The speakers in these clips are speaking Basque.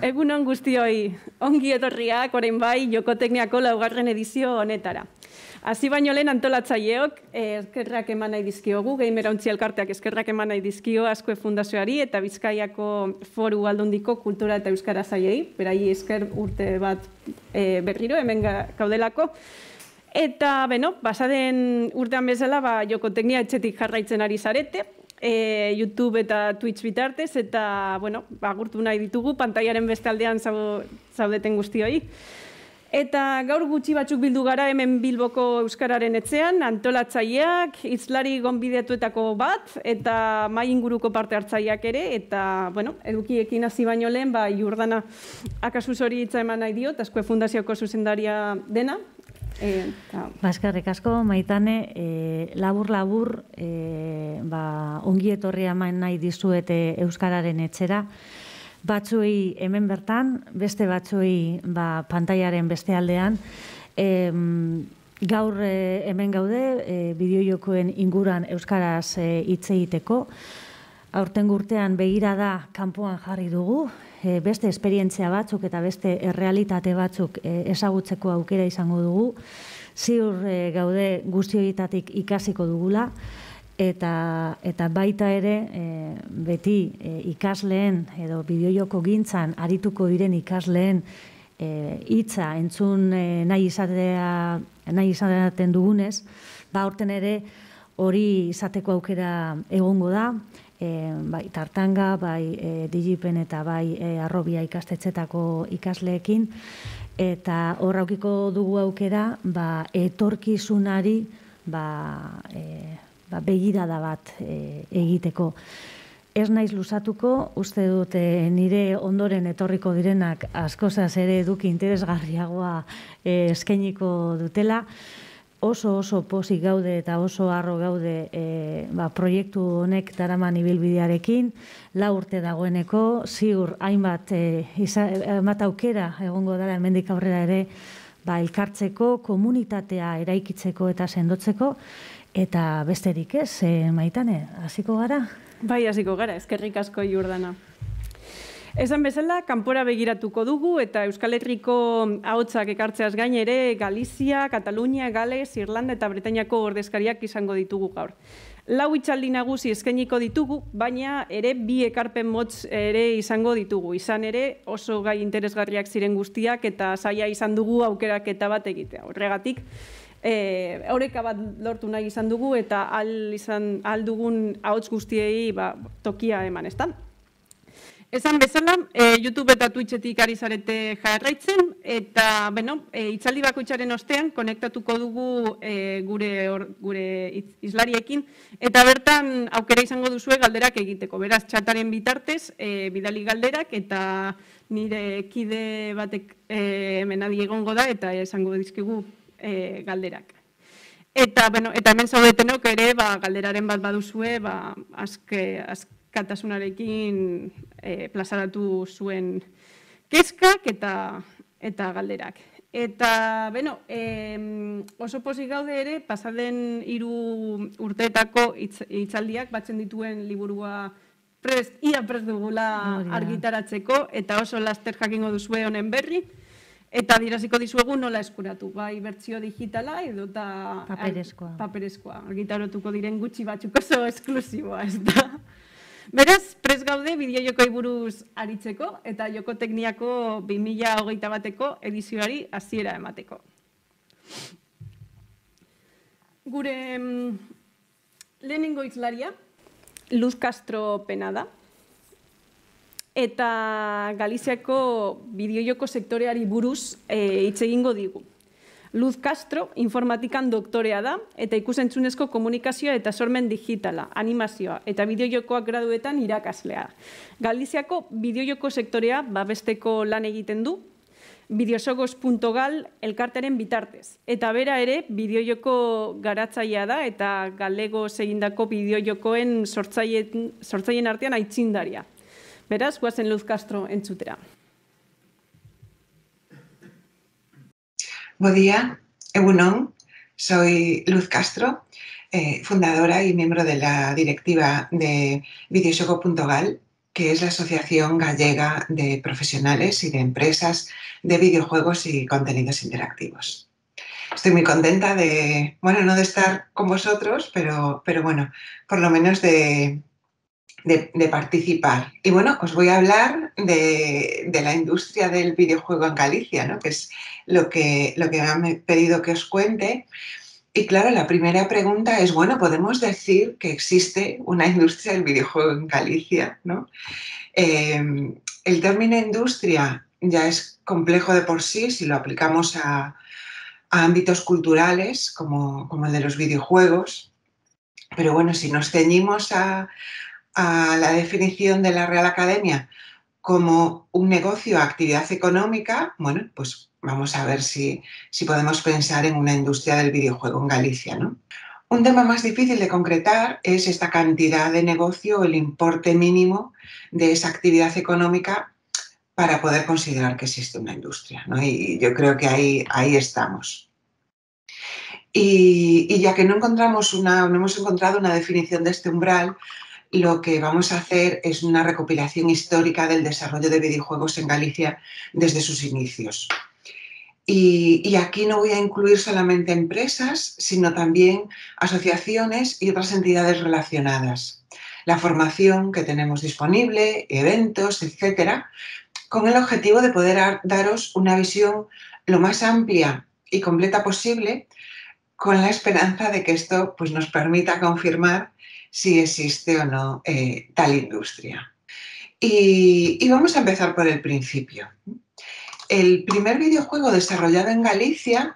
Egunon guztioi, ongi etorriak orain bai Jokotekniako 4. edizio honetara. Hasi baino lehen antolatzaileok eskerrak eman nahi dizkiogu, Gamerontzi elkarteak eskerrak eman nahi dizkio Azkue Fundazioari eta Bizkaiako Foru Aldundiko Kultura eta Euskara Sailei, beraiei esker urte bat berriro hemen gaudelako. Eta, pasaden urtean bezala, Jokoteknia etxetik jarraitzen ari zarete, YouTube eta Twitch bitartez, eta, agurtu nahi ditugu, pantailaren beste aldean zaudeten guztioi. Eta gaur gutxi batzuk bildu gara hemen Bilboko Euskararen etxean, antolatzaileak, hizlari gonbidatuetako bat, eta mahai inguruko parte hartzaileak ere, eta, edukiekin hasi baino lehen, Jordana Akasuz hori hitza eman nahi diot, Azkue Fundazioko zuzendaria dena. Eskerrik asko, Maitane, labur-labur ongi etorria eman nahi dizuete Euskararen etxera. Batzuei hemen bertan, beste batzuei pantailaren beste aldean. Gaur hemen gaude, bideojokoen inguruan Euskaraz hitz egiteko. Aurten urtean begirada kanpoan jarri dugu, beste esperientzia batzuk eta beste errealitate batzuk ezagutzeko aukera izango dugu. Ziur gaude guzti horietatik ikasiko dugula, eta baita ere beti ikasleen edo bideojoko gintzan arituko diren ikasleen hitza entzun nahi izaten dugunez, aurten ere hori izateko aukera egongo da, bai Tartanga, bai Digipen eta bai Arrobia ikastetxetako ikasleekin, eta hor aukiko dugu aukera etorkizunari begirada bat egiteko. Ez naiz luzatuko, uste dut nire ondoren etorriko direnak askozaz ere eduki interesgarriagoa eskainiko dutela. Oso pozik gaude eta oso harro gaude proiektu honek daraman ibilbidearekin, 4 urte dagoeneko, ziur hainbat aukera egongo dela hemendik aurrera ere elkartzeko, komunitatea eraikitzeko eta sendotzeko, eta besterik ez, Maitane, hasiko gara? Bai, hasiko gara, eskerrik asko Jordana. Esan bezala, kanpora begiratuko dugu eta Euskal Herriko ahotsak ekartzeaz gain ere Galizia, Katalunia, Gales, Irlanda eta Bretainiako ordezkariak izango ditugu gaur. 4 hitzaldi nagusi eskainiko ditugu, baina ere 2 ekarpen motz ere izango ditugu. Izan ere oso gai interesgarriak ziren guztiak eta zaila izan dugu aukeraketa bat egitea. Horregatik, oreka bat lortu nahi izan dugu eta ahal dugun ahots guztiei tokia eman, ezta? Esan bezala, YouTube eta Twitchetik ari zarete jarraitzen, eta, hitzaldi bakoitzaren ostean, konektatuko dugu gure hizlariekin, eta bertan aukera izango duzue galderak egiteko. Beraz, txataren bitartez, bidali galderak, eta nire kide batek hemen egongo da, eta esango dizkigu galderak. Eta hemen zaudetenok ere, galderaren bat baduzue, katasunarekin plazaratu zuen kezkak eta galderak. Eta, oso pozik gaude ere, pasaden 3 urteetako hitzaldiak batzen dituen liburua ia prest dugula argitaratzeko, eta oso laster jakingo duzue honen berri, eta diraziko dizuegu nola eskuratu, bai bertsio digitala edo eta paperezkoa. Argitaratuko diren gutxi batzuk oso esklusiboa, ez da. Beraz, prest gaude bideojokoi buruz aritzeko eta Jokotekniako 2021ko edizioari hasiera emateko. Gure lehenengo hizlaria, Luz Castro Pena da, eta Galiziako bideojoko sektoreari buruz hitz egingo digu. Luz Castro informatikan doktorea da eta ikusentzunezko komunikazioa eta sormen digitala, animazioa eta bideojokoak graduetan irakaslea. Galiziako bideojoko sektorea babesteko lan egiten du, videosogos.gal elkarteren bitartez. Eta bera ere bideojoko garatzailea da eta galego egindako bideojokoen sortzaileen artean aitzindaria. Beraz, goazen Luz Castro entzutera. Buen día, egunon, soy Luz Castro, fundadora y miembro de la directiva de videojogo.gal, que es la Asociación Gallega de Profesionales y de Empresas de Videojuegos y Contenidos Interactivos. Estoy muy contenta de, bueno, no de estar con vosotros, pero bueno, por lo menos de participar. Y bueno, os voy a hablar de la industria del videojuego en Galicia, ¿no? Que es lo que me han pedido que os cuente. Y claro, la primera pregunta es, bueno, ¿podemos decir que existe una industria del videojuego en Galicia, ¿no? El término industria ya es complejo de por sí si lo aplicamos a ámbitos culturales como el de los videojuegos, pero bueno, si nos ceñimos a la definición de la Real Academia como un negocio o actividad económica, bueno, pues vamos a ver si podemos pensar en una industria del videojuego en Galicia, ¿no? Un tema más difícil de concretar es esta cantidad de negocio o el importe mínimo de esa actividad económica para poder considerar que existe una industria, ¿no? Y yo creo que ahí estamos. Y ya que no hemos encontrado una definición de este umbral, lo que vamos a hacer es una recopilación histórica del desarrollo de videojuegos en Galicia desde sus inicios. Y aquí no voy a incluir solamente empresas, sino también asociaciones y otras entidades relacionadas. La formación que tenemos disponible, eventos, etcétera, con el objetivo de poder daros una visión lo más amplia y completa posible, con la esperanza de que esto pues, nos permita confirmar si existe o no tal industria. Y vamos a empezar por el principio. El primer videojuego desarrollado en Galicia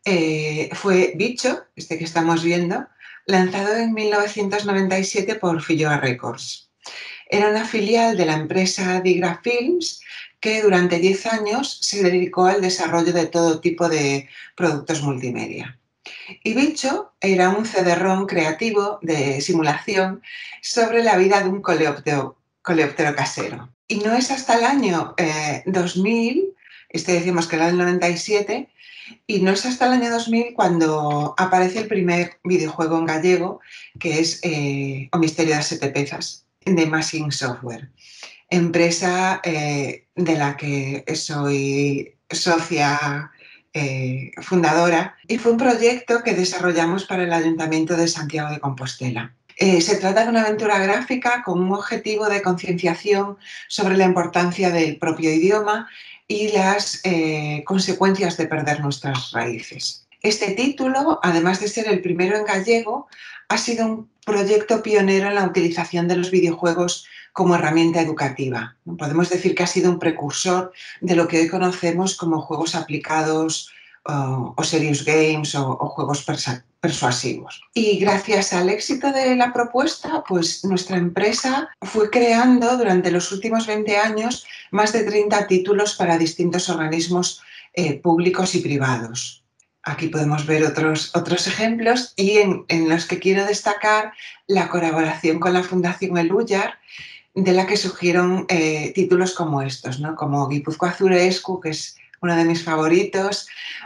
fue Bicho, este que estamos viendo, lanzado en 1997 por Filloa Records. Era una filial de la empresa Digra Films que durante 10 años se dedicó al desarrollo de todo tipo de productos multimedia. Y Bicho era un CD-ROM creativo de simulación sobre la vida de un coleóptero casero. Y no es hasta el año 2000, decimos que era el 97, y no es hasta el año 2000 cuando aparece el primer videojuego en gallego, que es O Misterio das Sete Pezas, de Machine Software, empresa de la que soy socia fundadora, y fue un proyecto que desarrollamos para el Ayuntamiento de Santiago de Compostela. Se trata de una aventura gráfica con un objetivo de concienciación sobre la importancia del propio idioma y las consecuencias de perder nuestras raíces. Este título, además de ser el primero en gallego, ha sido un proyecto pionero en la utilización de los videojuegos como herramienta educativa. Podemos decir que ha sido un precursor de lo que hoy conocemos como juegos aplicados o serious games o juegos persuasivos. Y gracias al éxito de la propuesta, pues nuestra empresa fue creando durante los últimos 20 años más de 30 títulos para distintos organismos públicos y privados. Aquí podemos ver otros ejemplos y en los que quiero destacar la colaboración con la Fundación Elhuyar, de la que surgieron títulos como estos, ¿no? Como Guipúzcoa Zurescu, que es uno de mis favoritos,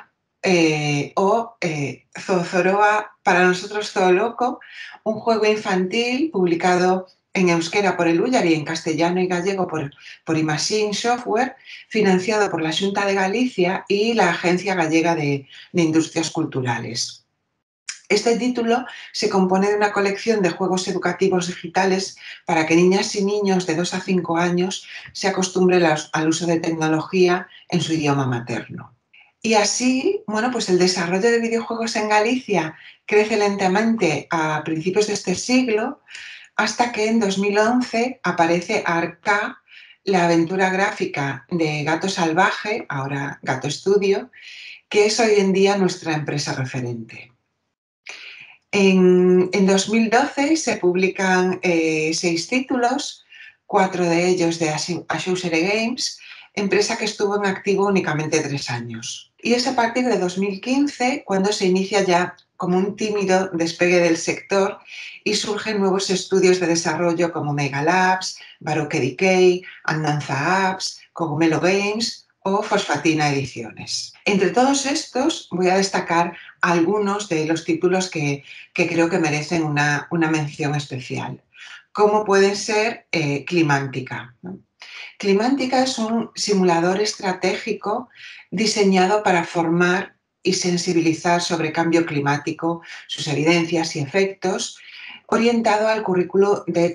o Zozoroa, para nosotros Zooloco, un juego infantil publicado en euskera por Elhuyar y en castellano y gallego por Imagine Software, financiado por la Xunta de Galicia y la Agencia Gallega de Industrias Culturales. Este título se compone de una colección de juegos educativos digitales para que niñas y niños de 2 a 5 años se acostumbren al uso de tecnología en su idioma materno. Y así, bueno, pues el desarrollo de videojuegos en Galicia crece lentamente a principios de este siglo, hasta que en 2011 aparece Arca, la aventura gráfica de Gato Salvaje, ahora Gato Studio, que es hoy en día nuestra empresa referente. En 2012 se publican 6 títulos, 4 de ellos de Axousere Games, empresa que estuvo en activo únicamente 3 años. Y es a partir de 2015 cuando se inicia ya como un tímido despegue del sector y surgen nuevos estudios de desarrollo como Mega Labs, Baroque Decay, Andanza Apps, Cogumelo Games o Fosfatina Ediciones. Entre todos estos voy a destacar algunos de los títulos que creo que merecen una mención especial. como pueden ser Climántica, ¿no? Climántica es un simulador estratégico diseñado para formar y sensibilizar sobre cambio climático, sus evidencias y efectos, orientado al currículo de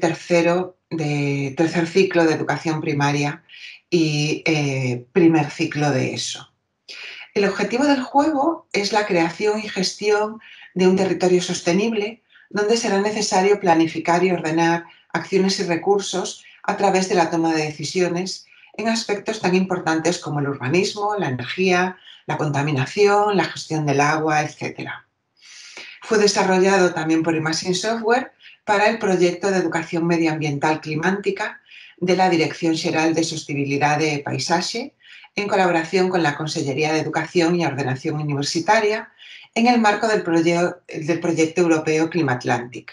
tercer ciclo de educación primaria y primer ciclo de ESO. El objetivo del juego es la creación y gestión de un territorio sostenible donde será necesario planificar y ordenar acciones y recursos a través de la toma de decisiones en aspectos tan importantes como el urbanismo, la energía, la contaminación, la gestión del agua, etc. Fue desarrollado también por Imagine Software para el proyecto de educación medioambiental climática de la Dirección Xeral de Sostenibilidad de Paisaxe, en colaboración con la Consellería de Educación y Ordenación Universitaria, en el marco del proyecto europeo Climatlantic.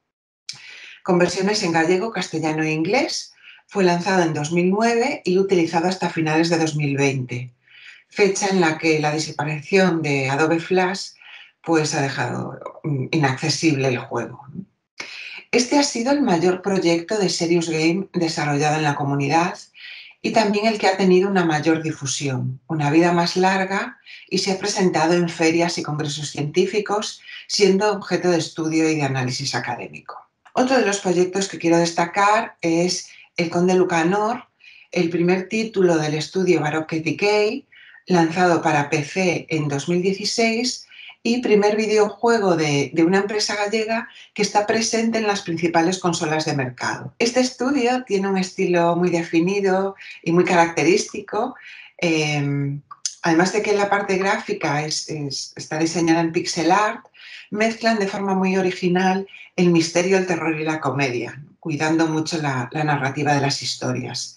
Con versiones en gallego, castellano e inglés, fue lanzado en 2009 y utilizado hasta finales de 2020, fecha en la que la desaparición de Adobe Flash pues ha dejado inaccesible el juego. Este ha sido el mayor proyecto de Serious Game desarrollado en la comunidad y también el que ha tenido una mayor difusión, una vida más larga, y se ha presentado en ferias y congresos científicos, siendo objeto de estudio y de análisis académico. Otro de los proyectos que quiero destacar es El Conde Lucanor, el primer título del estudio Baroque Decay, lanzado para PC en 2016, y primer videojuego de una empresa gallega que está presente en las principales consolas de mercado. Este estudio tiene un estilo muy definido y muy característico, además de que la parte gráfica está diseñada en pixel art, mezclan de forma muy original el misterio, el terror y la comedia, cuidando mucho la narrativa de las historias.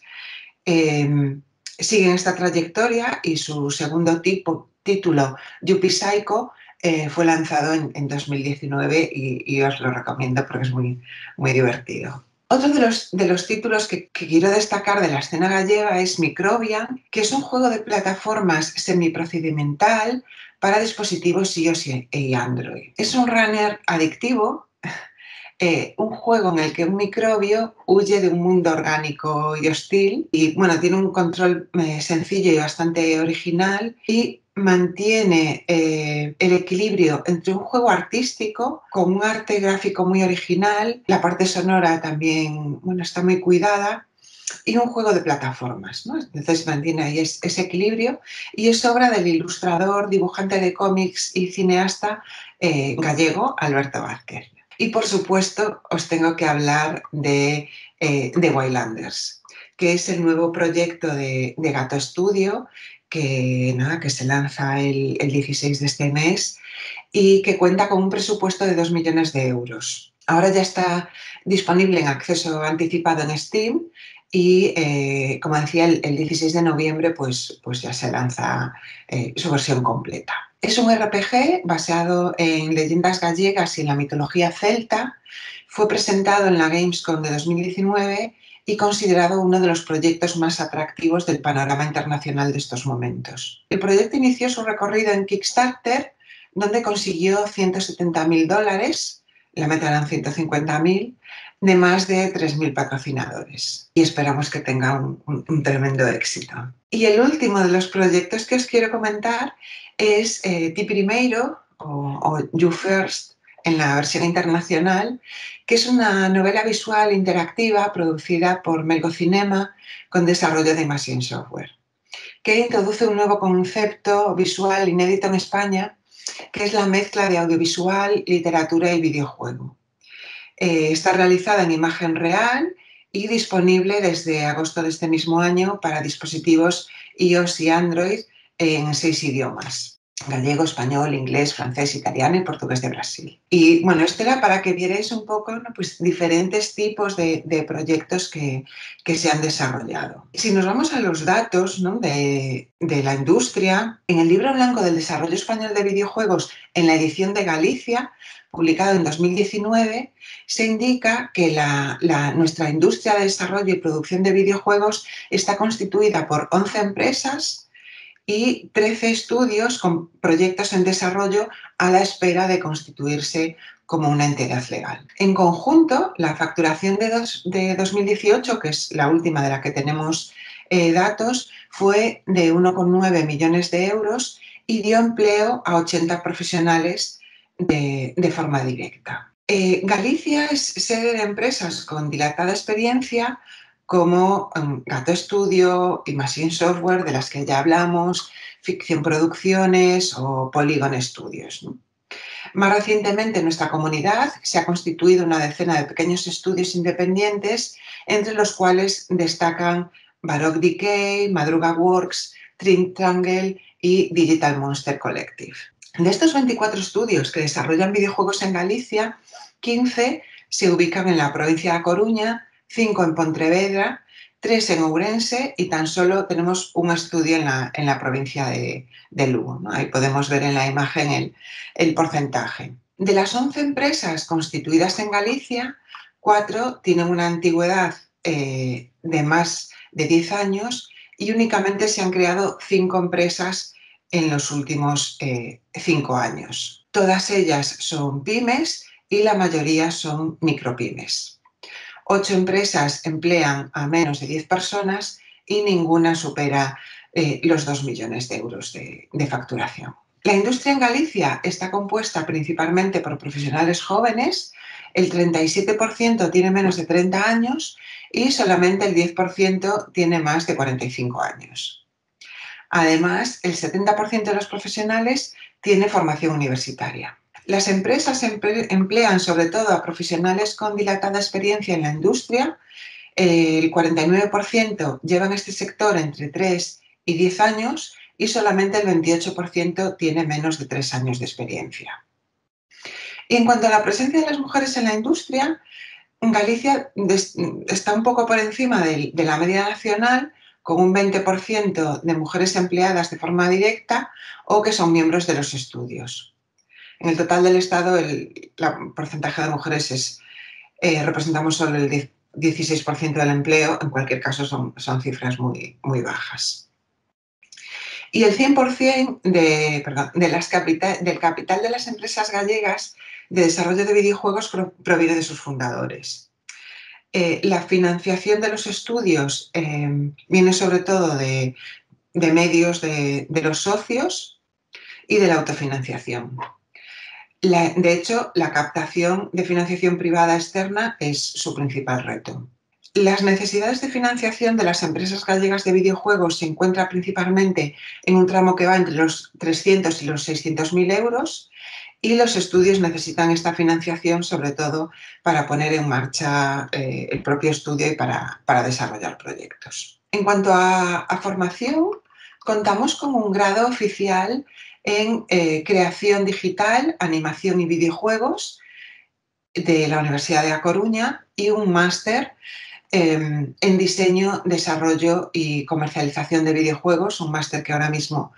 Siguen esta trayectoria y su segundo título, Yuppie Psycho, fue lanzado en 2019 y os lo recomiendo porque es muy, muy divertido. Otro de los títulos que quiero destacar de la escena gallega es Microbian, que es un juego de plataformas semiprocedimental para dispositivos iOS y Android. Es un runner adictivo, un juego en el que un microbio huye de un mundo orgánico y hostil y bueno, tiene un control sencillo y bastante original y mantiene el equilibrio entre un juego artístico con un arte gráfico muy original, la parte sonora también bueno, está muy cuidada, y un juego de plataformas, ¿no? Entonces mantiene ahí ese equilibrio y es obra del ilustrador, dibujante de cómics y cineasta gallego Alberto Vázquez. Y por supuesto os tengo que hablar de Wildlanders, que es el nuevo proyecto de Gato Studio que se lanza el 16 de este mes y que cuenta con un presupuesto de 2 millones de euros. Ahora ya está disponible en acceso anticipado en Steam y, como decía, el 16 de noviembre pues ya se lanza su versión completa. Es un RPG basado en leyendas gallegas y en la mitología celta. Fue presentado en la Gamescom de 2019 y considerado uno de los proyectos más atractivos del panorama internacional de estos momentos. El proyecto inició su recorrido en Kickstarter, donde consiguió $170.000, la meta eran 150.000, de más de 3.000 patrocinadores. Y esperamos que tenga un tremendo éxito. Y el último de los proyectos que os quiero comentar es Ti Primeiro, o You First, en la versión internacional, que es una novela visual interactiva producida por Melgo Cinema con desarrollo de Imagine Software, que introduce un nuevo concepto visual inédito en España, que es la mezcla de audiovisual, literatura y videojuego. Está realizada en imagen real y disponible desde agosto de este mismo año para dispositivos iOS y Android en 6 idiomas: gallego, español, inglés, francés, italiano y portugués de Brasil. Y bueno, esto era para que vierais un poco, ¿no?, pues diferentes tipos de proyectos que se han desarrollado. Si nos vamos a los datos, ¿no?, de la industria, en el Libro Blanco del Desarrollo Español de Videojuegos, en la edición de Galicia, publicado en 2019, se indica que nuestra industria de desarrollo y producción de videojuegos está constituida por 11 empresas y 13 estudios con proyectos en desarrollo a la espera de constituirse como una entidad legal. En conjunto, la facturación de 2018, que es la última de la que tenemos datos, fue de 1,9 millones de euros y dio empleo a 80 profesionales de forma directa. Galicia es sede de empresas con dilatada experiencia como Gato Studio, Imagine Software, de las que ya hablamos, Ficción Producciones o Polygon Studios, ¿no? Más recientemente en nuestra comunidad se ha constituido una decena de pequeños estudios independientes, entre los cuales destacan Baroque Decay, Madruga Works, Triangle y Digital Monster Collective. De estos 24 estudios que desarrollan videojuegos en Galicia, 15 se ubican en la provincia de A Coruña, 5 en Pontevedra, 3 en Ourense y tan solo tenemos un estudio en la provincia de Lugo, ¿no? Ahí podemos ver en la imagen el porcentaje. De las 11 empresas constituidas en Galicia, 4 tienen una antigüedad de más de 10 años y únicamente se han creado 5 empresas en los últimos 5 años. Todas ellas son pymes y la mayoría son micropymes. 8 empresas emplean a menos de 10 personas y ninguna supera los 2 millones de euros de facturación. La industria en Galicia está compuesta principalmente por profesionales jóvenes, el 37% tiene menos de 30 años y solamente el 10% tiene más de 45 años. Además, el 70% de los profesionales tiene formación universitaria. Las empresas emplean sobre todo a profesionales con dilatada experiencia en la industria. El 49% llevan este sector entre 3 y 10 años y solamente el 28% tiene menos de 3 años de experiencia. Y en cuanto a la presencia de las mujeres en la industria, Galicia está un poco por encima de la media nacional, con un 20% de mujeres empleadas de forma directa o que son miembros de los estudios. En el total del Estado, el porcentaje de mujeres representamos solo el 16% del empleo. En cualquier caso, son cifras muy, muy bajas. Y el 100% del capital de las empresas gallegas de desarrollo de videojuegos proviene de sus fundadores. La financiación de los estudios viene sobre todo de medios de los socios y de la autofinanciación. De hecho, la captación de financiación privada externa es su principal reto. Las necesidades de financiación de las empresas gallegas de videojuegos se encuentran principalmente en un tramo que va entre los 300 y los 600.000 euros y los estudios necesitan esta financiación sobre todo para poner en marcha el propio estudio y para desarrollar proyectos. En cuanto a formación, contamos con un grado oficial en creación digital, animación y videojuegos de la Universidad de A Coruña y un máster en diseño, desarrollo y comercialización de videojuegos, un máster que ahora mismo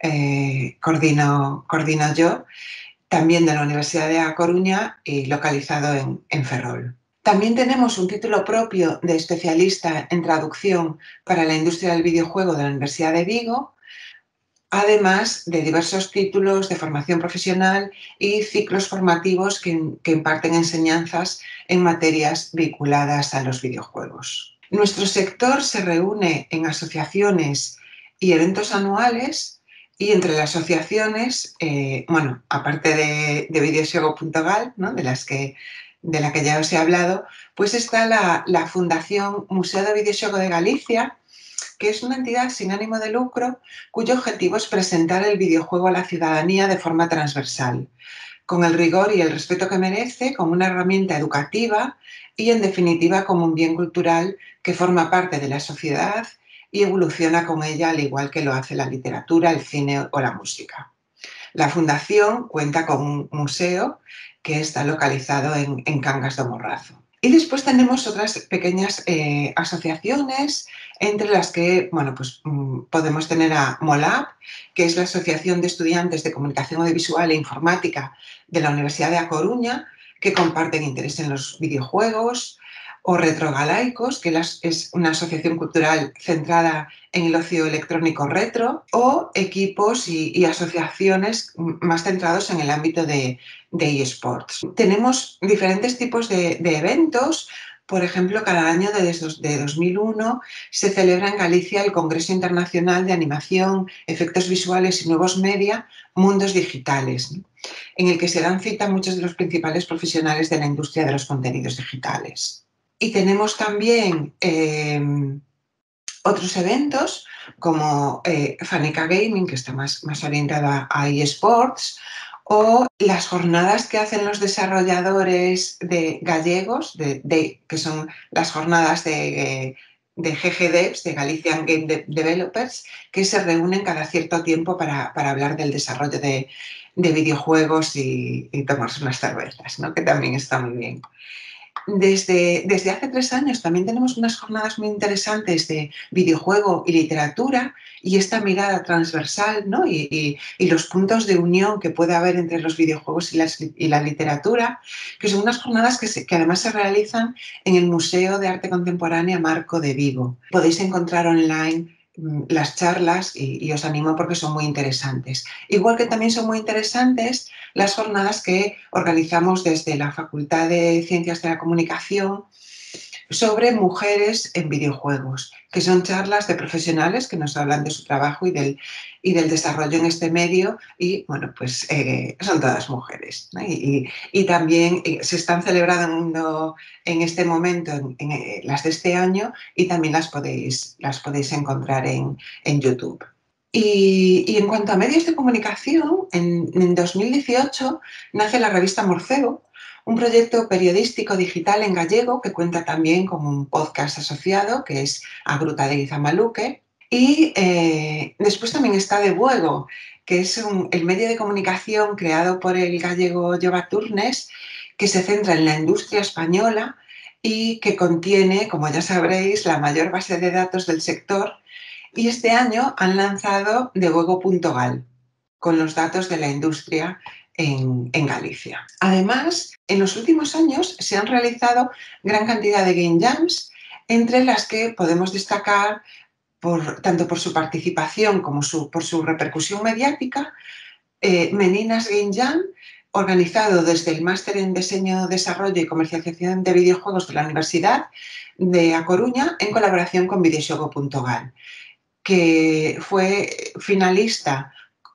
coordino yo, también de la Universidad de A Coruña y localizado en Ferrol. También tenemos un título propio de especialista en traducción para la industria del videojuego de la Universidad de Vigo, además de diversos títulos de formación profesional y ciclos formativos que imparten enseñanzas en materias vinculadas a los videojuegos. Nuestro sector se reúne en asociaciones y eventos anuales y entre las asociaciones, aparte de Videoxogo.gal, ¿no? de la que ya os he hablado, pues está la Fundación Museo de Videoxogo de Galicia, que es una entidad sin ánimo de lucro cuyo objetivo es presentar el videojuego a la ciudadanía de forma transversal, con el rigor y el respeto que merece, como una herramienta educativa y, en definitiva, como un bien cultural que forma parte de la sociedad y evoluciona con ella al igual que lo hace la literatura, el cine o la música. La Fundación cuenta con un museo que está localizado en Cangas do Morrazo. Y después tenemos otras pequeñas asociaciones, entre las que podemos tener a MOLAB, que es la Asociación de Estudiantes de Comunicación Audiovisual e Informática de la Universidad de A Coruña, que comparten interés en los videojuegos, o Retrogalaicos, que es una asociación cultural centrada en el ocio electrónico retro, o equipos y asociaciones más centrados en el ámbito de eSports. Tenemos diferentes tipos de eventos. Por ejemplo, cada año desde 2001 se celebra en Galicia el Congreso Internacional de Animación, Efectos Visuales y Nuevos Media, Mundos Digitales, ¿no?, en el que se dan cita muchos de los principales profesionales de la industria de los contenidos digitales. Y tenemos también otros eventos como Faneca Gaming, que está más orientada a eSports, o las jornadas que hacen los desarrolladores gallegos, que son las jornadas de GGDevs, de Galician Game Developers, que se reúnen cada cierto tiempo para hablar del desarrollo de videojuegos y tomarse unas cervezas, ¿no?, que también está muy bien. Desde hace 3 años también tenemos unas jornadas muy interesantes de videojuego y literatura, y esta mirada transversal, ¿no?, y los puntos de unión que puede haber entre los videojuegos y la literatura, que son unas jornadas que además se realizan en el Museo de Arte Contemporánea Marco de Vigo. Podéis encontrar online las charlas y os animo porque son muy interesantes. Igual que también son muy interesantes las jornadas que organizamos desde la Facultad de Ciencias de la Comunicación sobre mujeres en videojuegos, que son charlas de profesionales que nos hablan de su trabajo y del desarrollo en este medio, y bueno, pues son todas mujeres, ¿no? Y también se están celebrando en este momento en las de este año, y también las podéis encontrar en YouTube. Y en cuanto a medios de comunicación, en 2018 nace la revista Morcego, un proyecto periodístico digital en gallego que cuenta también con un podcast asociado, que es A Gruta de Izamaluque. Y después también está De Buego, que es el medio de comunicación creado por el gallego Jova Turnes, que se centra en la industria española y que contiene, como ya sabréis, la mayor base de datos del sector. Y este año han lanzado debuego.gal, con los datos de la industria en Galicia. Además, en los últimos años se han realizado gran cantidad de game jams, entre las que podemos destacar, tanto por su participación como por su repercusión mediática, Meninas Game Jam, organizado desde el Máster en Diseño, Desarrollo y Comercialización de Videojuegos de la Universidad de A Coruña, en colaboración con videoxogo.gal, que fue finalista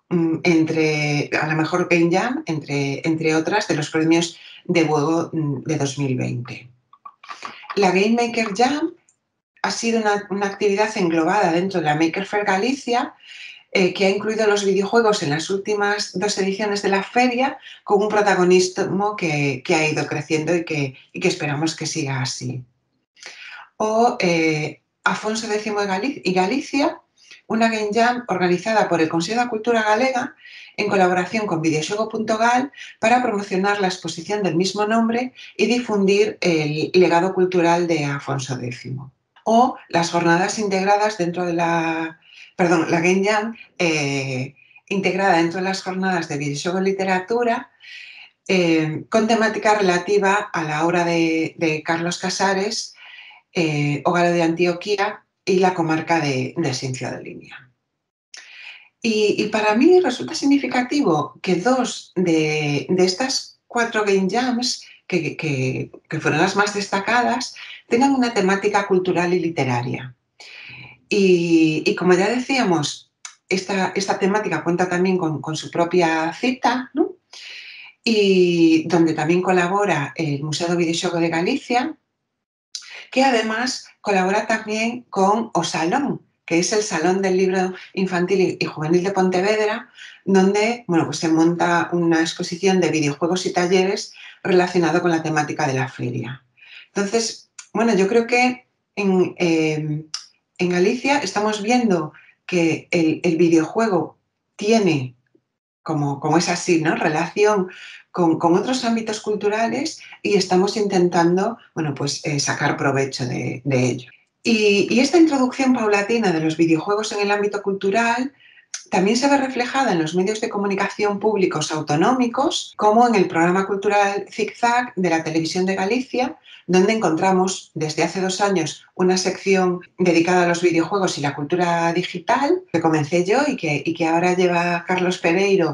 a la mejor Game Jam, entre otras, de los premios de Buego de 2020. La Game Maker Jam ha sido una actividad englobada dentro de la Maker Faire Galicia, que ha incluido los videojuegos en las últimas 2 ediciones de la feria, con un protagonismo que ha ido creciendo y que esperamos que siga así. O Afonso X y Galicia, una Game Jam organizada por el Consejo de Cultura Galega en colaboración con videoxogo.gal para promocionar la exposición del mismo nombre y difundir el legado cultural de Afonso X. O las jornadas integradas dentro de la Game Jam integrada dentro de las jornadas de videoxogo literatura, con temática relativa a la obra de Carlos Casares, O Galo de Antioquía y la comarca de Xincio de Limia. Y para mí resulta significativo que 2 de estas 4 Game Jams, que fueron las más destacadas, tengan una temática cultural y literaria. Y como ya decíamos, esta temática cuenta también con su propia cita, ¿no?, y donde también colabora el Museo do Videoxogo de Galicia, que además colabora también con O Salón, que es el Salón del Libro Infantil y Juvenil de Pontevedra, donde pues se monta una exposición de videojuegos y talleres relacionado con la temática de la feria. Entonces, yo creo que en Galicia estamos viendo que el videojuego tiene, como es así, ¿no?, relación con otros ámbitos culturales, y estamos intentando sacar provecho de ello. Y esta introducción paulatina de los videojuegos en el ámbito cultural también se ve reflejada en los medios de comunicación públicos autonómicos, como en el programa cultural Zigzag de la Televisión de Galicia, donde encontramos desde hace 2 años una sección dedicada a los videojuegos y la cultura digital, que comencé yo y que ahora lleva Carlos Pereiro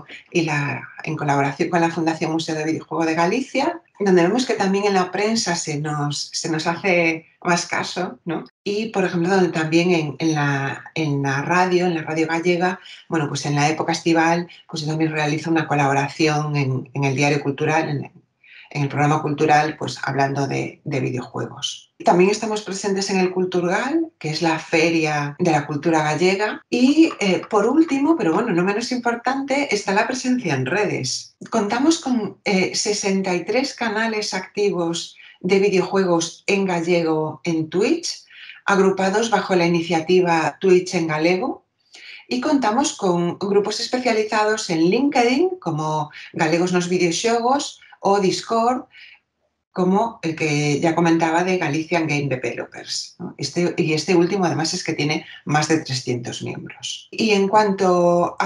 en colaboración con la Fundación Museo de Videojuego de Galicia, donde vemos que también en la prensa se nos hace más caso, ¿no? Y, por ejemplo, donde también en la radio gallega, bueno, pues en la época estival, pues yo también realizo una colaboración en el Diario Cultural, en el programa cultural, pues hablando de videojuegos. También estamos presentes en el Culturgal, que es la feria de la cultura gallega. Y por último, pero bueno, no menos importante, está la presencia en redes. Contamos con 63 canales activos de videojuegos en gallego en Twitch, agrupados bajo la iniciativa Twitch en Galego, y contamos con grupos especializados en LinkedIn, como Galegos nos Videoxogos, o Discord, como el que ya comentaba de Galician Game Developers, ¿no? Este último, además, es que tiene más de 300 miembros. Y en cuanto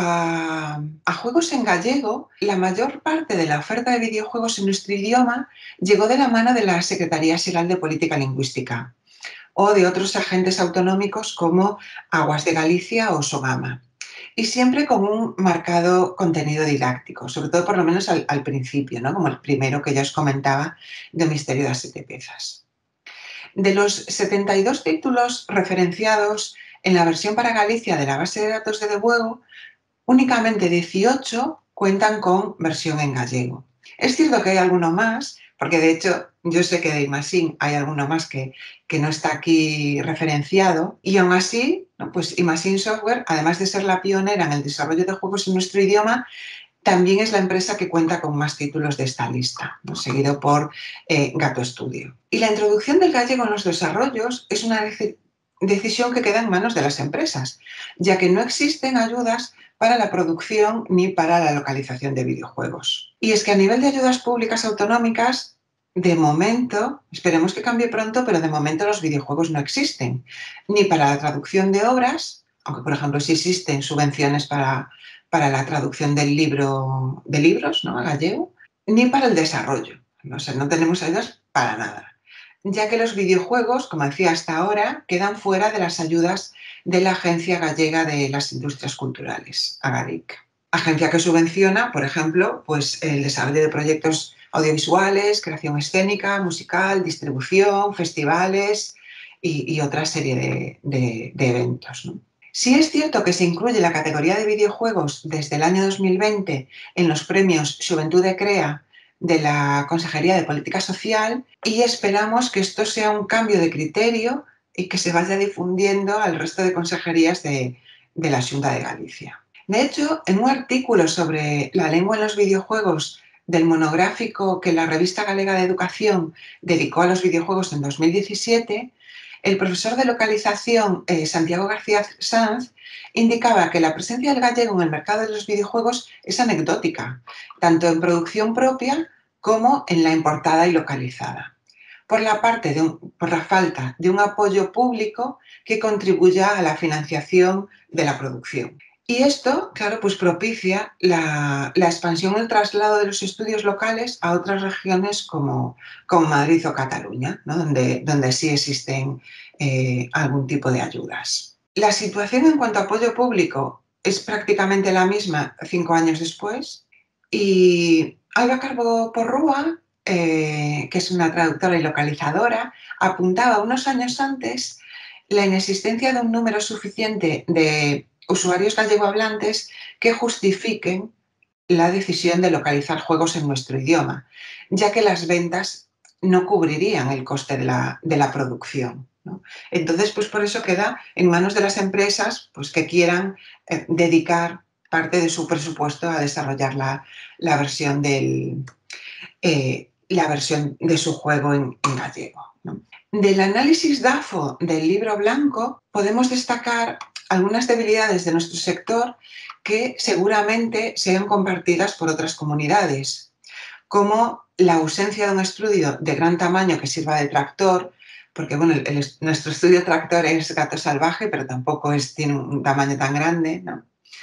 a juegos en gallego, la mayor parte de la oferta de videojuegos en nuestro idioma llegó de la mano de la Secretaría Xeral de Política Lingüística o de otros agentes autonómicos como Aguas de Galicia o Sogama. Y siempre con un marcado contenido didáctico, sobre todo por lo menos al principio, ¿no? Como el primero que ya os comentaba, de Misterio de las 7 piezas. De los 72 títulos referenciados en la versión para Galicia de la base de datos de Debuego, únicamente 18 cuentan con versión en gallego. Es cierto que hay alguno más, porque de hecho yo sé que de Imasin hay alguno más que no está aquí referenciado, y aún así, ¿no? Pues Imasin Software, además de ser la pionera en el desarrollo de juegos en nuestro idioma, también es la empresa que cuenta con más títulos de esta lista, ¿no? Seguido por Gato Studio. Y la introducción del gallego en los desarrollos es una decisión que queda en manos de las empresas, ya que no existen ayudas para la producción ni para la localización de videojuegos. Y es que a nivel de ayudas públicas autonómicas, de momento, esperemos que cambie pronto, pero de momento los videojuegos no existen, ni para la traducción de obras, aunque por ejemplo sí existen subvenciones para la traducción de libros, ¿no? A gallego, ni para el desarrollo. O sea, no tenemos ayudas para nada, ya que los videojuegos, como decía hasta ahora, quedan fuera de las ayudas de la Agencia Gallega de las Industrias Culturales, AGADIC. Agencia que subvenciona, por ejemplo, pues el desarrollo de proyectos audiovisuales, creación escénica, musical, distribución, festivales y otra serie de eventos, ¿no? Sí es cierto que se incluye la categoría de videojuegos desde el año 2020 en los premios Xuventude Crea de la Consejería de Política Social, y esperamos que esto sea un cambio de criterio y que se vaya difundiendo al resto de consejerías de la Xunta de Galicia. De hecho, en un artículo sobre la lengua en los videojuegos del monográfico que la Revista Galega de Educación dedicó a los videojuegos en 2017, el profesor de localización Santiago García Sanz indicaba que la presencia del gallego en el mercado de los videojuegos es anecdótica, tanto en producción propia como en la importada y localizada, por la falta de un apoyo público que contribuya a la financiación de la producción. Y esto, claro, pues propicia la expansión y el traslado de los estudios locales a otras regiones como Madrid o Cataluña, ¿no? donde sí existen algún tipo de ayudas. La situación en cuanto a apoyo público es prácticamente la misma 5 años después, y Alba Calvo Porrúa, que es una traductora y localizadora, apuntaba unos años antes la inexistencia de un número suficiente de usuarios gallegohablantes que justifiquen la decisión de localizar juegos en nuestro idioma, ya que las ventas no cubrirían el coste de la producción, ¿no? Entonces, pues por eso queda en manos de las empresas, pues, que quieran dedicar parte de su presupuesto a desarrollar la versión de su juego en gallego, ¿no? Del análisis DAFO del libro blanco podemos destacar algunas debilidades de nuestro sector que seguramente sean compartidas por otras comunidades, como la ausencia de un estudio de gran tamaño que sirva de tractor, porque bueno, nuestro estudio tractor es Gato Salvaje, pero tampoco tiene un tamaño tan grande, ¿no?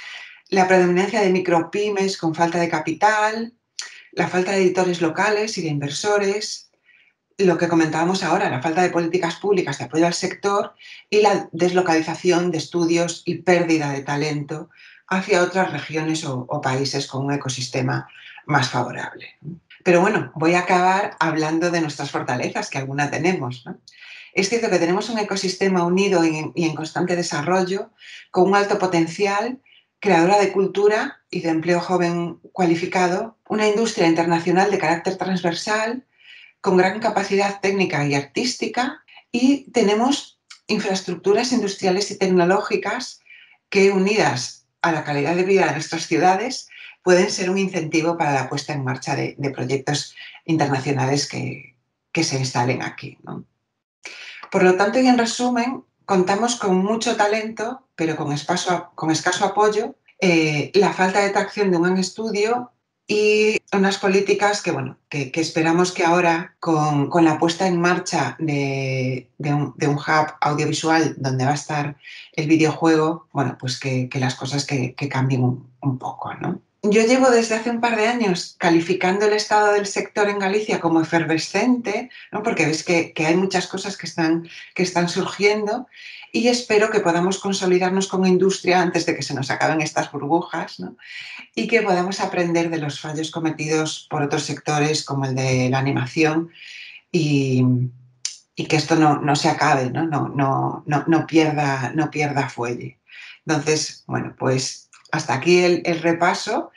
la predominancia de micropymes con falta de capital, la falta de editores locales y de inversores, lo que comentábamos ahora, la falta de políticas públicas de apoyo al sector y la deslocalización de estudios y pérdida de talento hacia otras regiones o países con un ecosistema más favorable. Pero bueno, voy a acabar hablando de nuestras fortalezas, que alguna tenemos, ¿no? Es cierto que tenemos un ecosistema unido y en constante desarrollo, con un alto potencial, creadora de cultura y de empleo joven cualificado, una industria internacional de carácter transversal, con gran capacidad técnica y artística, y tenemos infraestructuras industriales y tecnológicas que, unidas a la calidad de vida de nuestras ciudades, pueden ser un incentivo para la puesta en marcha de proyectos internacionales que se instalen aquí, ¿no? Por lo tanto, y en resumen, contamos con mucho talento, pero con escaso apoyo, la falta de tracción de un gran estudio y unas políticas que, bueno, que esperamos que ahora, con la puesta en marcha de un hub audiovisual donde va a estar el videojuego, bueno, pues que las cosas que cambien un poco, ¿no? Yo llevo desde hace un par de años calificando el estado del sector en Galicia como efervescente, ¿no? Porque ves que hay muchas cosas que están surgiendo, y espero que podamos consolidarnos como industria antes de que se nos acaben estas burbujas, ¿no? Y que podamos aprender de los fallos cometidos por otros sectores como el de la animación y que esto no se acabe, ¿no? No pierda fuelle. Entonces, bueno, pues hasta aquí el repaso.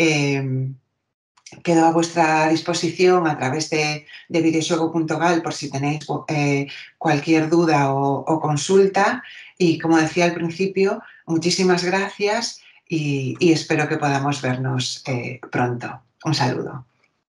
Quedo a vuestra disposición a través de videoxogo.gal por si tenéis cualquier duda o consulta. Y como decía al principio, muchísimas gracias y espero que podamos vernos pronto. Un saludo.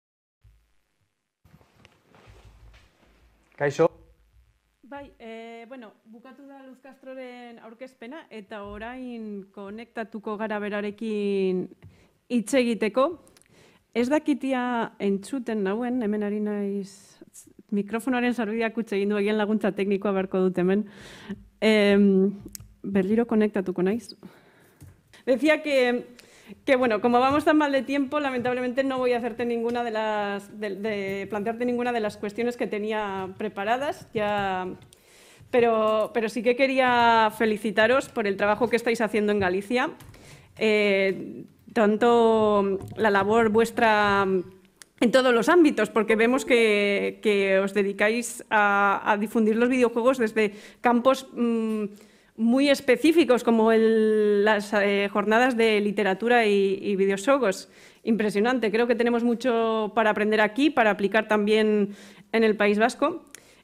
Kaixo. Bai, bueno, bukatu da Luz Castroren aurkezpena eta orain konektatuko gara berarekin hitz egiteko. Ez dakitia entzuten nauen, hemen ari naiz mikrofonoaren sarbideak utzi egin du, egin laguntza teknikoa beharko dut hemen. Berriro konektatuko naiz. Decía que bueno, como vamos tan mal de tiempo, lamentablemente no voy a hacerte ninguna de plantearte ninguna de las cuestiones que tenía preparadas, pero sí que quería felicitaros por el trabajo que estáis haciendo en Galicia. Tanto la labor vuestra en todos los ámbitos, porque vemos que os dedicáis a difundir los videojuegos desde campos muy específicos como las jornadas de literatura y videojuegos. Impresionante, creo que tenemos mucho para aprender aquí, para aplicar también en el País Vasco.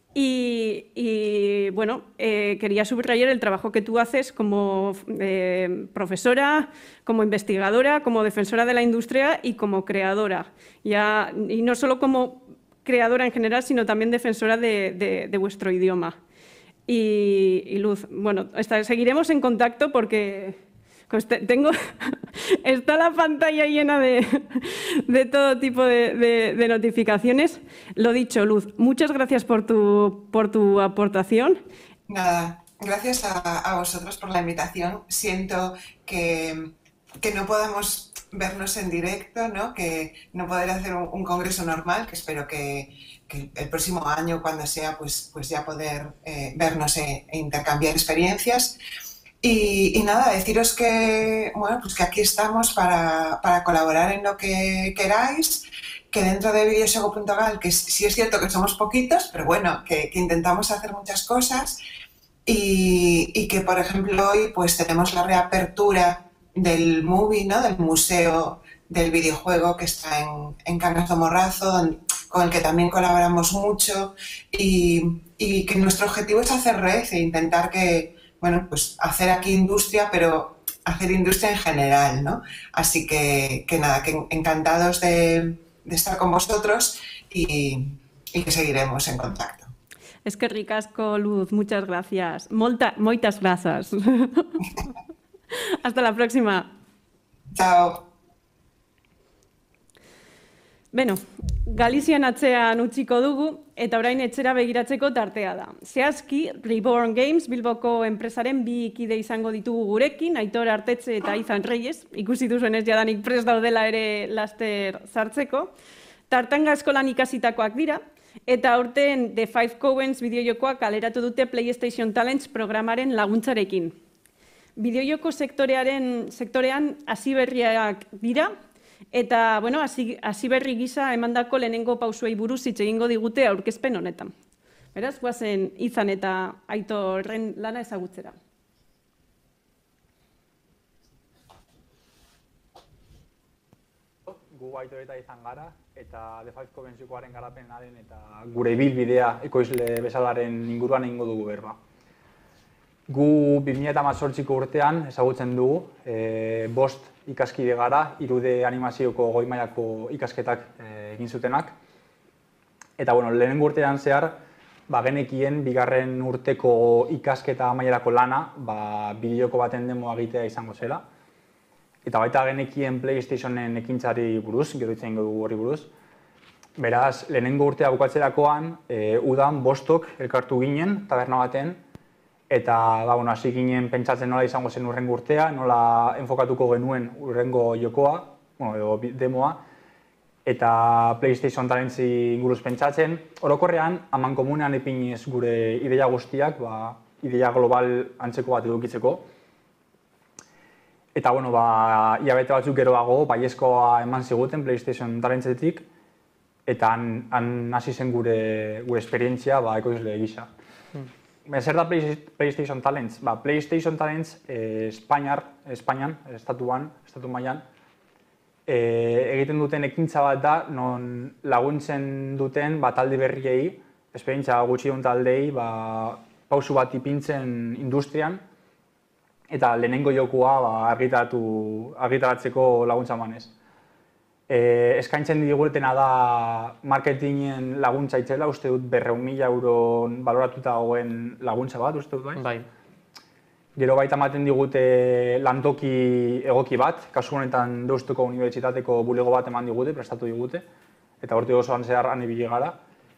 Y bueno, quería subrayar el trabajo que tú haces como profesora, como investigadora, como defensora de la industria y como creadora. Y no solo como creadora en general, sino también defensora de vuestro idioma. Y Luz, bueno, seguiremos en contacto porque está la pantalla llena de todo tipo de notificaciones. Lo dicho, Luz, muchas gracias por tu aportación. Nada, gracias a vosotros por la invitación. Siento que no podamos vernos en directo, ¿no? Que no poder hacer un congreso normal, que espero que el próximo año, cuando sea, pues ya poder vernos e intercambiar experiencias. Y nada, deciros que, bueno, pues que aquí estamos para colaborar en lo que queráis, que dentro de videoxogo.gal, que sí es cierto que somos poquitos, pero bueno, que intentamos hacer muchas cosas y que, por ejemplo, hoy pues tenemos la reapertura del MUBI, ¿no? Del Museo del Videojuego, que está en Cangas do Morrazo, con el que también colaboramos mucho, y que nuestro objetivo es hacer red e intentar que, bueno, pues hacer aquí industria, pero hacer industria en general, ¿no? Así que nada, que encantados de estar con vosotros y que seguiremos en contacto. Es que ricasco, Luz, muchas gracias. Moitas grazas. Hasta la próxima. Chao. Beno, Galizian atzean utziko dugu, eta orain etxera begiratzeko tartea da. Zehazki, Reborn Games Bilboko enpresaren bi kide izango ditugu gurekin, Aitor Artetxe eta Izan Reyes, ikusi duzuenez jadanik prest daudela ere laster sartzeko. Tartanga eskolan ikasitakoak dira, eta aurten The Five Cowens bideojokoak kaleratu dute PlayStation Talents programaren laguntzarekin. Bideojoko sektorean hasiberriak dira, eta hasiberri gisa emandako lehenengo pausuei buruz hitz egingo digute aurkezpen honetan. Beraz, goazen Izan eta Aitorren lana ezagutzera. Gu Aitor eta Izan gara, eta The Five Cowens jokoaren garapenaren eta gure ibilbidea ekoizle bezalaren inguruan egingo dugu berba. Gu 2018ko urtean ezagutzen dugu, 5 ikaskide gara, 3D animazioko goi mailako ikasketak egin zutenak. Eta lehenengo urtean zehar, genekien bigarren urteko ikasketa mailarako lana, bideoko baten demoa egitea izango zela. Eta baita genekien PlayStationen ekintzari buruz, gero itzen dugu hori buruz. Beraz, lehenengo urtea bukatzerakoan, udan 5 elkartu ginen, taberna baten, eta hasi ginen pentsatzen nola izango zen urrengo urtea, nola enfokatuko genuen urrengo jokoa, edo demoa, eta PlayStation Talentsi inguruz pentsatzen. Orokorrean, amankomunean ipiniz gure ideia guztiak, ideia global antzeko bat edukitzeko. Eta, hilabete batzuk geroago, baiezkoa eman ziguten PlayStation Talentsetik, eta han hasi zen gure esperientzia ekoizle gisa. Zer da PlayStation Talents? PlayStation Talents Espainian, estatu mailan, egiten duten ekintza bat da, non laguntzen duten talde berriei, esperientzia gutxi duen taldei, pausu bat ipintzen industrian, eta lehenengo jokoa argitaratzeko laguntza emanez. Eskaintzen digutena da marketingen laguntza itzela, uste dut 400.000 euro baloratuta dagoen laguntza bat, uste dut bai? Gero baita ematen digute lantoki egoki bat, kasu honetan Deustuko Unibertsitateko bulego bat eman digute, prestatu digute, eta hortik osoan zehar han ibili gara.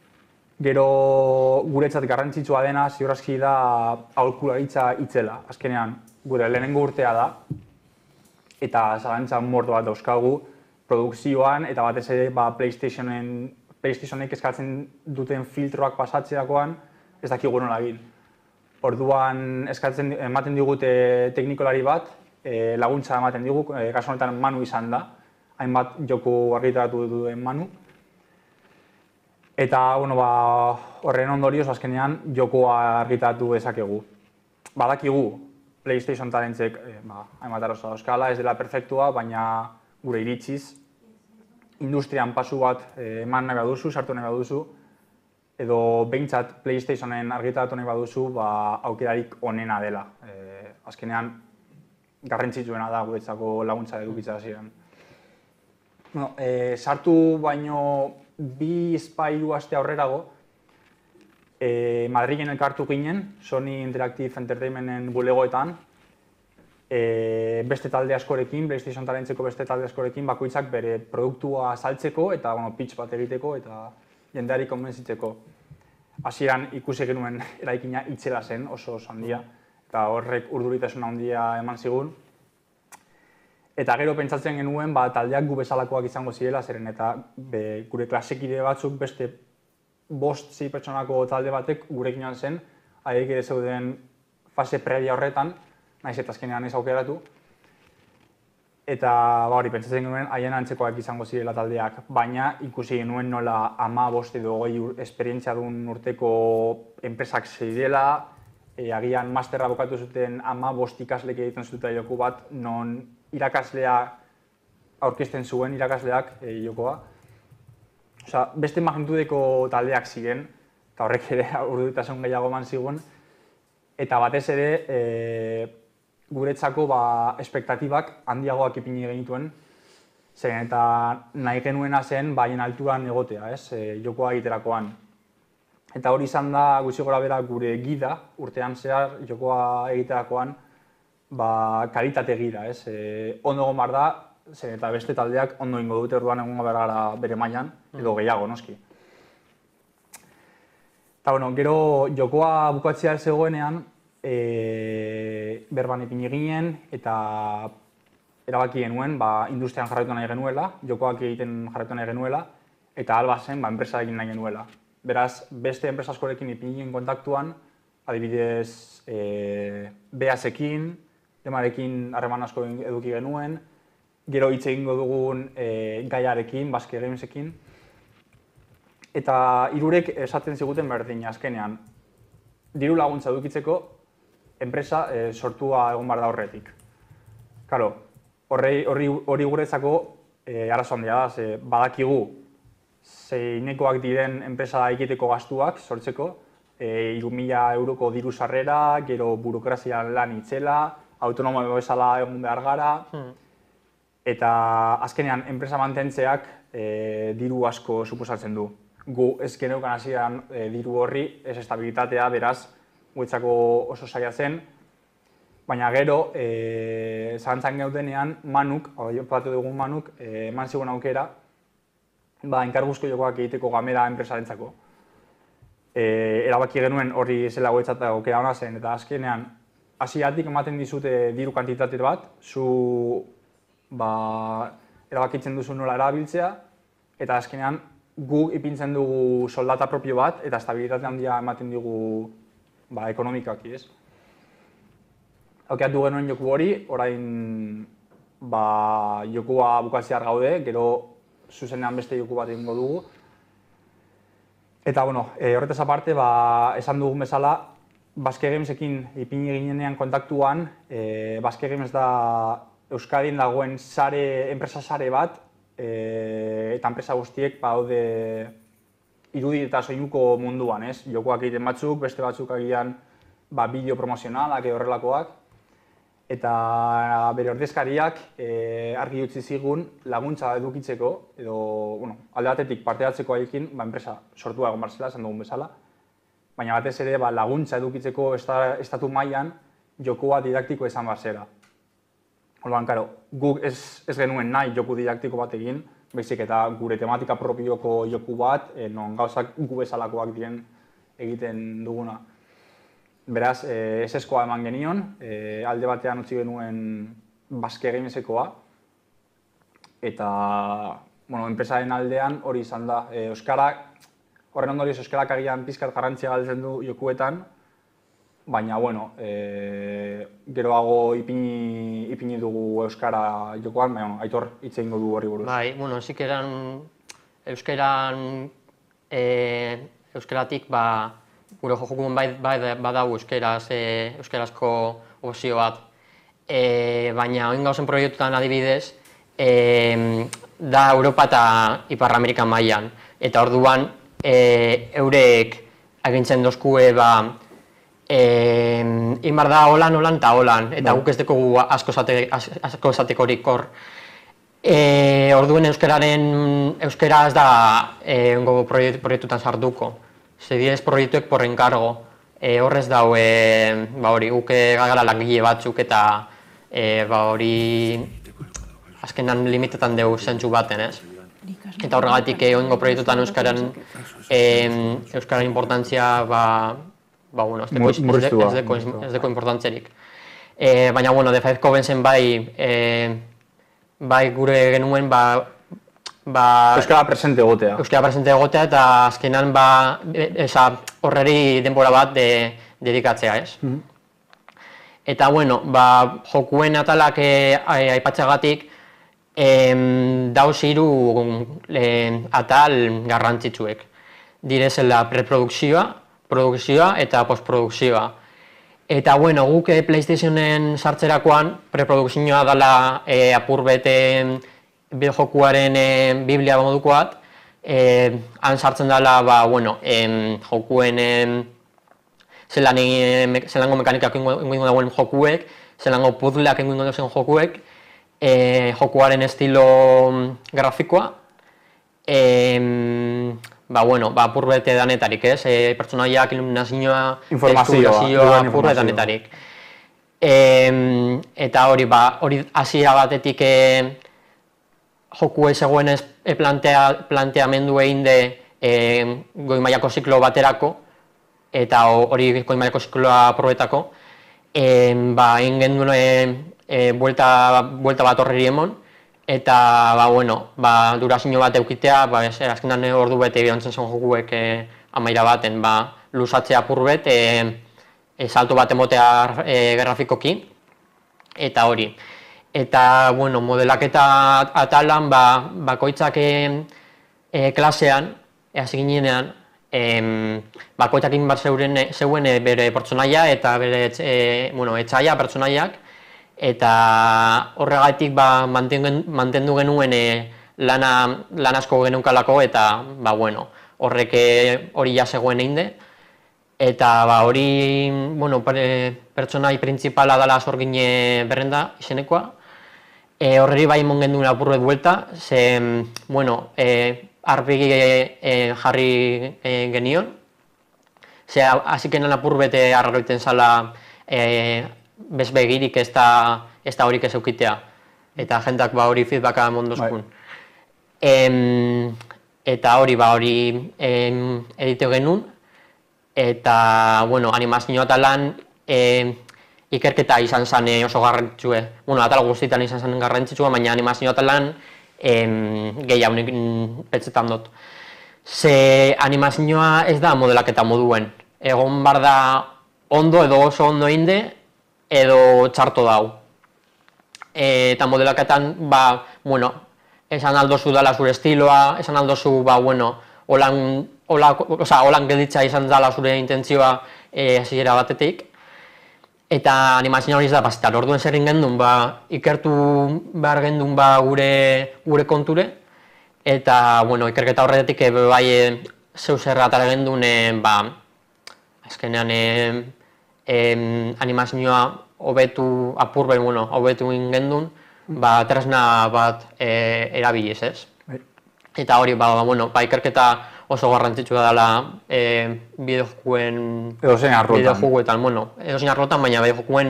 Gero guretzat garrantzitsua dena ziur aski da aholkularitza itzela. Azkenean, gure lehenengo urtea da, eta zalantza mordo bat dauzkagu produkzioan, eta batez ere PlayStationek eskatzen duten filtroak pasatzerakoan ez dakigu nola egin. Orduan ematen digute teknikolari bat, laguntza ematen digu, kasu honetan Manu izan da, hainbat joko argitaratu duen Manu. Eta horren ondorioz azkenean jokoa argitaratu dezakegu. Badakigu PlayStation Talentsek hainbat arazo dauzkala, ez dela perfektua, baina gure iritziz, industrian pasu bat eman nahi baduzu, sartu nahi baduzu, edo behintzat PlayStationen argitaratu nahi baduzu, aukerarik onena dela. Azkenean, garrantzitsuena da guretzako laguntza edukitza hasieran. Sartu baino 2-3 aste aurrerago, Madrilen elkartu ginen, Sony Interactive Entertainmenten bulegoetan, beste talde askorekin, PlayStation Talentseko beste talde askorekin, bakoitzak bere produktua saltzeko eta pitch bat egiteko eta jendeari konbentzitzeko. Hasieran ikusi genuen eraikina itzela zen, oso handia, eta horrek urduritasun handia eman zigun. Eta gero pentsatzen genuen taldeak gu bezalakoak izango zirela, zeren eta gure klasekide batzuk beste 5-6 pertsonako talde batek gurekin joan zen, haiek ere zeuden fase previa horretan, nahiz eta azkenean ez aukeratu. Eta hori pentsatzen genuen haien antzekoak izango zirela taldeak, baina ikusi genuen nola 15 edo 20 esperientzia duen urteko enpresak zirela, agian masterra bukatu zuten 15 ikaslek egiten zuten joku bat, non irakaslea aurkezten zuen irakasleak jokoa. Beste magnitudeko taldeak ziren, eta horrek ere urduritasun gehiago eman zigun, eta batez ere guretzako espektatibak handiagoak ipini genituen, zeren eta nahi genuena zen haien alturan egotea, jokoa egiterakoan. Eta hori izan da gutxi gorabehera gure gida urtean zehar jokoa egiterakoan kalitate gira, ondo egon behar da, zeren eta beste taldeak ondo ingo dute orduan egon behar gara bere mailan, edo gehiago, noski. Eta, bueno, gero jokoa bukatzea zegoenean, berban ipini ginen, eta erabaki genuen, industrian jarraitu nahi genuela, jokoak egiten jarraitu nahi genuela, eta alba zen, enpresarekin nahi genuela. Beraz, beste enpresa askorekin ipini ginen kontaktuan, adibidez, BAS-ekin, Demarekin harreman asko eduki genuen, gero hitz egingo dugun Gaiarekin, Basque Gamesekin, eta hirurek esaten ziguten berdina azkenean, diru laguntza edukitzeko, enpresa sortua egon behar da horretik. Karo, hori guretzako arazo handia da, badakigu zeinekoak diren enpresa egiteko gastuak sortzeko, 3.000 euroko diru sarrera, gero burokrazia lan itzela, autonomo bezala egun behar gara, eta azkenean enpresa mantentzeak diru asko suposatzen du. Gu ez geneukan hasieran diru horri, ez estabilitatea, beraz, guetzako oso zaila zen, baina gero, zalantzan geudenean, Manuk, jopatu dugun Manuk, eman zigun aukera, enkarguzko jokoak egiteko gamera enpresarentzako. Erabaki genuen hori zela guetzat aukera hona zen, eta azkenean, hasieratik ematen dizute diru kantitate bat, zu erabakitzen duzu nola erabiltzea, eta azkenean guk ipintzen dugu soldata propio bat, eta estabilitate handia ematen dugu ekonomikoak, ez? Aukeratu genuen joku hori, orain jokua bukatzear gaude, gero zuzenean beste joku bat egingo dugu. Eta, horretaz aparte, esan dugun bezala, Basque Gamesekin ipini ginenean kontaktuan, Basque Games da Euskadin dagoen enpresa sare bat, eta enpresa guztiek daude irudi eta soinuko munduan, ez? Jokoak egiten batzuk, beste batzuk agian bideo promozionalak edo horrelakoak. Eta bere ordezkariak argi utzi zigun laguntza edukitzeko, edo alde batetik parte hartzeko haiekin, enpresa sortua egon barzela, esan dugun bezala, baina batez ere laguntza edukitzeko estatu mailan jokoa didaktiko izan barzera. Orduan, guk ez genuen nahi joku didaktiko bat egin, baizik eta gure tematika propioko joku bat, non gauzak gu bezalakoak diren egiten duguna. Beraz, eseskoa eman genion, alde batean utzi genuen Basque Gamesekoa, eta enpresaren aldean hori izan da. Horren ondorioz euskarak agian pizkat garrantzia galtzen du jokuetan, baina, geroago ipini dugu euskara jokoan, baina, Aitor hitz egingo du hori buruz. Bai, zikeran euskaratik, gure jokun badago euskarazko opzio bat, baina oin gauzen proiektutan adibidez, da Europa eta Ipar Amerika mailan, eta orduan eurek agintzen dozkue inbar da holan eta holan, eta guk ez dugu asko esatekorik hor. Orduen euskara ez da proiektutan sartuko. Zedidez proiektuek por enkargo. Horrez dau, guk gara langile batzuk eta azkenan limitetan dugu zentzu baten, ez? Eta horregatik oingo proiektutan euskara importantzia ez deko importantzerik. Baina, defaizko benzen bai gure genuen euskara presente egotea. Euskara presente egotea eta azkenan horreri denbora bat dedikatzea, ez? Eta, jokuen atalak aipatzeagatik, dauz hiru atal garrantzitsuek. Direzela preprodukzioa, produkzioa eta postprodukzioa. Eta, guk PlayStationen sartzerakoan preprodukzioa dela apur bete jokuaren biblia modukoat, han sartzen dela jokuen zelango mekanikak ingo dagoen jokuek, zelango puzzleak ingo dagoen jokuek, jokuaren estilo grafikoa, apur bete danetarik, ez? Pertsonaiak, iluminazioa, informazioa, apur bete danetarik. Eta hori hasiera batetik joku zegoen planteamendu egin de goi mailako ziklo baterako, eta hori koimareko zikloa probetako, egin genduen buelta bat horreri emon, eta durazio bat eukitea, azkenan ordu bete bidontzen zen jokuek amaira baten, luzatzea apurbet, salto bat emotea grafikoki, eta hori. Eta, modelaketa atalan, bakoitzak klasean, hasi ginean, bakoitzak bat zeuen bere pertsonaia eta bere etxaia pertsonaiak, eta horregatik mantendu genuen lan asko geneukalako, eta horrek hori ja zegoen einde. Eta hori pertsonai printzipala dela Sorgine Berrenda izenekoa. Horreri bai emon genduen apurbet buelta, ze arpegi jarri genion. Ze hazikenan apurbet arraroiten zala bezbegirik ez da horik ez eukitea. Eta jendak hori feedbacka mondozkun. Eta hori editeo genuen. Eta, animazioa talan ikerketa izan zen oso garrantzitsua. Atal guztietan izan zen garrantzitsua, baina animazioa talan gehiago petzetan dut. Ze animazioa ez da modelaketa moduen. Egon bar da ondo edo oso ondo inde, edo txarto dau. Eta modelaketan, esan aldozu dela zure estiloa, esan aldozu, holan gelditza izan dela zure intentzioa hasiera batetik. Eta animazioa hori ez da pasetar. Orduen zer gendun, ikertu behar gendun gure konture. Eta, ikerketa horretik zeu zer atara gendun, azkenean animazioa hobetu apurben, hobetu gendun, tresna bat erabiliz, ez? Eta hori, ikerketa oso garrantzitsua dela bideojokuen... Edozein arlotan. Bideojokuetan, edozein arlotan, baina bideojokuen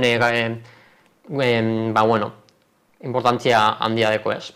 importantzia handia deko ez.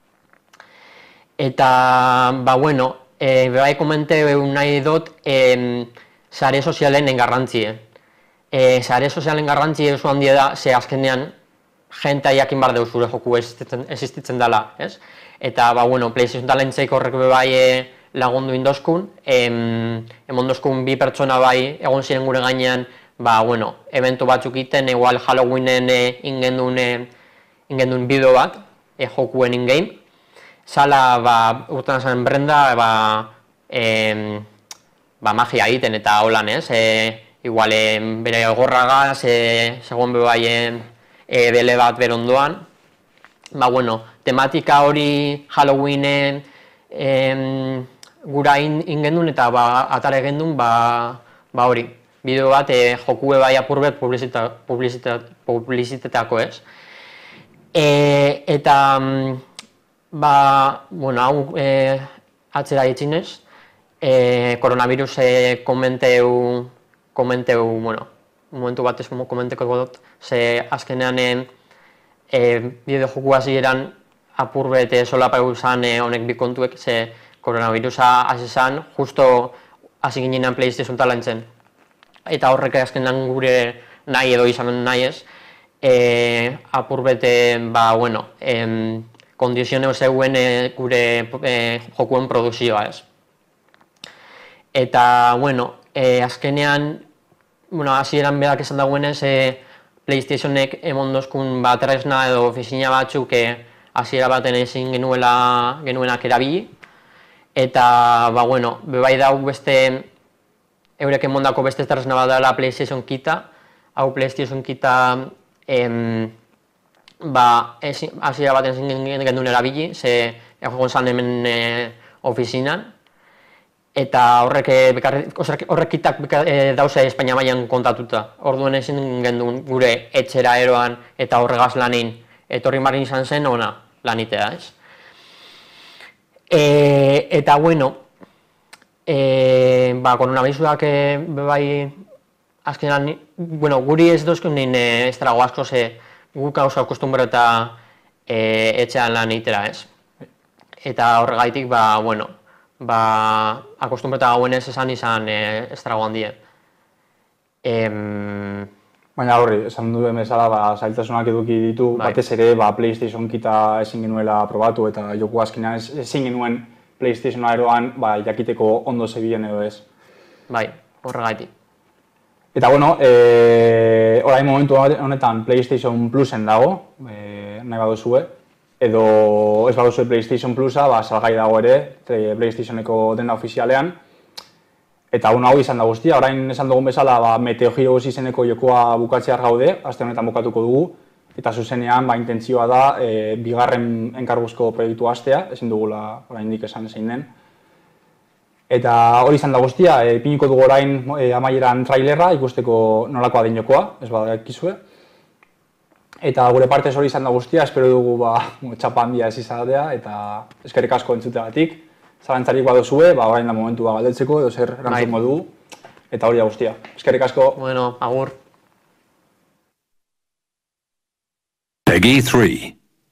Eta, bai komente nahi dut sare sozialen garrantzie. Sare sozialen garrantzie oso handia da, ze azkenean jentea jakin bar deu zure joku existitzen dela, ez? Eta, PlayStation talentzeik horrek bai lagundu indozkun, emondozkun bi pertsona bai egon ziren gure gainean, eventu batzuk iten, igual Halloweenen ingendun bideo bat, jokuen in-game. Zala, urtean zen Brenda, magia egiten eta holan, ez? Igual, bere gorragaz, segon bebaien bele bat berondoan. Tematika hori Halloweenen gura ingendun eta atare gendun hori. Bideo bat jokue bai apurbet publizitetako ez. Eta, hau atzera ditzinez, koronavirus komenteu, momentu batez komenteko dut, ze azkenean bideo joku hasieran apurbet solapa euzan honek bi kontuek, ze koronavirusa hasi zen, justo hasi ginean PlayStation talentzen. Eta horrek azkenean gure nahi edo izan nahi ez, apurbete, kondizioneu zeuen gure jokuen produkzioa ez. Eta, azkenean, hasieran berak esan dagoenez, PlayStationek emondozkun tresna edo ofizina batzuk hasiera baten ezin genuenak erabili. Eta, bebai dau beste, eurek emondako beste tresna bat dela PlayStation Kita. Hau PlayStation Kita hasiera baten ezin genuen erabili, ze egon zan hemen ofizinan. Eta horrek kitak dauze Espainia mailan kontatuta. Orduen ezin gendun gure etxera eroan eta horregaz lanin etorri marin izan zen ona lanitea, ez? Eta, koronavirusak bai azkenan, guri ez dozkun nien estrago asko ze guk oso akostumbreta etxean lan itera, ez? Eta horregaitik, akostumbreta gauen ez esan izan estrago handie. Baina horri, esan duen bezala, zailtasunak eduki ditu, batez ere PlayStation kita ezin genuela probatu eta joku azkenean ezin genuen PlayStation eroan jakiteko ondo zebilen edo ez. Bai, horregaitik. Eta bueno, orain momentu honetan PlayStation Plusen dago, nahi baduzue, edo ez baduzue PlayStation Plusa, salgai dago ere, PlayStationeko denda ofizialean. Eta hau izan da guztia, orain esan dugun bezala Meteo Heroes izeneko jokoa bukatzear gaude, aste honetan bukatuko dugu, eta zuzenean intentzioa da bigarren enkarguzko proiektu hastea, ezin dugula oraindik esan zein den. Eta hori izan da guztia, ipiniko dugu orain amaieran trailerra ikusteko nolakoa den jokoa, ez badakizue. Eta gure partez hori izan da guztia, espero dugu txapa handia ez izatea eta eskerrik asko entzuteagatik. Zalantzarik baduzue, orain da momentua galdetzeko edo zer erantzungo dugu, eta hori da guztia. Eskerrik asko. Bueno, agur. Peggy 3.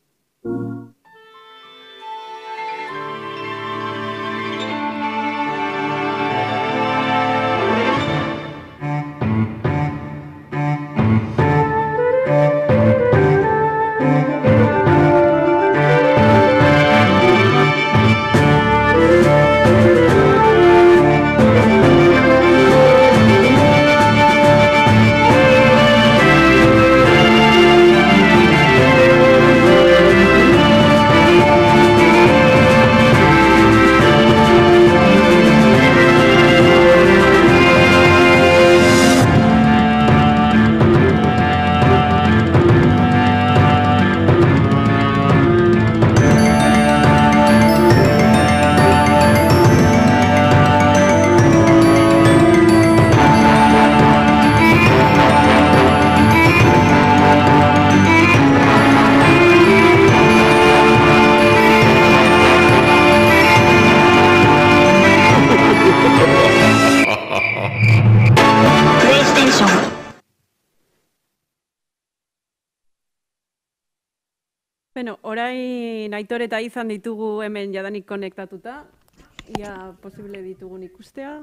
Orain Aitor eta Izan ditugu hemen jadanik konektatuta. Ia posible ditugun ikustea.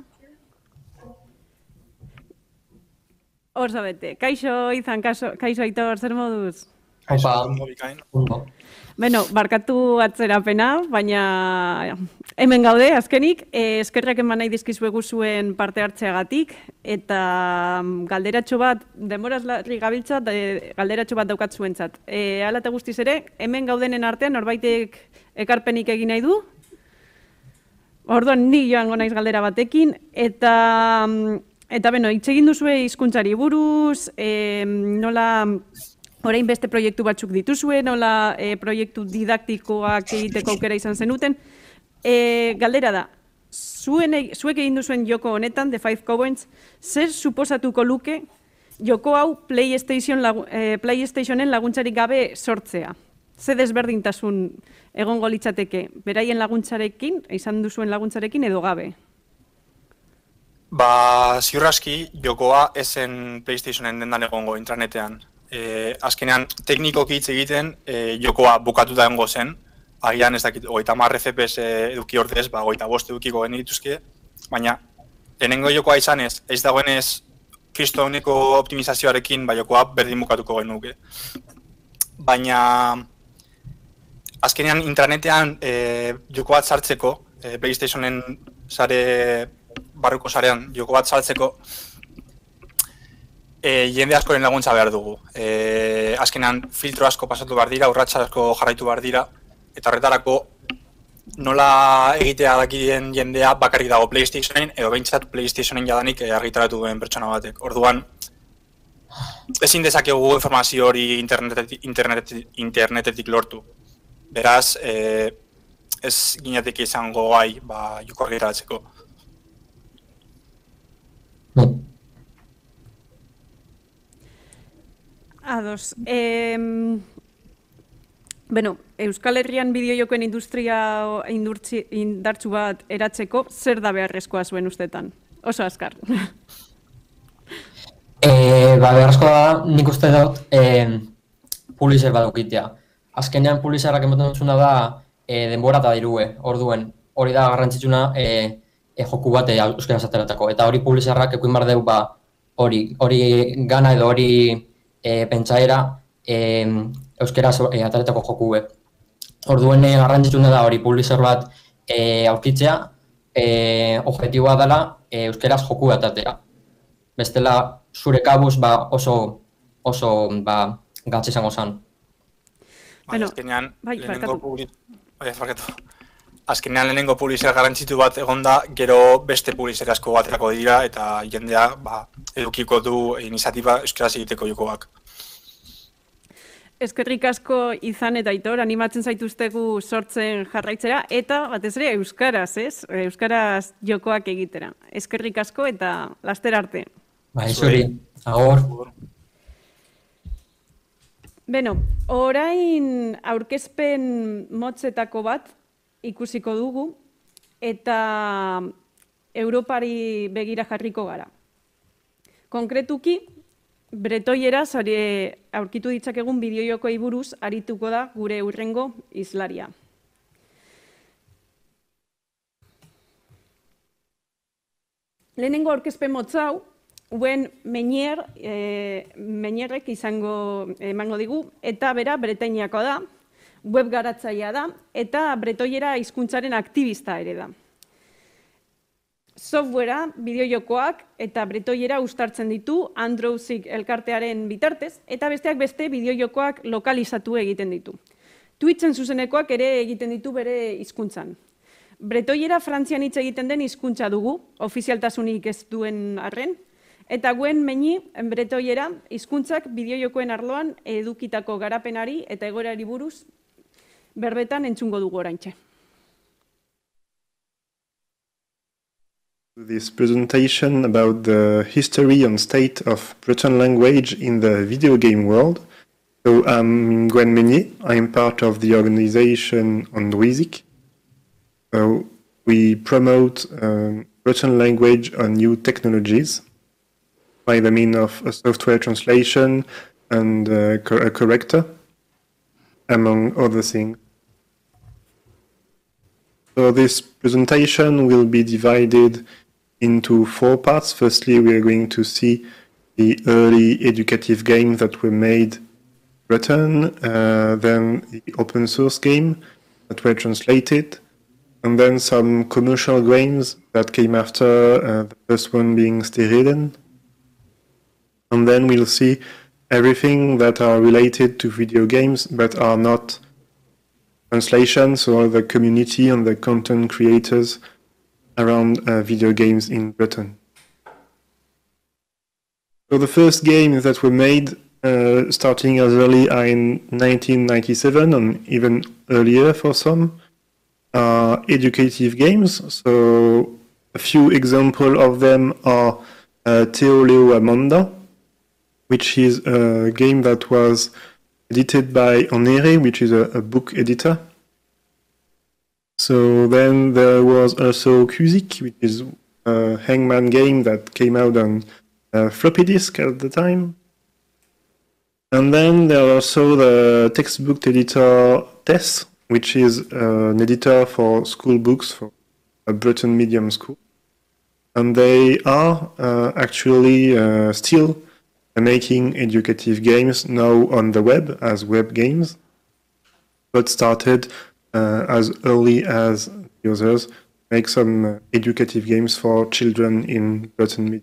Hor zabete. Kaixo Izan, kaixo Aitor, zer moduz? Kaixo, ondo bikain. Beno, barkatu atzerapena, baina hemen gaude, azkenik. Eskerrak eman nahi dizkizuegu zuen parte hartzeagatik, eta galderatxo bat, denboraz larri gabiltzat, galderatxo bat daukat zuentzat. Hala eta guztiz ere, hemen gaudenen artean norbaitek ekarpenik egin nahi du. Orduan, ni joango naiz galdera batekin, eta beno, hitz egin duzue hizkuntzari buruz, nola orain beste proiektu batzuk dituzue, nola proiektu didaktikoak egiteko aukera izan zenuten. Galdera da, zuek egin duzuen joko honetan, The Five Cowboys, zer suposatuko luke joko hau PlayStationen laguntzarik gabe sortzea? Ze desberdintasun egongo litzateke, beraien laguntzarekin, izan duzuen laguntzarekin edo gabe? Ziur aski, jokoa ezen PlayStationen dendan egongo intranetean. Azkenean, teknikoki hitz egiten, jokoa bukatuta egongo zen. Agian ez dakit, 30 FPS eduki ordez, 25 edukiko genituzke. Baina, lehenengo jokoa izan ez dagoenez kristoneko optimizazioarekin jokoa berdin bukatuko genuke. Baina, azkenean intranetean joko bat sartzeko, PlayStationen barruko sarean joko bat sartzeko, jende askoren laguntza behar dugu. Azkenean filtro asko pasatu behar dira, urrats asko jarraitu behar dira, eta horretarako nola egitea dakien jendea bakarrik dago PlayStationen, edo behintzat PlayStationen jadanik argitaratu duen pertsona batek. Orduan, ezin dezakegu informazio hori internetetik lortu. Beraz, ez ginetik izango gai joko argitaratzeko. Ados. Beno, Euskal Herrian bideojokoen industria indartsu bat eratzeko, zer da beharrezkoa zuen ustetan? Oso azkar. Beharrezkoa da, nik uste dut, publisher bat aukitea. Azkenean publisherrak ematen duzuna da denbora eta dirue, orduen. Hori da garrantzitsuna joku bat euskaraz ateratako. Eta hori publisherrak ekuin behar dugu hori gana edo hori pentsaera euskeraz ataretako jokue. Orduen garrantzitsuna da hori publisher bat aurkitzea, objektiboa dela euskeraz joku atatea. Bestela zure kabuz oso gatz izango zen. Azkenean lehenengo publisher garrantzitu bat egonda, gero beste publisher asko baterako dira eta jendea edukiko du iniziatiba euskeraz egiteko jokoak. Eskerrik asko Izan eta Aitor, animatzen zaituztegu sortzen jarraitzera eta batez ere euskaraz, ez? Euskaraz jokoak egitera. Eskerrik asko eta laster arte. Zuri, agor. Beno, orain aurkezpen motzetako bat ikusiko dugu eta Europari begira jarriko gara. Konkretuki, bretoieraz aurkitu ditzakegun bideojokoei buruz arituko da gure hurrengo hizlaria. Lehenengo aurkezpen motza hau, Wen Menierrek emango digu, eta bera Bretainiakoa da, web garatzailea da, eta bretoiera hizkuntzaren aktivista ere da. Softwarea, bideojokoak eta bretoiera uztartzen ditu Androwsig elkartearen bitartez, eta besteak beste bideojokoak lokalizatu egiten ditu. Twitchen zuzenekoak ere egiten ditu bere hizkuntzan. Bretoiera Frantzian hitz egiten den hizkuntza dugu, ofizialtasunik ez duen arren, eta Wen Meni bretoiera hizkuntzak bideojokoen arloan edukitako garapenari eta egoerari buruz berbetan entzungo dugu oraintxe. This presentation about the history and state of Breton language in the video game world. So I'm Gwen Meunier. I'm part of the organization Androisic. We promote Breton language and new technologies by the means of a software translation and a corrector, among other things. So this presentation will be divided into 4 parts. Firstly, we are going to see the early educative games that were made in Breton, then the open source game that were translated, and then some commercial games that came after, the first one being Stereden. And then we'll see everything that are related to video games but are not translations, or the community and the content creators around video games in Breton. So the first games that were made starting as early in 1997 and even earlier for some are educative games. So a few examples of them are Teoleo Amanda, which is a game that was edited by Onere, which is a book editor. So then there was also Cusic, which is a hangman game that came out on floppy disk at the time. And then there are also the textbook editor Tess, which is an editor for school books for a Breton medium school. And they are actually still making educative games now on the web as web games, but started as early as the others, make some educative games for children in Breton media.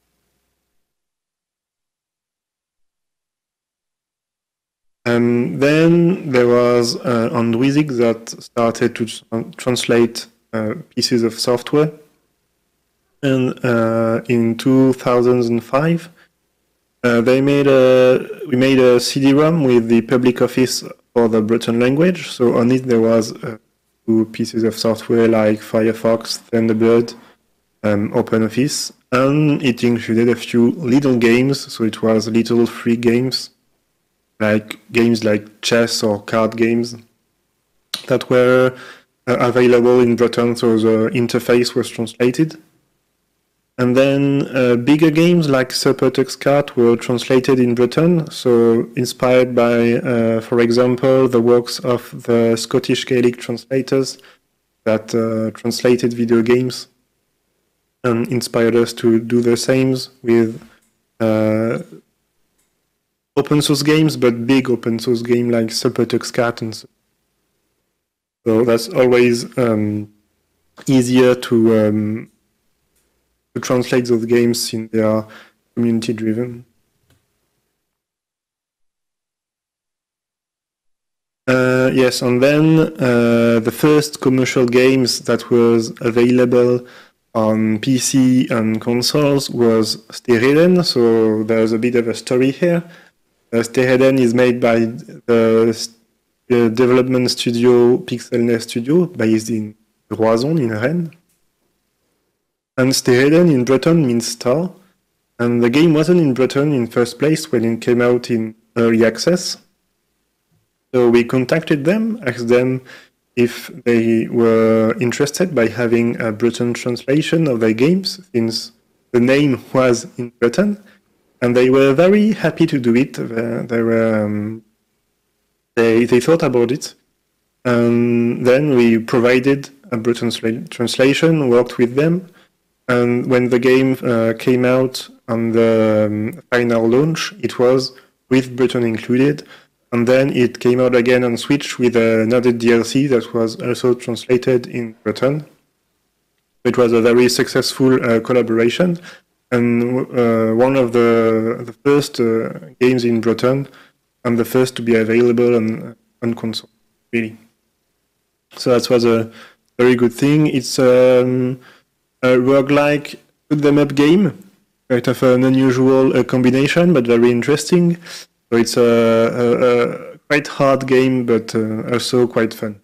And then there was Androisic that started to translate pieces of software. And in 2005, we made a CD-ROM with the public office for the Breton language. So on it there was 2 pieces of software like Firefox, Thunderbird, OpenOffice, and it included a few little games. So it was little free games, like games like chess or card games that were available in Breton. So the interface was translated. And then bigger games like Super Tux Kart were translated in Breton, so inspired by, for example, the works of the Scottish Gaelic translators that translated video games and inspired us to do the same with open source games, but big open source game like SuperTuxCat and so that's always easier to translate those games since they are community driven. Yes, and then the first commercial games that was available on PC and consoles was Stereden, so there's a bit of a story here. Stereden is made by the development studio Pixelnest Studio, based in Roison, in Rennes. And Stereden in Breton means star, and the game wasn't in Breton in first place when it came out in early access. So we contacted them, asked them if they were interested by having a Breton translation of their games, since the name was in Breton, and they were very happy to do it. They thought about it, and then we provided a Breton translation, worked with them, and when the game came out on the final launch, it was with Breton included. And then it came out again on Switch with another DLC that was also translated in Breton. It was a very successful collaboration, and one of the first games in Breton, and the first to be available on console, really. So that was a very good thing. It's a roguelike shoot-them-up game, kind of an unusual combination, but very interesting. So it's a quite hard game, but also quite fun.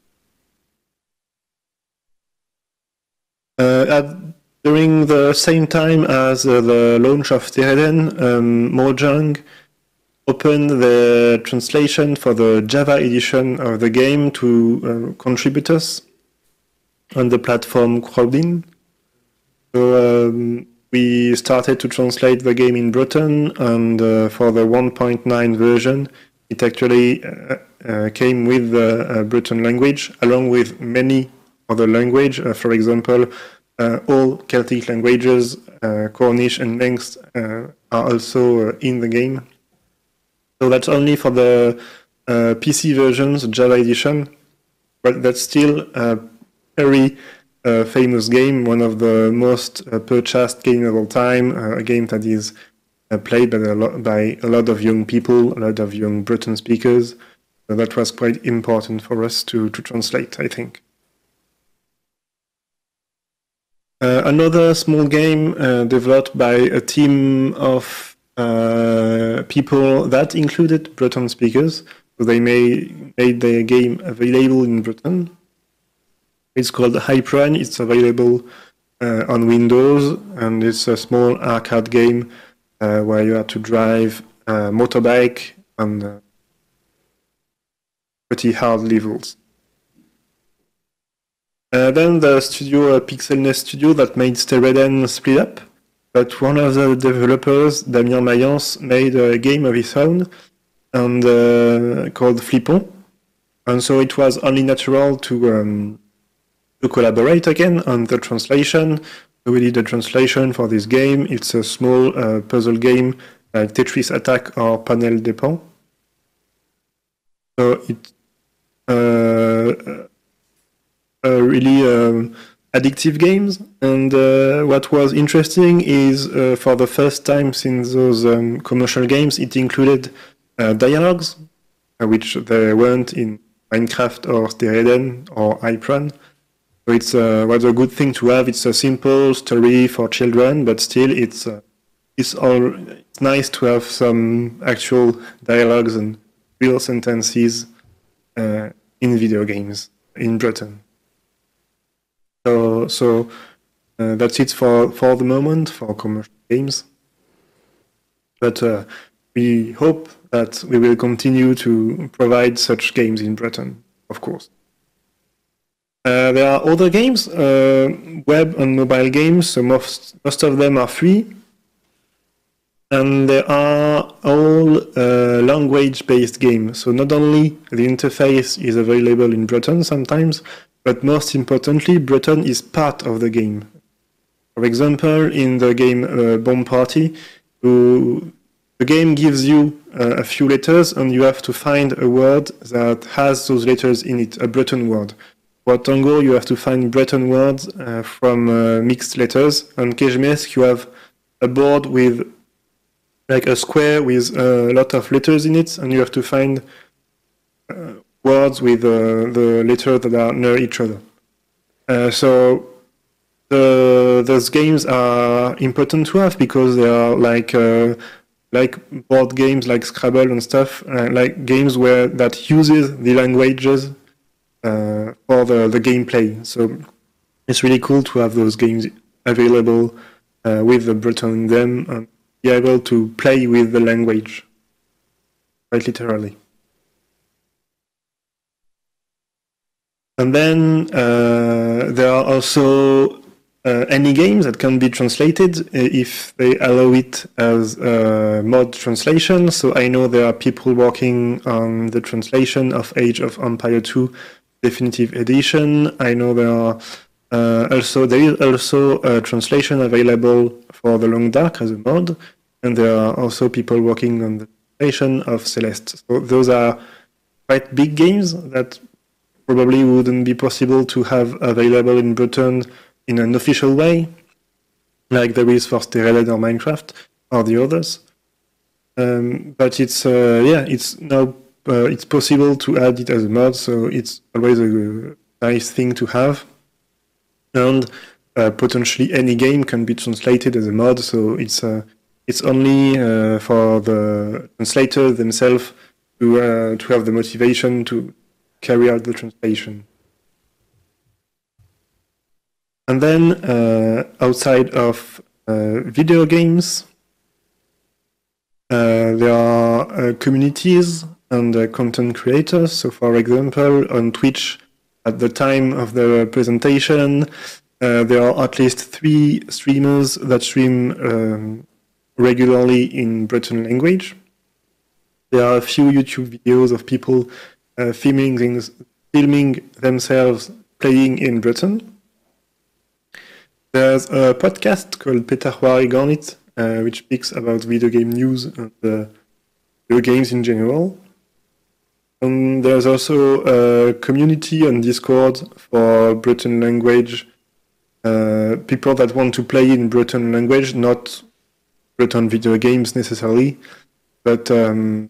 During the same time as the launch of Stereden, Mojang opened the translation for the Java edition of the game to contributors on the platform Crowdin. So we started to translate the game in Breton, and for the 1.9 version, it actually came with the Breton language, along with many other languages. For example, all Celtic languages, Cornish and Manx, are also in the game. So that's only for the PC versions, Java edition, but that's still a very famous game, one of the most purchased games of all time, a game that is played by a lot of young people, a lot of young Breton speakers. So that was quite important for us to translate, I think. Another small game developed by a team of people that included Breton speakers. So they made their game available in Breton. It's called Hyperen. It's available on Windows, and it's a small arcade game where you have to drive a motorbike on pretty hard levels. Then the studio, Pixelnest Studio, that made Stereden split up, but one of the developers, Damien Mayence, made a game of his own and called Flippon, and so it was only natural to collaborate again on the translation. So we did a translation for this game. It's a small puzzle game like Tetris Attack or Panel Dépend. So it's really addictive games. And what was interesting is for the first time since those commercial games, it included dialogues, which there weren't in Minecraft or Stereden or Hyperen. So it's was a good thing to have. It's a simple story for children, but still it's nice to have some actual dialogues and real sentences in video games in Breton. So that's it for the moment for commercial games. But we hope that we will continue to provide such games in Breton, of course. There are other games, web and mobile games, so most of them are free. And they are all language-based games. So not only the interface is available in Breton sometimes, but most importantly, Breton is part of the game. For example, in the game Bomb Party, The game gives you a few letters, and you have to find a word that has those letters in it, a Breton word. For Tango, you have to find Breton words from mixed letters. On Kejmes, you have a board with like a square with a lot of letters in it, and you have to find words with the letters that are near each other. So those games are important to have because they are like board games like Scrabble and stuff, like games where that uses the languages for the gameplay. So it's really cool to have those games available with the Breton in them and be able to play with the language, quite literally. And then there are also any games that can be translated if they allow it as mod translation. So I know there are people working on the translation of Age of Empire 2 Definitive Edition. I know there is also a translation available for The Long Dark as a mod, and there are also people working on the translation of Celeste. So those are quite big games that probably wouldn't be possible to have available in Breton in an official way, like there is for Sterelen or Minecraft or the others. But it's now it's possible to add it as a mod, so it's always a nice thing to have. And potentially any game can be translated as a mod, so it's only for the translators themselves to have the motivation to carry out the translation. And then outside of video games, there are communities and content creators. So for example, on Twitch, at the time of the presentation, there are at least 3 streamers that stream regularly in Breton language. There are a few YouTube videos of people filming themselves playing in Breton. There's a podcast called Petarroir Garnit, which speaks about video game news and video games in general. And there's also a community on Discord for Breton language, people that want to play in Breton language, not Breton video games necessarily, but to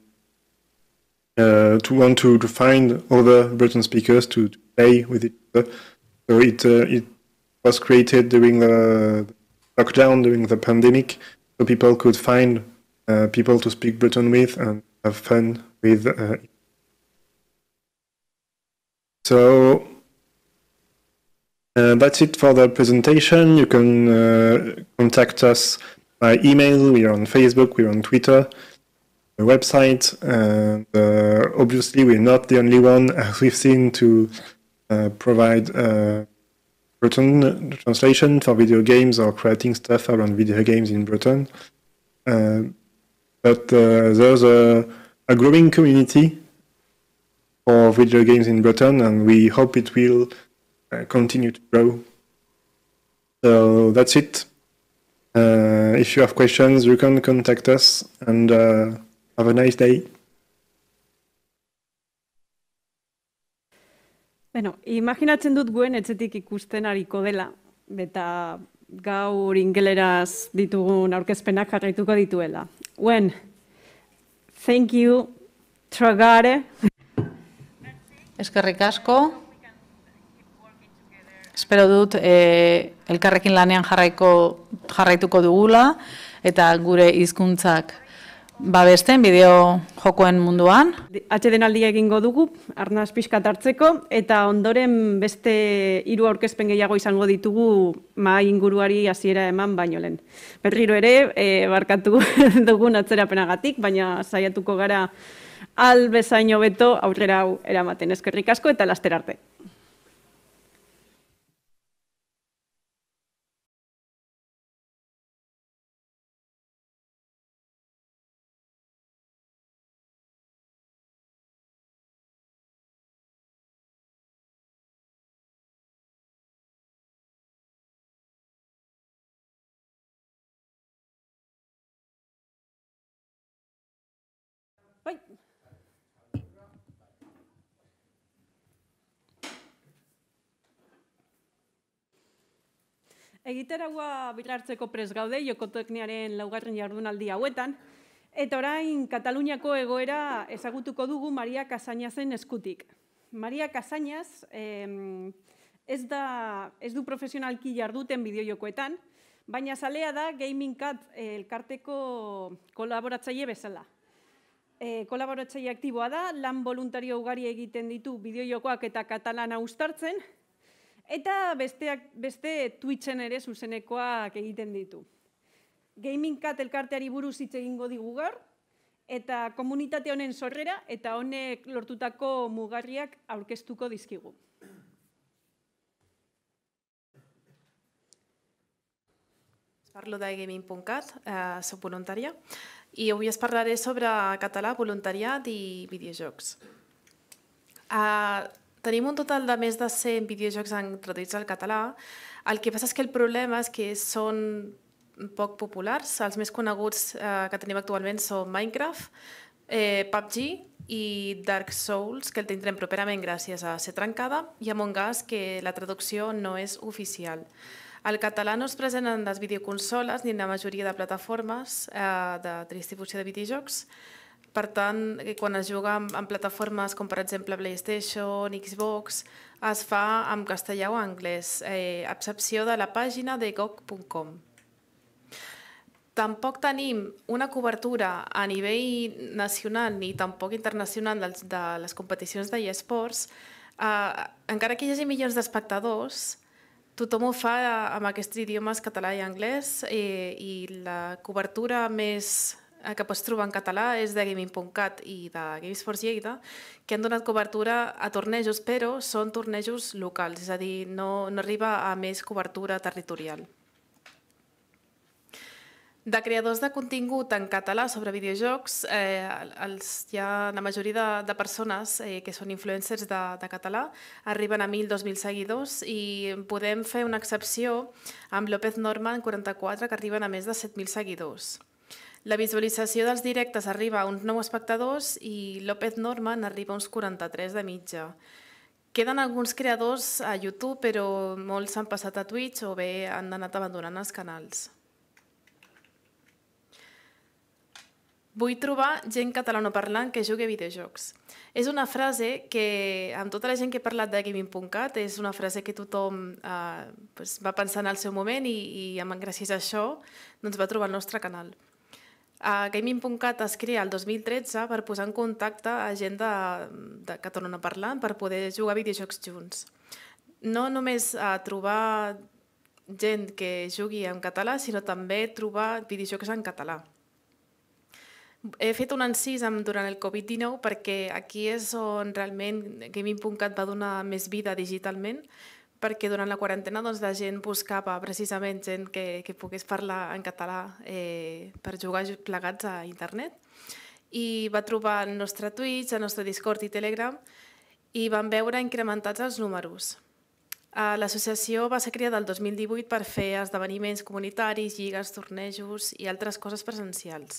want to find other Breton speakers to play with each other. So it was created during the lockdown, during the pandemic, so people could find people to speak Breton with and have fun with it. So that's it for the presentation. You can contact us by email. We are on Facebook, we're on Twitter, the website, and obviously we're not the only one, as we've seen, to provide Breton translation for video games or creating stuff around video games in Breton. But there's a growing community for video games in Breton, and we hope it will continue to grow. So that's it. If you have questions, you can contact us, and have a nice day. Bueno, imaginatzen dut Gwen etxetik ikusten ariko dela, eta gaur ingeleraz ditugun aurkezpenak jarraituko dituela. Gwen, thank you, Tragare. Eskerrik asko. Espero dut elkarrekin lanean jarraituko dugula eta gure hizkuntzak babesten bideo jokoen munduan. Atsedenaldia egingo dugu, arnaz pixkat hartzeko, eta ondoren beste 3 aurkezpen gehiago izango ditugu mahai inguruari hasiera eman baino lehen. Berriro ere, barkatu dugun atzerapenagatik, baina saiatuko gara bezain hobeto aurrera hau eramaten. Eskerrik asko eta laster arte. Bai. Egitaraua bilartzeko prest gaude, Jokotekniaren laugarren jardunaldi hauetan, eta orain Kataluniako egoera ezagutuko dugu Maria Casañasen eskutik. Maria Casañas ez du profesionalki jarduten bideojokoetan, baina zalea da Gaming Cat elkarteko kolaboratzaile bezala. Kolaboratzaile aktiboa da, lan voluntario ugari egiten ditu bideojokoak eta katalana uztartzen, eta beste Twitchen ere zuzenekoak egiten ditu. Gaming Cat elkarteari buruz hitz egingo digu gaur, eta komunitate honen sorrera eta honek lortutako mugarriak aurkeztuko dizkigu. Parlo de Gaming.cat, soc voluntària, i avui es parlaré sobre català, voluntariat i videojocs. Tenim un total de més de 100 videojocs traduïts al català. El que passa és que el problema és que són poc populars. Els més coneguts que tenim actualment són Minecraft, PUBG i Dark Souls, que el tindrem properament gràcies a Ser Trencada, i Among Us, que la traducció no és oficial. El català no es present en les videoconsoles ni en la majoria de plataformes de distribució de videojocs. Per tant, quan es juga en plataformes com per exemple PlayStation, Xbox, es fa en castellà o anglès, a excepció de la pàgina de GOG.com. Tampoc tenim una cobertura a nivell nacional ni tampoc internacional de les competicions d'eSports. Encara que hi hagi milions d'espectadors, tothom ho fa amb aquests idiomes català i anglès, i la cobertura més que pots trobar en català és de Gaming.cat i de GameSports Lleida, que han donat cobertura a tornejos, però són tornejos locals, és a dir, no arriba a més cobertura territorial. De creadors de contingut en català sobre videojocs, hi ha la majoria de persones que són influencers de català, arriben a 1.000-2.000 seguidors, i podem fer una excepció amb López Norman 44, que arriben a més de 7.000 seguidors. La visualització dels directes arriba a uns 9 espectadors i López Norman arriba a uns 43 de mitja. Queden alguns creadors a YouTube, però molts s'han passat a Twitch o bé han anat abandonant els canals. Vull trobar gent catalanoparlant que jugui a videojocs. És una frase que, amb tota la gent que he parlat de Gaming.cat, és una frase que tothom va pensar en el seu moment i gràcies a això va trobar el nostre canal. Gaming.cat es crea el 2013 per posar en contacte a gent de catalanoparlant per poder jugar a videojocs junts. No només trobar gent que jugui en català, sinó també trobar videojocs en català. He fet un encís durant el Covid-19 perquè aquí és on realment Gaming.cat va donar més vida digitalment, perquè durant la quarantena la gent buscava precisament gent que pogués parlar en català per jugar plegats a internet, i va trobar el nostre Twitch, el nostre Discord i Telegram, i van veure incrementats els números. L'associació va ser creada el 2018 per fer esdeveniments comunitaris, lligues, tornejos i altres coses presencials.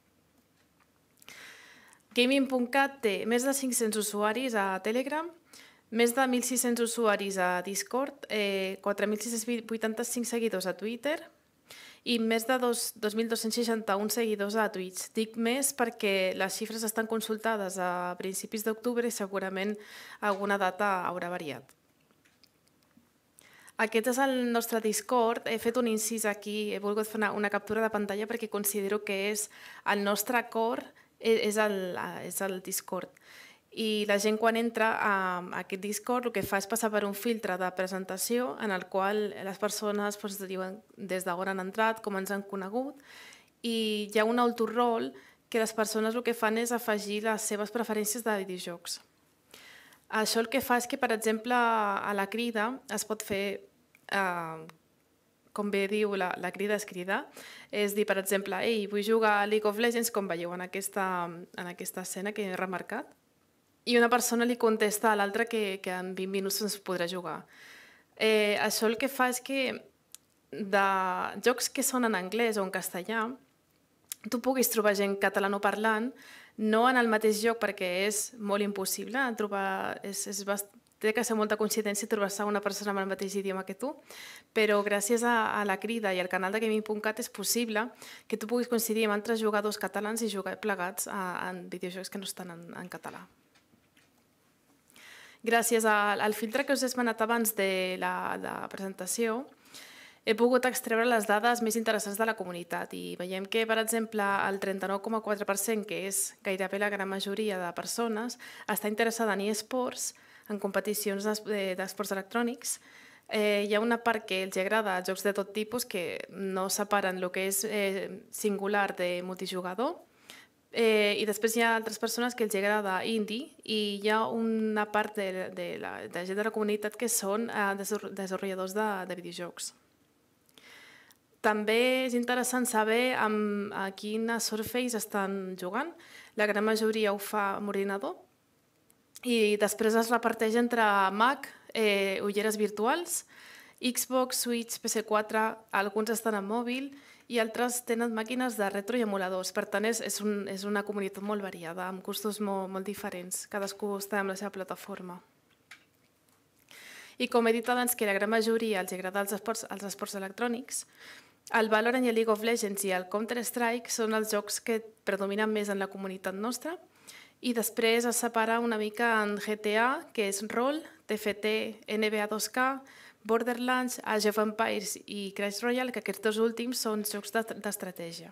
Gaming.cat té més de 500 usuaris a Telegram, més de 1.600 usuaris a Discord, 4.685 seguidors a Twitter i més de 2.261 seguidors a Twitch. Dic més perquè les xifres estan consultades a principis d'octubre i segurament alguna data haurà variat. Aquest és el nostre Discord. He fet un incís aquí, he volgut fer una captura de pantalla perquè considero que és el nostre cor, és el Discord. I la gent quan entra a aquest Discord el que fa és passar per un filtre de presentació en el qual les persones diuen des d'on han entrat, com ens han conegut, i hi ha un autorol que les persones el que fan és afegir les seves preferències de videojocs. Això el que fa és que, per exemple, a la crida es pot fer, com bé diu, la crida és cridar, és dir, per exemple, ei, vull jugar a League of Legends, com veieu en aquesta escena que he remarcat, i una persona li contesta a l'altra que en 20 minuts es podrà jugar. Això el que fa és que de jocs que són en anglès o en castellà tu puguis trobar gent catalanoparlant no en el mateix lloc perquè és molt impossible trobar, té que ser molta coincidència trobar-se una persona amb el mateix idioma que tu, però gràcies a la crida i al canal de Gaming.cat és possible que tu puguis coincidir amb altres jugadors catalans i jugar plegats en videojocs que no estan en català. Gràcies al filtre que us he esmenat abans de la presentació, he pogut extreure les dades més interessants de la comunitat i veiem que, per exemple, el 39,4%, que és gairebé la gran majoria de persones, està interessada en eSports, en competicions d'esports electrònics. Hi ha una part que els agrada jocs de tot tipus que no separen el que és singular de multijugador, i després hi ha altres persones que els agrada indie i hi ha una part de gent de la comunitat que són desenvolupadors de videojocs. També és interessant saber a quina Surface estan jugant. La gran majoria ho fa amb ordinador i després es reparteix entre Mac, ulleres virtuals, Xbox, Switch, PS4, alguns estan en mòbil i altres tenen màquines de retro i emuladors. Per tant, és una comunitat molt variada, amb gustos molt diferents. Cadascú està amb la seva plataforma. I com he dit abans que la gran majoria els agrada els esports electrònics, el Valorant i el League of Legends i el Counter-Strike són els jocs que predominen més en la comunitat nostra i després es separa una mica en GTA, que és rol, TFT, NBA 2K, Borderlands, Age of Empires i Clash Royale, que aquests dos últims són jocs d'estratègia.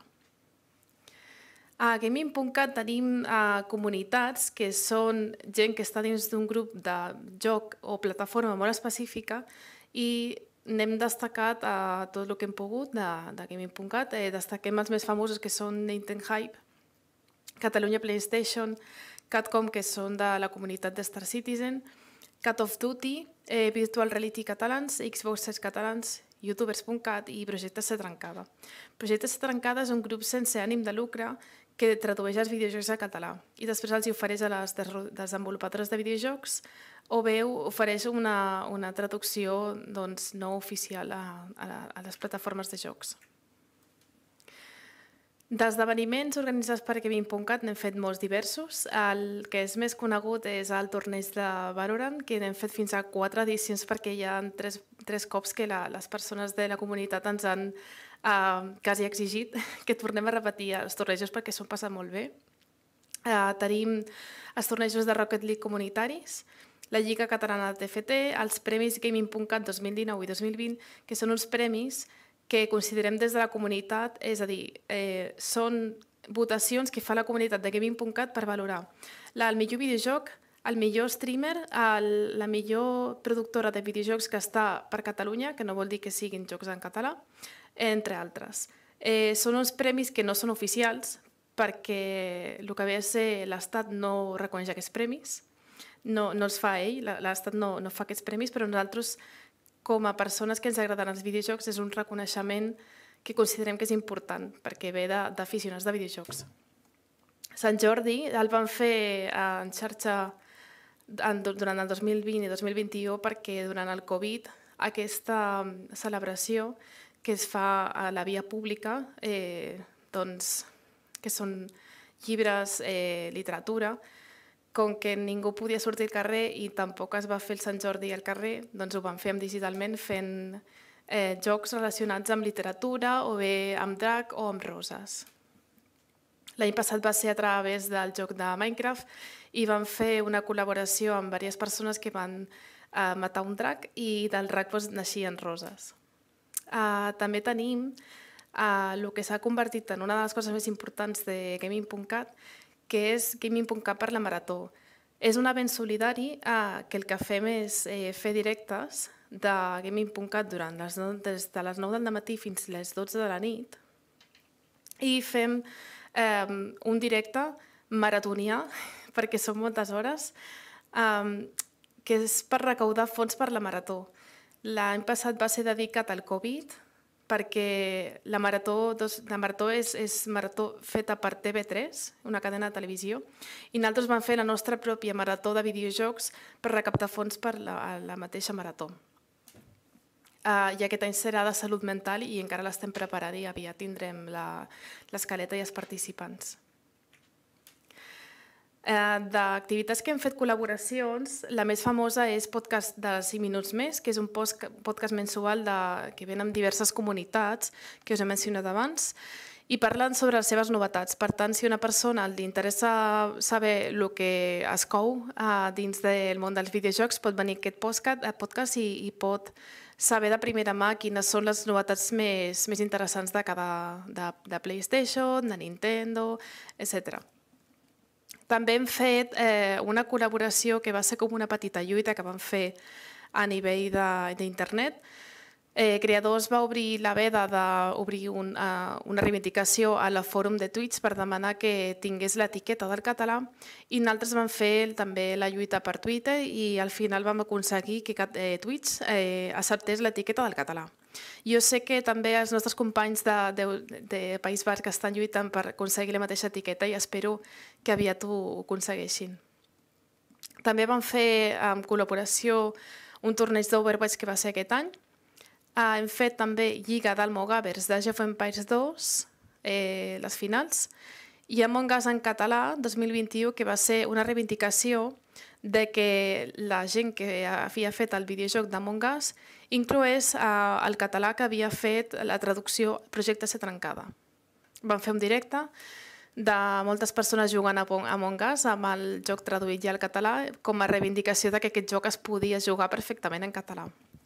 A Gaming.cat tenim comunitats que són gent que està dins d'un grup de joc o plataforma molt específica i n'hem destacat tot el que hem pogut de Gaming.cat. Destaquem els més famosos que són Nintendo Hype, Catalunya PlayStation, Catcom, que són de la comunitat de Star Citizen, Cat of Duty, Virtual Reality Catalans, Xboxers Catalans, Youtubers.cat i Projecte C Trencada. Projecte C Trencada és un grup sense ànim de lucre que tradueix els videojocs a català i després els ofereix a les desenvolupadores de videojocs o bé ofereix una traducció no oficial a les plataformes de jocs. D'esdeveniments organitzats per Gaming.cat n'hem fet molts diversos. El que és més conegut és el torneig de Valorant, que n'hem fet fins a 4 edicions perquè hi ha 3 cops que les persones de la comunitat ens han quasi exigit que tornem a repetir els tornejos perquè s'ho passa molt bé. Tenim els tornejos de Rocket League comunitaris, la Lliga Catalana de TFT, els Premis Gaming.cat 2019 i 2020, que són uns premis que considerem des de la comunitat, és a dir, són votacions que fa la comunitat de Gaming.cat per valorar el millor videojoc, el millor streamer, la millor productora de videojocs que està per Catalunya, que no vol dir que siguin jocs en català, entre altres. Són uns premis que no són oficials perquè el que ve a ser l'Estat no reconeix aquests premis, no els fa ell, l'Estat no fa aquests premis, però nosaltres, com a persones que ens agraden els videojocs, és un reconeixement que considerem que és important, perquè ve d'aficionats de videojocs. Sant Jordi el van fer en xarxa durant el 2020 i 2021 perquè durant el Covid aquesta celebració que es fa a la via pública, que són llibres, literatura, com que ningú podia sortir al carrer i tampoc es va fer el Sant Jordi al carrer, doncs ho vam fer digitalment fent jocs relacionats amb literatura o bé amb drac o amb roses. L'any passat va ser a través del joc de Minecraft i vam fer una col·laboració amb diverses persones que van matar un drac i del drac naixien roses. També tenim el que s'ha convertit en una de les coses més importants de Gaming.cat, que és Gaming.cat per la Marató. És un event solidari que el que fem és fer directes de Gaming.cat des de les 9 del matí fins a les 12 de la nit i fem un directe maratonià, perquè són moltes hores, que és per recaudar fons per la Marató. L'any passat va ser dedicat al Covid, perquè la marató és marató feta per TV3, una cadena de televisió, i nosaltres vam fer la nostra pròpia marató de videojocs per recaptar fons per la mateixa marató. I aquest any serà de salut mental i encara l'estem preparant i aviat tindrem l'escaleta i els participants. D'activitats que hem fet col·laboracions, la més famosa és Podcast de 5 minuts més, que és un podcast mensual que ven amb diverses comunitats, que us he mencionat abans, i parlen sobre les seves novetats. Per tant, si a una persona li interessa saber el que es cou dins del món dels videojocs, pot venir a aquest podcast i pot saber de primera mà quines són les novetats més interessants de PlayStation, de Nintendo, etc. També hem fet una col·laboració que va ser com una petita lluita que vam fer a nivell d'internet. Creadors va obrir la veda d'obrir una reivindicació a la fòrum de Twitch per demanar que tingués l'etiqueta del català i nosaltres vam fer també la lluita per Twitter i al final vam aconseguir que Twitch acceptés l'etiqueta del català. Jo sé que també els nostres companys de País Basc estan lluitant per aconseguir la mateixa etiqueta i espero que aviat ho aconsegueixin. També vam fer en col·laboració un torneig d'Overwatch que va ser aquest any. Hem fet també Lliga d'Almogàvers d'Age of Empires 2, les finals, i Among Us en català 2021, que va ser una reivindicació de que la gent que havia fet el videojoc d'Among Us incloés el català que havia fet la traducció Projecte C trencada. Vam fer un directe de moltes persones jugant a Among Us amb el joc traduït ja al català com a reivindicació de que aquest joc es podia jugar perfectament en català.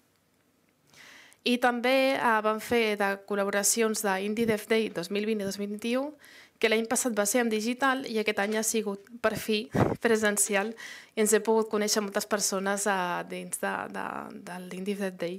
I també vam fer de col·laboracions d'Indie Dev Day 2020 i 2021, que l'any passat va ser en digital i aquest any ha sigut, per fi, presencial i ens he pogut conèixer moltes persones dins de l'Indie Dev Day.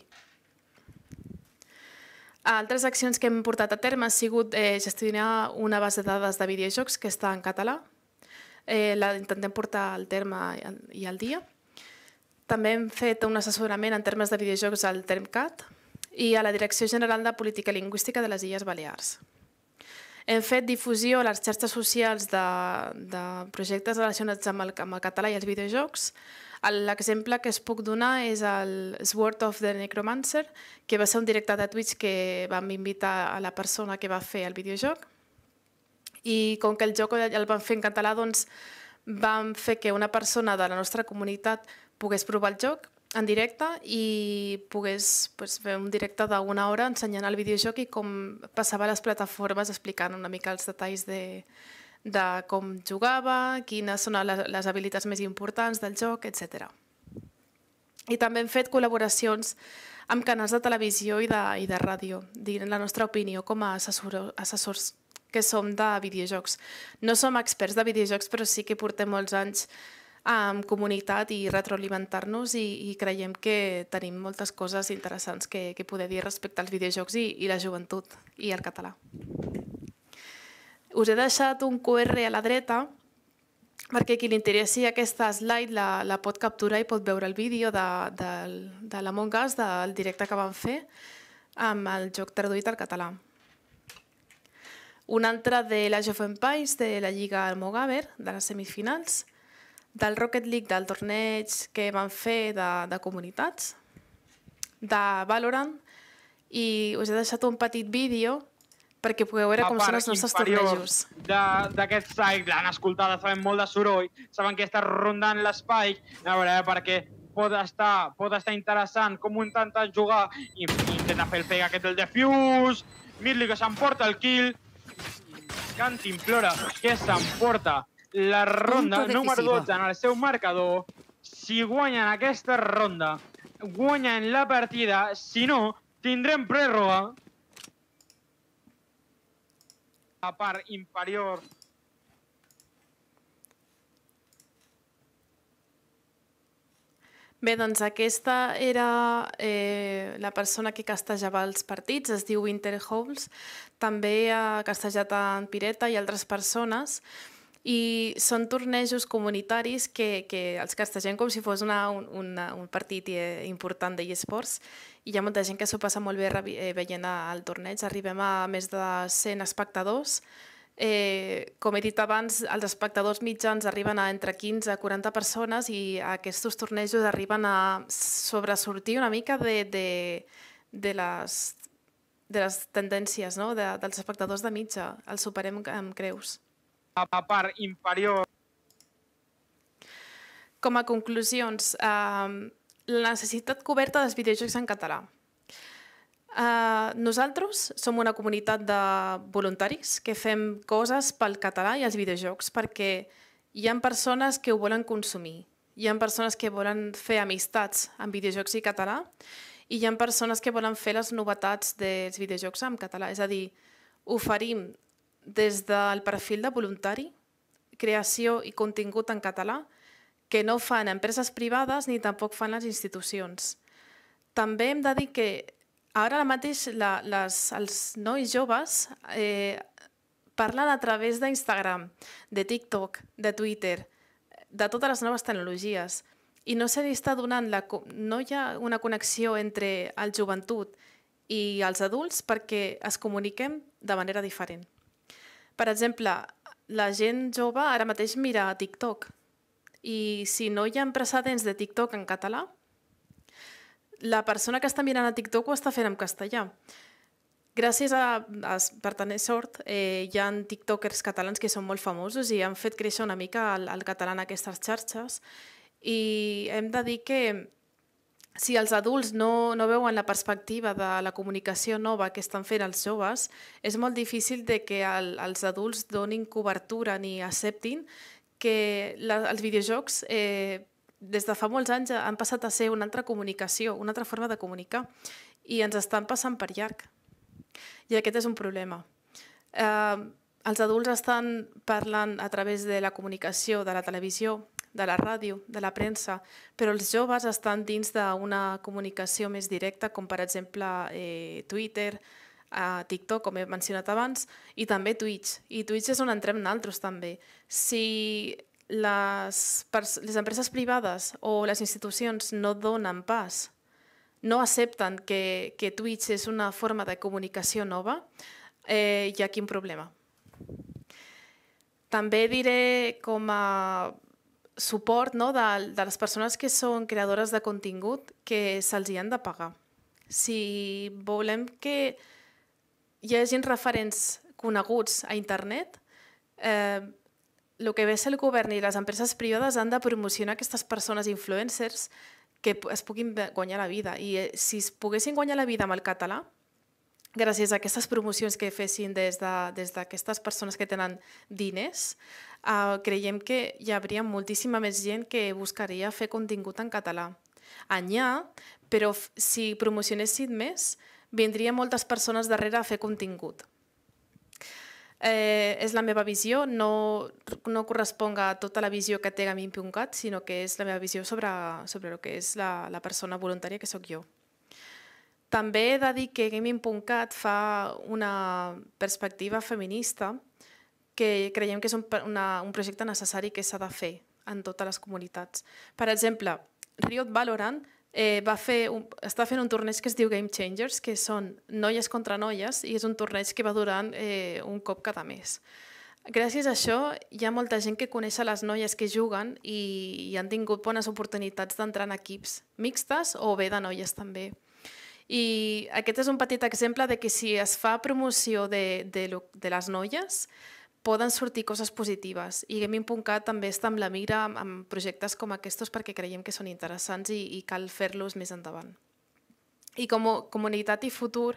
Altres accions que hem portat a terme ha sigut gestionar una base de dades de videojocs que està en català. La intentem portar al terme i al dia. També hem fet un assessorament en termes de videojocs al Termcat i a la Direcció General de Política Lingüística de les Illes Balears. Hem fet difusió a les xarxes socials de projectes relacionats amb el català i els videojocs. L'exemple que es puc donar és el Sword of the Necromancer, que va ser un directe de Twitch que vam invitar a la persona que va fer el videojoc. I com que el joc el vam fer en català, doncs vam fer que una persona de la nostra comunitat pogués provar el joc en directe i pogués fer un directe d'una hora ensenyant el videojoc i com passava a les plataformes explicant una mica els detalls de com jugava, quines són les habilitats més importants del joc, etc. I també hem fet col·laboracions amb canals de televisió i de ràdio, dient la nostra opinió com a assessors que som de videojocs. No som experts de videojocs, però sí que portem molts anys en comunitat i retroalimentar-nos i creiem que tenim moltes coses interessants que poder dir respecte als videojocs i la joventut i el català. Us he deixat un QR a la dreta perquè qui li interessi aquesta slide la pot capturar i pot veure el vídeo de l'Among Us, del directe que vam fer amb el joc traduït al català. Un altre de l'Age of Empires, de la Lliga Almogàver, de les semifinals, del Rocket League, del torneig que van fer de comunitats, de Valorant, i us he deixat un petit vídeo perquè pugueu veure com són els nostres tornejos. D'aquest site l'han escoltat, sabem molt de soroll, saben que està rondant l'espai, a veure, perquè pot estar interessant com ho intenta jugar i intenta fer el pega aquest del Defuse, Midley que s'emporta el kill, Cantimplora que s'emporta la ronda número 12 en el seu marcador. Si guanyen aquesta ronda, guanyen la partida, si no, tindrem pròrroga. La part inferior. Bé, doncs aquesta era la persona que castejava els partits, es diu Winter Halls, també ha castejat en Pireta i altres persones, i són tornejos comunitaris que els castegem com si fos un partit important d'eSports i hi ha molta gent que s'ho passa molt bé veient el torneig. Arribem a més de 100 espectadors. Com he dit abans, els espectadors mitjans arriben a entre 15 i 40 persones i aquests tornejos arriben a sobresortir una mica de les tendències dels espectadors de mitja. Els superem amb creus. La part inferior. Com a conclusions, la necessitat coberta dels videojocs en català. Nosaltres som una comunitat de voluntaris que fem coses pel català i els videojocs perquè hi ha persones que ho volen consumir, hi ha persones que volen fer amistats amb videojocs i català i hi ha persones que volen fer les novetats dels videojocs en català. És a dir, oferim des del perfil de voluntari creació i contingut en català que no fan empreses privades ni tampoc fan les institucions. També hem de dir que ara mateix els nois joves parlen a través d'Instagram, de TikTok, de Twitter, de totes les noves tecnologies i no se li està donant, no hi ha una connexió entre el joventut i els adults perquè es comuniquem de manera diferent. Per exemple, la gent jove ara mateix mira TikTok i si no hi ha precedents de TikTok en català, la persona que està mirant a TikTok ho està fent en castellà. Gràcies per tenir sort, hi ha tiktokers catalans que són molt famosos i han fet créixer una mica el català en aquestes xarxes i hem de dir que si els adults no veuen la perspectiva de la comunicació nova que estan fent els joves, és molt difícil que els adults donin cobertura ni acceptin que els videojocs des de fa molts anys han passat a ser una altra comunicació, una altra forma de comunicar i ens estan passant per llarg. I aquest és un problema. Els adults estan parlant a través de la comunicació, de la televisió, de la ràdio, de la premsa, però els joves estan dins d'una comunicació més directa, com per exemple Twitter, TikTok, com he mencionat abans, i també Twitch. I Twitch és on entrem nosaltres també. Si les empreses privades o les institucions no donen pas, no accepten que Twitch és una forma de comunicació nova, hi ha aquí un problema. També diré com a suport de les persones que són creadores de contingut que se'ls han de pagar. Si volem que hi hagi referents coneguts a internet, el que ve a ser el govern i les empreses privades han de promocionar aquestes persones influencers que es puguin guanyar la vida. I si es poguessin guanyar la vida amb el català, gràcies a aquestes promocions que fessin des d'aquestes persones que tenen diners, creiem que hi hauria moltíssima més gent que buscaria fer contingut en català. Anyà, però si promocionessin més, vindrien moltes persones darrere a fer contingut. És la meva visió, no correspon a tota la visió que té Gaming.cat, sinó que és la meva visió sobre el que és la persona voluntària que sóc jo. També he de dir que Gaming.cat fa una perspectiva feminista que creiem que és un projecte necessari que s'ha de fer en totes les comunitats. Per exemple, Riot Valorant està fent un torneig que es diu Game Changers, que són noies contra noies, i és un torneig que va durant un cop cada mes. Gràcies a això hi ha molta gent que coneix les noies que juguen i han tingut bones oportunitats d'entrar en equips mixtes o bé de noies també. I aquest és un petit exemple de que si es fa promoció de les noies, poden sortir coses positives. I Gaming.cat també està amb la mira amb projectes com aquests perquè creiem que són interessants i cal fer-los més endavant. I com a comunitat i futur,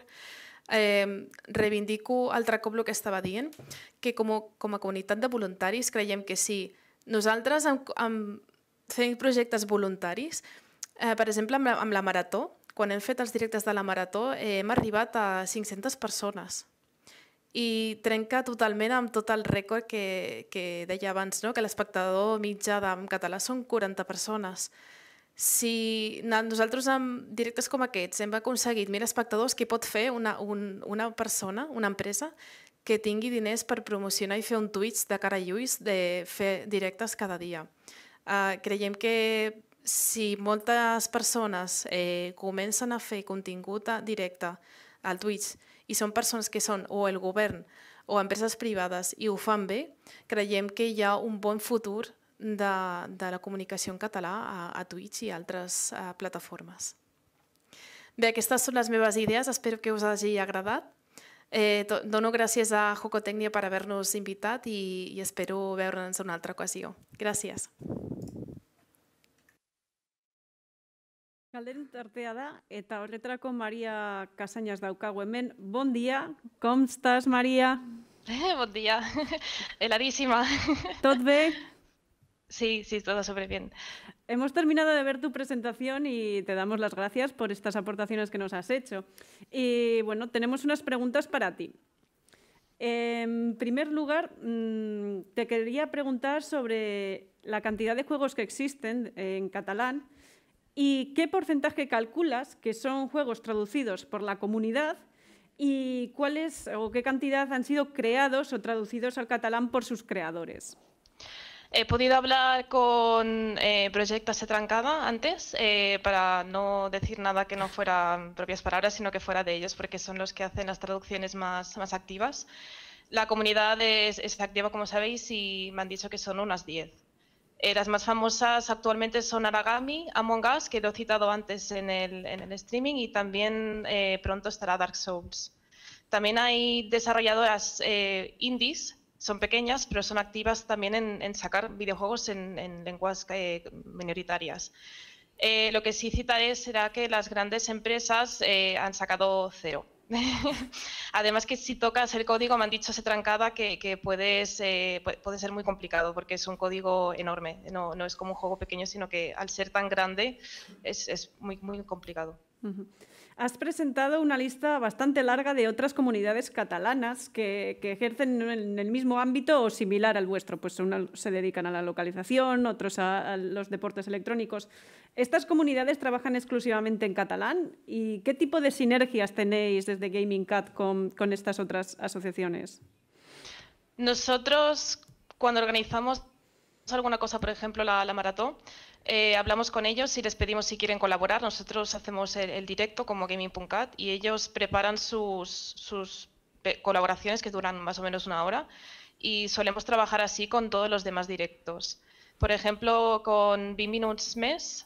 reivindico altre cop el que estava dient, que com a comunitat de voluntaris creiem que sí. Nosaltres fem projectes voluntaris, per exemple amb la Marató, quan hem fet els directes de la Marató hem arribat a 500 persones i trenca totalment amb tot el rècord que deia abans, que l'espectador mitjà en català són 40 persones. Si nosaltres amb directes com aquests hem aconseguit 1.000 espectadors, què pot fer una persona, una empresa, que tingui diners per promocionar i fer un Twitch de cara a lluís de fer directes cada dia? Creiem que si moltes persones comencen a fer contingut directe al Twitch i són persones que són o el govern o empreses privades i ho fan bé, creiem que hi ha un bon futur de la comunicació en català a Twitch i altres plataformes. Bé, aquestes són les meves idees, espero que us hagi agradat. Dono gràcies a Jocotècnia per haver-nos invitat i espero veure'ns en una altra ocasió. Gràcies. Galderen tartea da, eta horretarako Maria Casañas daukagu hemen. Bon dia, com estàs, Maria? Buen día. Heladísima. ¿Tot bé? Sí, todo súper bien. Hemos terminado de ver tu presentación y te damos las gracias por estas aportaciones que nos has hecho. Y bueno, tenemos unas preguntas para ti. En primer lugar, te quería preguntar sobre la cantidad de juegos que existen en catalán y qué porcentaje calculas que son juegos traducidos por la comunidad y cuáles o qué cantidad han sido creados o traducidos al catalán por sus creadores. He podido hablar con Projecte C Trencada antes para no decir nada que no fueran propias palabras, sino que fuera de ellos, porque son los que hacen las traducciones más activas. La comunidad es activa, como sabéis, y me han dicho que son unas 10. Las más famosas actualmente son Aragami, Among Us, que lo he citado antes en el streaming, y también pronto estará Dark Souls. También hay desarrolladoras indies. Son pequeñas, pero son activas también en sacar videojuegos en lenguas minoritarias. Lo que sí citaré será que las grandes empresas han sacado 0. Además que si tocas el código, me han dicho C Trencada que puede ser muy complicado porque es un código enorme. No es como un juego pequeño, sino que al ser tan grande es muy complicado. Has presentado una lista bastante larga de otras comunidades catalanas que ejercen en el mismo ámbito o similar al vuestro. Pues unos se dedican a la localización, otros a los deportes electrónicos. ¿Estas comunidades trabajan exclusivamente en catalán? ¿Y qué tipo de sinergias tenéis desde Gaming Cat con estas otras asociaciones? Nosotros, cuando organizamos alguna cosa, por ejemplo, la maratón, hablamos con ellos y les pedimos si quieren colaborar. Nosotros hacemos el directo como Gaming.cat y ellos preparan sus colaboraciones que duran más o menos 1 hora y solemos trabajar así con todos los demás directos. Por ejemplo, con 5 Minuts Més,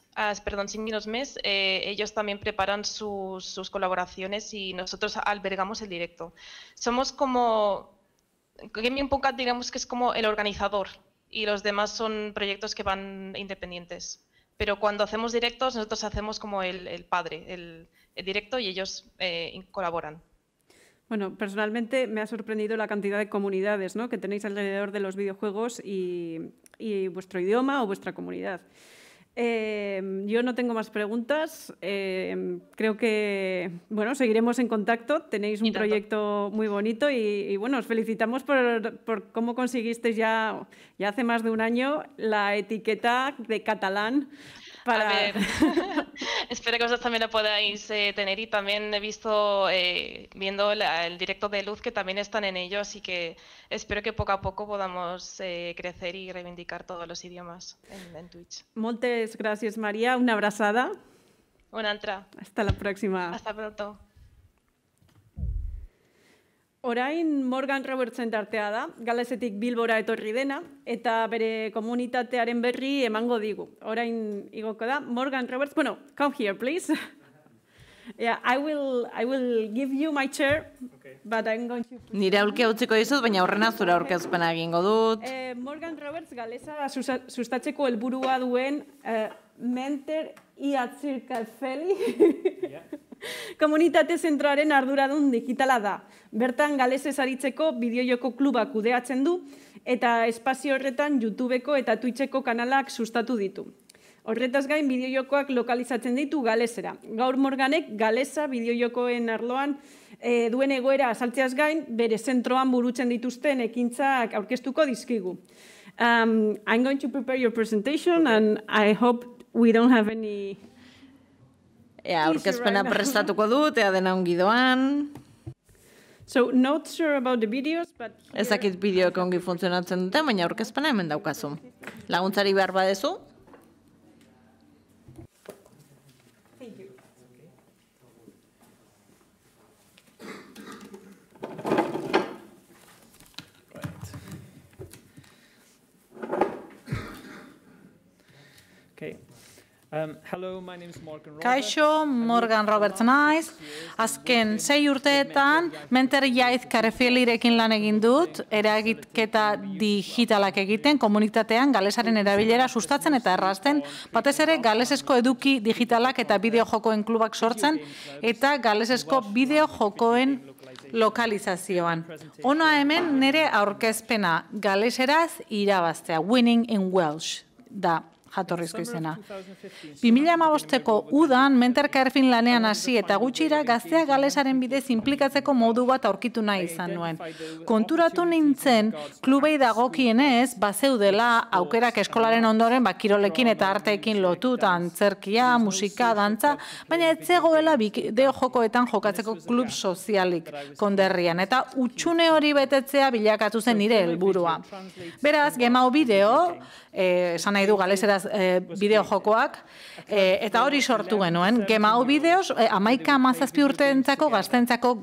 ellos también preparan sus colaboraciones y nosotros albergamos el directo. Somos como... Gaming.cat digamos que es como el organizador y los demás son proyectos que van independientes. Pero cuando hacemos directos, nosotros hacemos como el padre, el directo, y ellos colaboran. Bueno, personalmente me ha sorprendido la cantidad de comunidades, ¿no?, que tenéis alrededor de los videojuegos y vuestro idioma o vuestra comunidad. Yo no tengo más preguntas. Creo que bueno, seguiremos en contacto. Tenéis un proyecto muy bonito y bueno, os felicitamos por cómo conseguisteis ya hace más de 1 año la etiqueta de catalán. A ver, espero que vosotros también la podáis tener, y también he visto, viendo el directo de Luz, que también están en ello, así que espero que poco a poco podamos crecer y reivindicar todos los idiomas en Twitch. Moltes gràcies, Maria. Una abraçada. Una altra. Hasta la próxima. Hasta pronto. Orain Morgan Robertsen tartea da, Galesetik Bilbora etorri dena, eta bere komunitatearen berri emango digu. Orain igoko da, Morgan Roberts, bueno, come here, please. Yeah, I will give you my chair, but I'm going to... Nire aulkia utziko dizut, baina horrena zure aurkezpena egingo dut. Morgan Roberts galesa sustatzeko helburua duen Menter Iatzirkafeli komunitate zentroaren arduradun digitala da. Bertan galesez aritzeko bideojoko klubak kudeatzen du eta espazio horretan YouTubeko eta Twitcheko kanalak sustatu ditu. Horretaz gain bideojokoak lokalizatzen ditu galesera. Gaur Morganek galesa bideojokoen arloan duen egoera azaltzeaz gain, bere zentroan burutzen dituzten ekintzak aurkeztuko dizkigu. I'm going to prepare your presentation and I hope we don't have any... Aurkezpena prestatuko dut, ea dena ongi doan. So, not sure about the videos, but... Ezakit bideoek ongi funtzionatzen dute, baina aurkezpena hemen daukazu. Laguntzari behar badezu? Thank you. Okay. Kaixo, Morgan Roberts naiz. Azken 6 urteetan Mentor Jaiz Carefelirekin lan egin dut, eragiketa digitalak egiten, komunitatean galesaren erabilera sustatzen eta errazten, batez ere galesesko eduki digitalak eta bideo-jokoen klubak sortzen, eta galesesko bideo-jokoen lokalizazioan. Ona hemen nire aurkezpena galeseraz irabaztea, Winning in Welsh da jatorrizko izena. 2015ko udan Mentor Carefin lanean hasi eta gutxira gaztea galesaren bidez inplikatzeko modu bat aurkitu nahi izan nuen. Konturatu nintzen, klubei dagokienez, bazeudela aukerak eskolaren ondoren kirolekin eta arteekin lotuta, antzerkia, musika, dantza, baina ez zegoela bideo jokoetan jokatzeko klub sozialik konderrian, eta utxune hori betetzea bilakatu zen nire helburua. Beraz, Gemau bideo, esan nahi du galeseraz bideo jokoak, eta hori sortu genuen. Gemau bideos, 11-17 urteentzako gaztentzako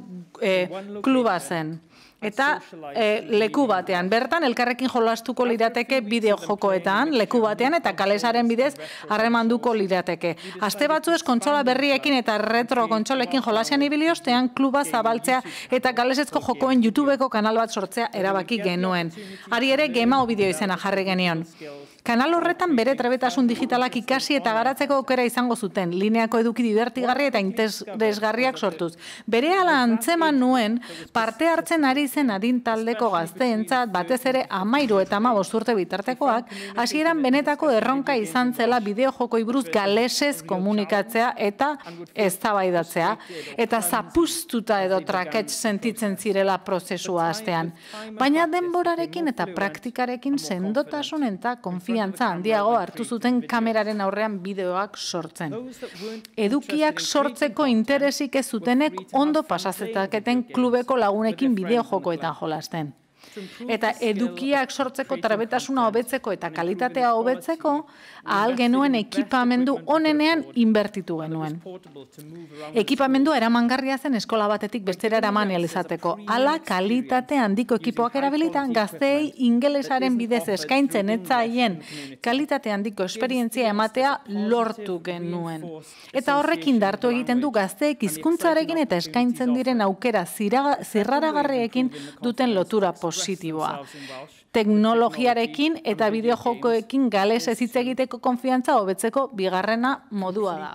kluba zen. Eta leku batean. Bertan, elkarrekin jolastuko lirateke bideo jokoetan, leku batean, eta kalesaren bidez harremanduko lirateke. Aste batzuez kontsola berriekin eta retro kontsolekin jolasian ibili ostean kluba zabaltzea eta galesezko jokoen YouTubeko kanal bat sortzea erabaki genuen. Hari ere, Gemau bideo izena jarri genion. Kanal horretan bere trebetasun digitalak ikasi eta garatzeko aukera izango zuten, lineako eduki divertigarri eta interesgarriak sortuz. Berehala antzeman nuen, parte hartzen ari zen adin taldeko gazteentzat, batez ere 13 eta 15 urte bitartekoak, hasieran benetako erronka izan zela bideo jokoi buruz galesez komunikatzea eta eztabaidatzea, eta zapuztuta edo trakets sentitzen zirela prozesua hastean. Baina denborarekin eta praktikarekin sendotasun eta konfiantza handiago hartu zuten kameraren aurrean bideoak sortzen. Edukiak sortzeko interesik ez zutenek ondo pasazetaketen klubeko lagunekin bideo jokoetan jolasten. Eta edukiak sortzeko trebetasuna hobetzeko eta kalitatea hobetzeko, ahal genuen ekipamendu onenean inbertitu genuen. Ekipamendua eramangarria zen eskola batetik bestera eraman izateko. Hala kalitate handiko ekipoak erabilitan gazteei ingelesaren bidez eskaintzen etzaien kalitate handiko esperientzia ematea lortu genuen. Eta horrekin dartu egiten du gazteek hizkuntzarekin eta eskaintzen diren aukera zirraragarriekin duten lotura positiboa. Teknologiarekin eta bideojokoekin galesez hitz egiteko konfiantza hobetzeko bigarrena modua da.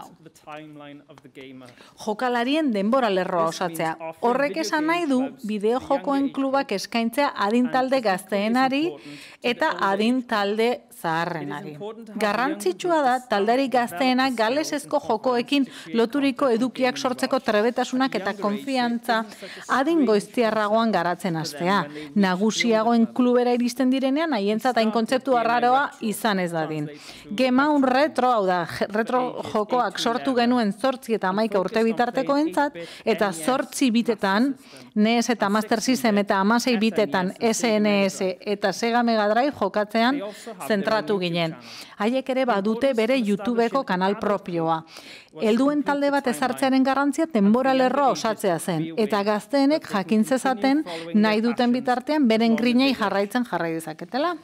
Jokalarien denbora lerroa osatzea. Horrek esan nahi du bideojokoen klubak eskaintzea adin talde gazteenari eta adin talde zaharrenari. Garrantzitsua da talderi gazteenak galesezko jokoekin loturiko edukiak sortzeko trebetasunak eta konfiantza adin goiztiarragoan garatzen hastea. Nagusiagoen klubera iristen direnean haientzat hain kontzeptu arraroa izan ez dadin. Gemaun retro, hau da, retro jokoak sortu genuen 8 eta 11 urte bitarteko entzat, eta 8 bitetan, NES eta Master System eta 16 bitetan SNS eta Sega Mega Drive jokatzean zentratu ginen. Haiek ere badute bere YouTubeko kanal propioa. Helduen talde bat ezartzearen garrantzia denbora lerroa osatzea zen, eta gazteenek jakin zezaten nahi duten bitartean beren grinei jarraitzen jarrai dezaketela.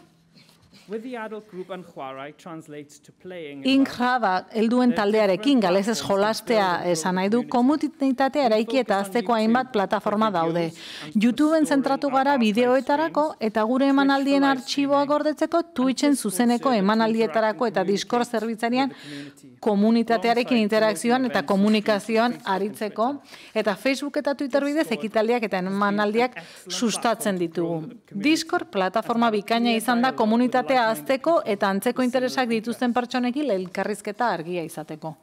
Ingrada helduen taldearekin galesez jolastea esan nahi du komunitatea eraiki eta azteko hainbat plataforma daude. YouTubeen zentratu gara bideoetarako eta gure emanaldien artxiboak gordetzeko Twitchen zuzeneko emanaldietarako eta Discord zerbitzarian komunitatearekin interakzioan eta komunikazioan aritzeko, eta Facebook eta Twitter bidez ekitaldiak eta emanaldiak sustatzen ditugu. Discord plataforma bikaina izan da komunitatea azteko eta antzeko interesak dituzten pertsonekin elkarrizketa argia izateko.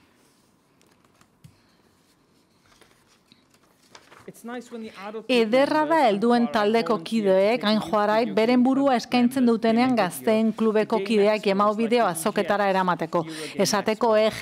Ederra da helduen taldeko kideek, hain joarai, beren burua eskaintzen dutenean gazteen klubeko kideak Gemau bideo azoketara eramateko. Esateko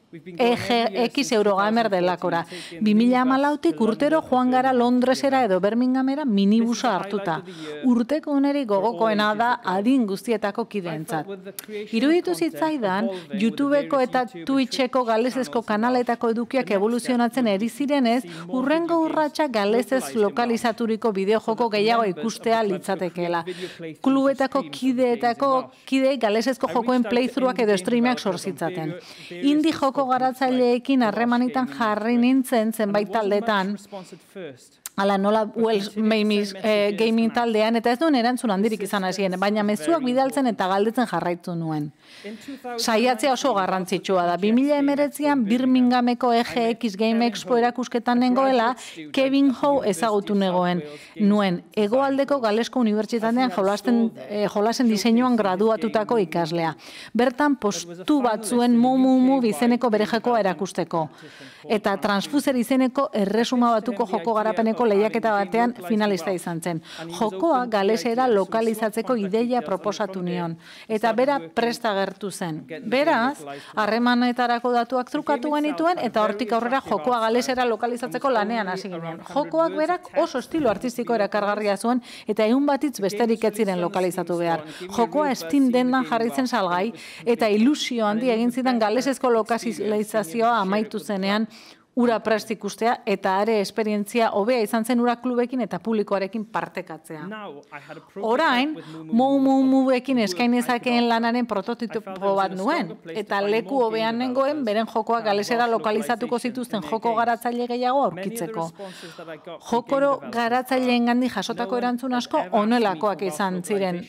EGX Eurogamer delakora. 2014tik urtero joan gara Londresera edo Birminghamera minibusa hartuta. Urteko uneri gogokoena da adin guztietako kideentzat. Iruditu zitzaidan, YouTubeko eta Twitcheko galesezko kanaletako edukiak evoluzionatzen eri zirenez, urrengo urratsa galesez lokalizaturiko bideojoko gehiago ikustea litzatekeela. Klubetako kidei galesezko jokoen playthroughak edo streamak sorzitzaten. Indie joko garatzaileekin harremanitan jarri nintzen zenbait taldetan, ala nola Wells Gaming taldean, eta ez duen erantzun handirik izan hasien, baina mezuak bidaltzen eta galdetzen jarraitu nuen. Saiatzea oso garrantzitsua da. 2019an Birminghameko EGX Game Expo erakusketan nengoela, Kevin Howe ezagutu nuen. Hegoaldeko Galesko Unibertsitatean jolasen diseinuan graduatutako ikaslea. Bertan postu batzuen Momumu izeneko bere jokoa erakusteko. Eta Transfuser izeneko erresuma batuko joko garapeneko lehiaketa batean finalista izan zen. Jokoa galesera lokalizatzeko ideia proposatu nion. Eta bera presta gertu zen. Beraz, harremanetarako datuak trukatu genituen eta hortik aurrera jokoa galesera lokalizatzeko lanean hasi ginen. Jokoak berak oso estilo artistiko erakargarria zuen eta egun batitz besterik ez ziren lokalizatu behar. Jokoa Steam dendan jarri zen salgai eta ilusio handi egin zidan galesezko lokalizazioa amaitu zenean ura prest ikustea eta are esperientzia hobea izan zen ura klubekin eta publikoarekin partekatzea. Orain, Moumuekin eskainezakeen lanaren prototipo bat nuen, eta leku hobean nengoen beren jokoak galesera lokalizatuko zituzten joko garatzaile gehiago aurkitzeko. Jokoro garatzaileen gandi jasotako erantzun asko onelakoak izan ziren.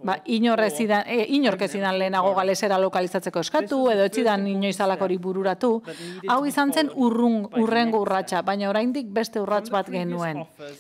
Inork ez zidan lehenago galesera lokalizatzeko eskatu, edo ez zidan inoiz alakorik bururatu. Hau izan zen urrengo urratsa, baina oraindik beste urrats bat genuen.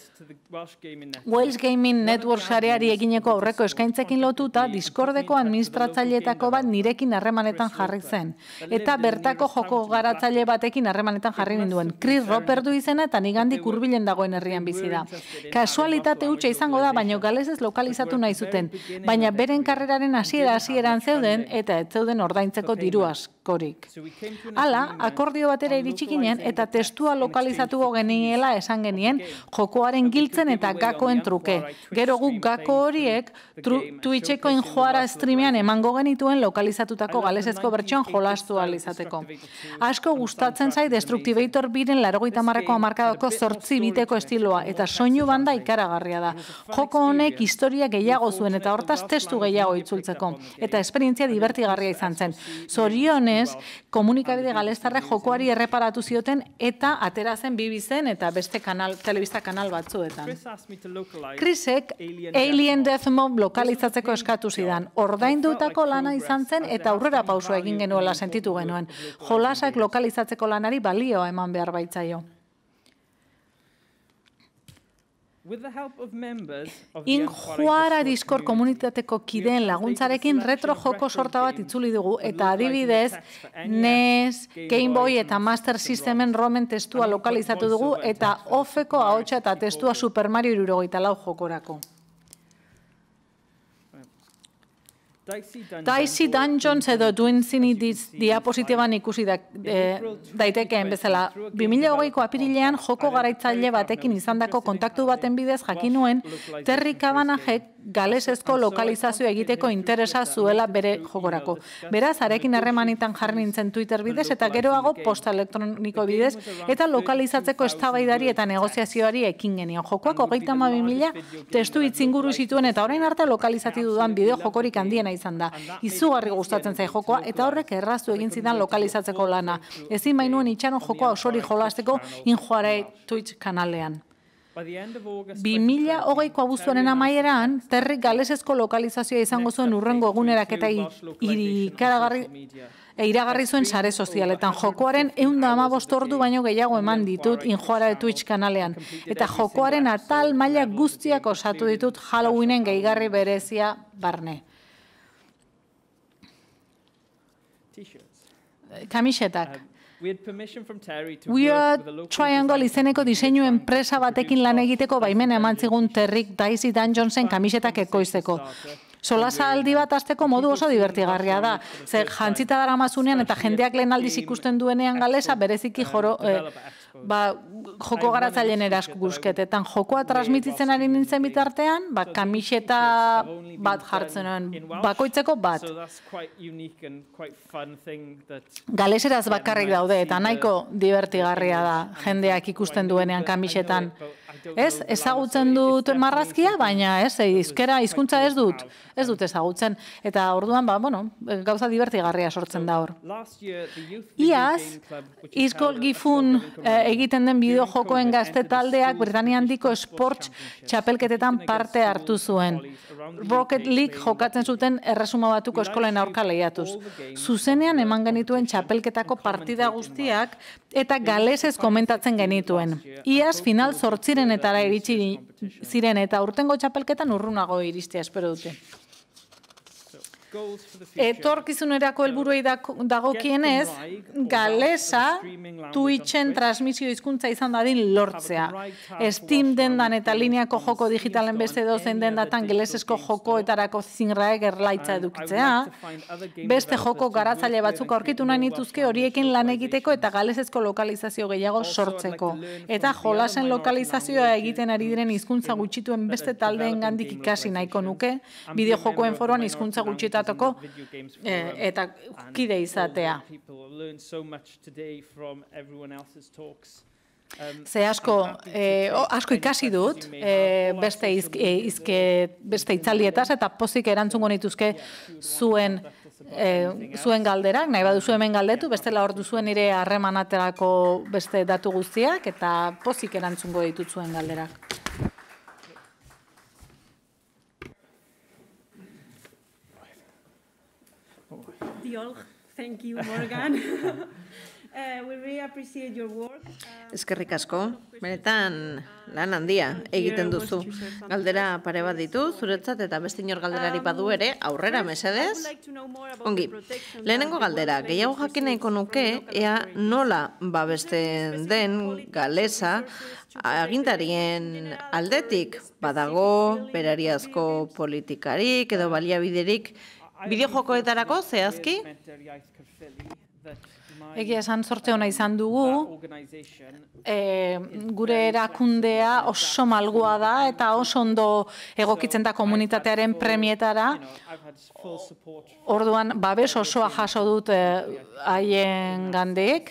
Welsh Gaming Network sareari egineko aurreko eskaintzekin lotuta, Discordeko administratzaileetako bat nirekin harremanetan jarri zen. Eta bertako joko garatzaile batekin harremanetan jarri ninduen. Chris Roper du izena eta nigandik hurbilen dagoen herrian bizi da. Kasualitate hutsa izango da, baina galesez lokalizatu nahi zuten. Baina beren karreraren hasieran zeuden eta ez zeuden ordaintzeko diru askorik. Hala, akordio batera iritsi ginen eta testua lokalizatuko geniela esan genien jokoaren giltzen eta gakoen truke. Gero guk gako horiek Twitcheko injoara streamean emango genituen lokalizatutako galesezko bertsioan jolastu izateko. Asko gustatzen zait Destructivator 2-ren 80ko hamarkadako 8 biteko estiloa eta soinu banda ikaragarria da. Joko honek historia gehiago zuen eta hortaz testu gehiago itzultzeko. Eta esperientzia divertigarria izan zen. Zorionez, komunikabide galestarrek jokoari erreparatu zioten eta atera zen BBC-en eta beste telebista kanal batzuetan. Chrisek Alien Death Mob lokalizatzeko eskatu zidan. Ordaindutako lana izan zen eta aurrera pausua egin genuela sentitu genuen. Jolasak lokalizatzeko lanari balioa eman behar baitzaio. Injuara Discord komunitateko kideen laguntzarekin retro joko sorta bat itzuli dugu eta adibidez NES, Game Boy eta Master Systemen ROMen testua lokalizatu dugu eta OFeko ahotsa eta testua Super Mario 64 jokorako. Dicey Dungeons edo Duinzini diapositiban ikusi daitekeen bezala. 2020ko apirilean joko garaitzaile batekin izandako kontaktu baten bidez jakin nuen Terry Cavanagh galesezko lokalizazio egiteko interesa zuela bere jokorako. Beraz, arekin harremanetan jarri nintzen Twitter bidez eta geroago posta elektroniko bidez eta lokalizatzeko eztabaidari eta negoziazioari ekin genion. Jokoak 32.000 testu itzinguru zituen eta orain arte lokalizatu dudan bideo jokorik handiena izan da. Izugarri gustatzen zai jokoa eta horrek erraztu egin zidan lokalizatzeko lana. Ezin bainuen itxaron jokoa osori jolasteko Injuare Twitch kanalean. 2020ko abuztuaren amaieran, Terry galesezko lokalizazioa izango zuen urrengo egunerak eta iragarri zuen sare sozialetan. Jokoaren 115 ordu baino gehiago eman ditut Injuara Twitch kanalean. Eta jokoaren atal maila guztiak osatu ditut Halloweenen gehigarri berezia barne. Kamisetak. Weird Triangle izeneko diseinu enpresa batekin lan egiteko baimena eman zigun Terryk Dicey Dungeonsen kamisetak ekoizteko. Solasaldi bat azteko modu oso divertigarria da. Ze jantzita dara mazunean eta jendeak lehen aldiz ikusten duenean galesa, bereziki joko garatzaileen erakusketetan jokoa transmititzen ari nintzen bitartean, kamiseta bat jartzen nuen, bakoitzeko bat. Galeseraz bakarrik daude, eta nahiko divertigarria da jendeak ikusten duenean kamisetan. Ez, ezagutzen dut marrazkia, baina ez, hizkuntza ez dut ezagutzen. Eta orduan, gauza divertigarria sortzen da hor. Iaz, Izkol Gifun egiten den bideojokoen gazte taldeak Britania Handiko Sports txapelketetan parte hartu zuen. Rocket League jokatzen zuten Erresuma Batuko eskolen aurka lehiatuz. Zuzenean eman genituen txapelketako partida guztiak eta galesez komentatzen genituen. Iaz, final 8etara iritsi ziren eta urtengo txapelketan urrunago iristea espero dute. Etorkizunerako helburuei dagokienez, galesa Twitchen transmisio hizkuntza izan dadin lortzea. Steam dendan eta lineako joko digitalen beste dozen dendatan gelesesko jokoetarako zingraek erlaitza edukitzea. Beste joko garatzaile batzuk aurkitu nahi nituzke horiekin lan egiteko eta galesezko lokalizazio gehiago sortzeko. Eta jolasen lokalizazioa egiten ari diren hizkuntza gutxituen beste taldeen gandik ikasi nahiko nuke, bideojokoen foroan hizkuntza gutxitatu eta kide izatea. Ze asko ikasi dut beste itzaldietaz eta pozik erantzungo nituzke zuen galderak, nahi baduzu hemen galdetu, bestela hor duzuen nire harremanaterako beste datu guztiak eta pozik erantzungo ditut zuen galderak. Thank you, Morgan. We really appreciate your work. Eskerrik asko, benetan lan handia egiten duzu. Galdera pare bat ditu, zuretzat eta beste inor galderari badu ere, aurrera mesedez. Ongi, lehenengo galdera, gehiago jakin nahiko nuke, ea nola babesten den galesa agintarien aldetik, badago, berariazko politikarik edo baliabiderik, bideojokoetarako zehazki? Egia esan sorte hona izan dugu, gure erakundea oso malgua da eta oso ondo egokitzen da komunitatearen premietara. Orduan, babes osoa jaso dut haien gandik.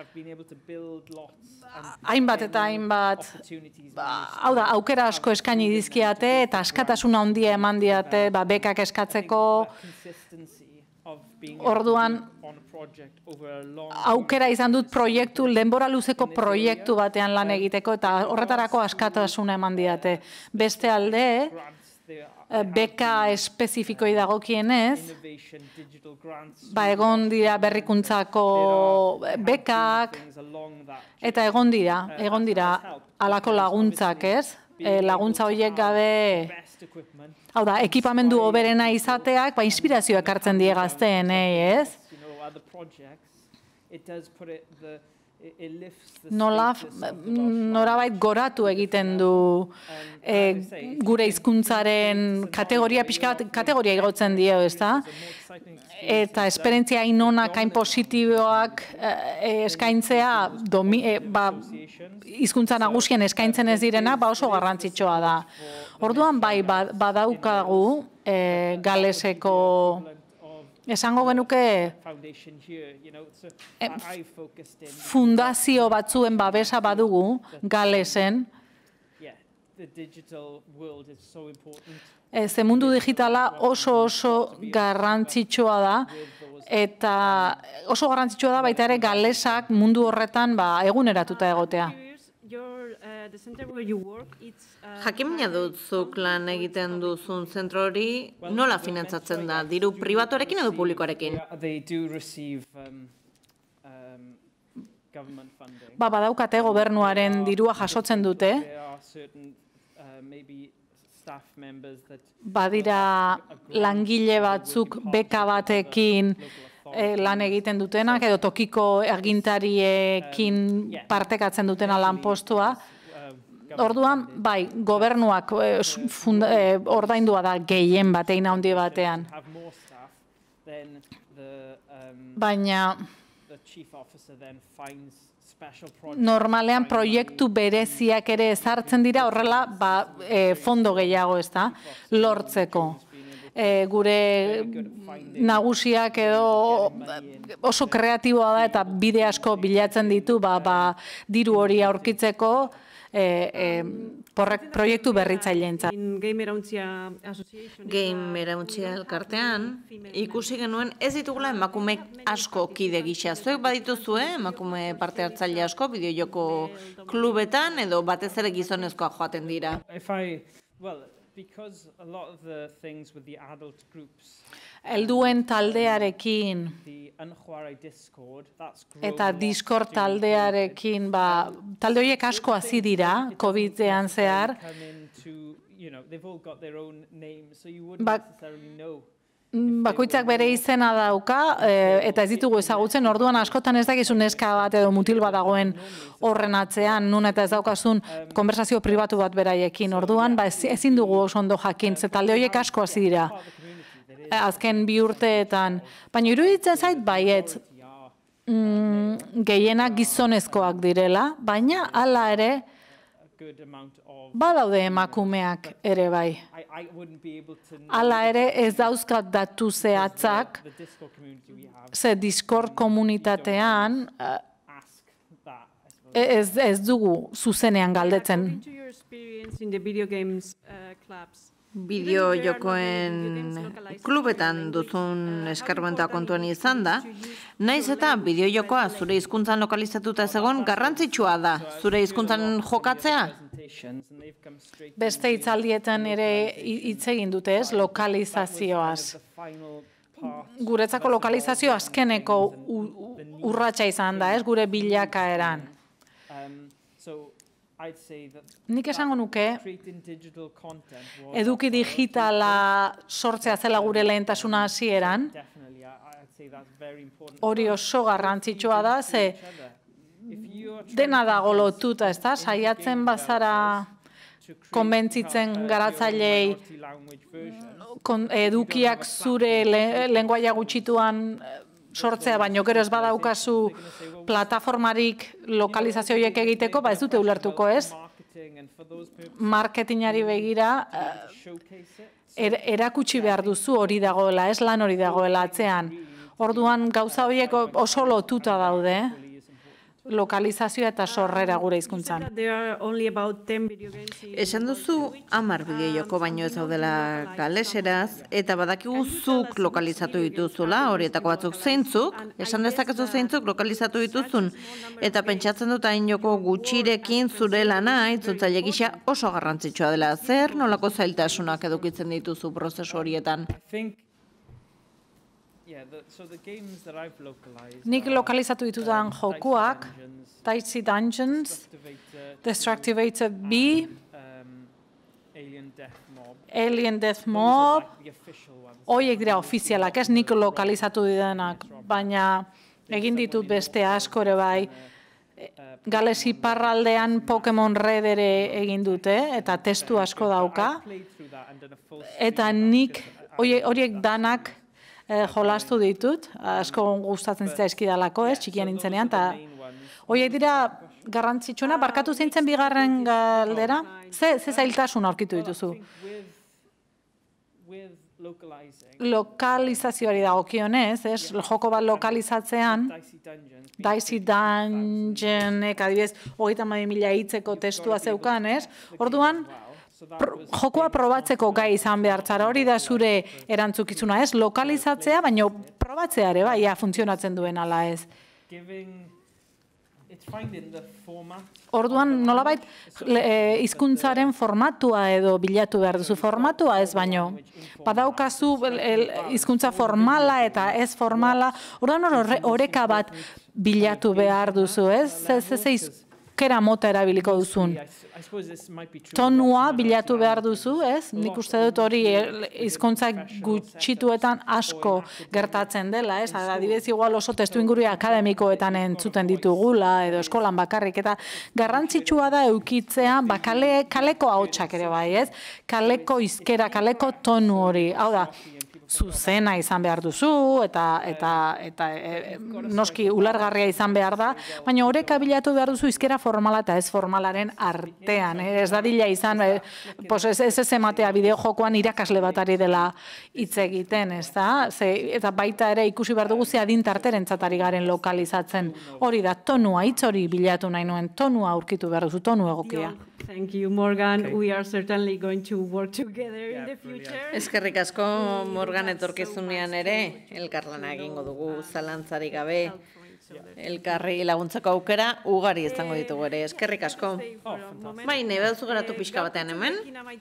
Hainbat eta hainbat, hau da, aukera asko eskaini dizkiate eta askatasuna handia eman diate bekak eskatzeko. Orduan, aukera izan dut proiektu, denbora luzeko proiektu batean lan egiteko eta horretarako askatasuna eman diate. Beste alde, beka espezifikoi dagokienez, egon dira berrikuntzako bekak, eta egon dira alako laguntzak, ez? Laguntza horiek gabe, hau da, ekipamendu hoberena izateak, inspirazioak hartzen die gazteen, ez? Norabait goratu egiten du gure hizkuntzaren kategoria igotzen dio, ezta? Eta esperientzia hain onak, hain positiboak eskaintzea, hizkuntza nagusien eskaintzen ez direna, oso garrantzitsua da. Orduan badaukagu galeseko esango genuke fundazio batzuen babesa badugu galesen. Ze mundu digitala oso garrantzitsua da eta oso garrantzitsua da baita ere galesak mundu horretan eguneratuta egotea. Jakimina dut zuk lan egiten duzun zentro hori nola finantzatzen da? Diru pribatuarekin edo publikoarekin? Badaukate gobernuaren dirua jasotzen dute. Badira langile batzuk beka batekin lan egiten dutenak edo tokiko agintariekin partekatzen dutena lanpostua. Orduan, bai, gobernuak ordaindua da gehien batein handi batean. Baina normalean proiektu bereziak ere ezartzen dira horrela fondo gehiago ez da, lortzeko. Gure nagusiak edo oso kreatiboa da eta bide asko bilatzen ditu diru hori aurkitzeko proiektu berritzaileentzat. Game Erauntzia elkartean ikusi genuen ez ditugula emakume asko kide gisa. Zuek badituzue emakume parte hartzaile asko bideojoko klubetan edo batez ere gizonezkoa joaten dira. Helduen taldearekin eta Discord taldearekin, talde horiek asko hasi dira, COVID-ean zehar, bakoitzak bere izena dauka eta ez ditugu ezagutzen, orduan askotan ez dakizu neska bat edo mutil bat dagoen horren atzean, nun eta ez daukazun konversazio pribatu bat beraiekin, orduan ezin dugu oso ondo jakin, ze talde horiek asko hasi dira azken 2 urteetan, baina iruditzen zait baietz gehienak gizonezkoak direla, baina hala ere badaude emakumeak ere bai. Hala ere ez dauzkat datu zehatzak, ze Discord komunitatean ez dugu zuzenean galdetzen. Bideojokoen klubetan duzun eskarmentoa kontuan izan da, naiz eta bideojokoa zure hizkuntzan lokalizatuta ez egon garrantzitsua da zure hizkuntzan jokatzea? Beste hitzaldietan ere hitz egin dute ez, lokalizazioaz. Guretzako lokalizazio azkeneko urratsa izan da ez, gure bilakaeran. Nik esango nuke, eduki digitala sortzea zela gure lehentasuna hasieran, hori oso garrantzitsua da, ze dena dago lotuta, ez da, saiatzen bazara konbentzitzen garatzailei edukiak zure lenguaia gutxituan sortzea, baino gero ez badaukazu plataformarik lokalizazio horiek egiteko, ez dute ulertuko ez. Marketingari begira erakutsi behar duzu hori dagoela, ez lan hori dagoela atzean. Orduan gauza horiek oso lotuta daude, lokalizazioa eta sorrera gure hizkuntzan. Esan duzu 10 bideojoko baino ez daudela galeseraz, eta badakigu zuk lokalizatu dituzula, horietako batzuk zeintzuk, esan dezakezu zeintzuk lokalizatu dituzun, eta pentsatzen dut hain joko gutxirekin zure lana, itzultzaile gisa oso garrantzitsua dela. Zer nolako zailtasunak edukitzen dituzu prozesu horietan? Nik lokalizatu ditudan jokuak, Dicey Dungeons, Destructivator B, Alien Death Mob, horiek dira ofizialak, ez nik lokalizatu didanak, baina egin ditut beste asko ere bai. Gales iparraldean Pokemon Red ere egin dute, eta testu asko dauka, eta nik horiek danak jolastu ditut, asko gustatzen zitzaizkidalako, txikian nintzenean, eta horiek dira garrantzitsuna, barkatu zeintzen bigarren galdera, ze zailtasun aurkitu dituzu? Lokalizazioari dagokionez, joko bat lokalizatzean, Dicey Dungeonek, adibidez, 32.000 hitzeko testua zeukan, orduan, jokoa probatzeko gai izan behartzara, hori da zure erantzukizuna ez, lokalizatzea, baina probatzea ere, bai, funtzionatzen duen ala ez. Orduan, nolabait, hizkuntzaren formatua edo bilatu behar duzu formatua ez, baino, badaukazu hizkuntza formala eta ez formala, orduan oreka bat bilatu behar duzu ez, aukera mota erabiliko duzun. Tonua bilatu behar duzu, ez? Nik uste dut hori hizkuntza gutxituetan asko gertatzen dela, ez? Adibidez, igual oso testu inguru akademikoetan entzuten ditugula, edo eskolan bakarrik, eta garrantzitsua da eukitzea, kaleko ahotsak ere bai, ez? Kaleko hizkera, kaleko tonu hori, hau da, zuzena izan behar duzu, eta noski ulergarria izan behar da, baina oreka bilatu behar duzu hizkera formala eta ez formalaren artean. Ez dadila izan, ez ematea bideojokoan irakasle batari dela hitz egiten, ez da? Eta baita ere ikusi behar dugu ze adintarterentzatari garen lokalizatzen. Hori da, tonua, hitz hori bilatu nahi nuen, tonua aurkitu behar duzu, tonu egokia. Thank you, Morgan. We are certainly going to work together in the future. Eskerrik asko, Morgan, etorkizunean ere, elkarlana egingo dugu, zalantzarik gabe, elkarri laguntzako aukera, ugari izango ditugu ere, eskerrik asko. Bai, nahi beduzu geratu pixka batean hemen?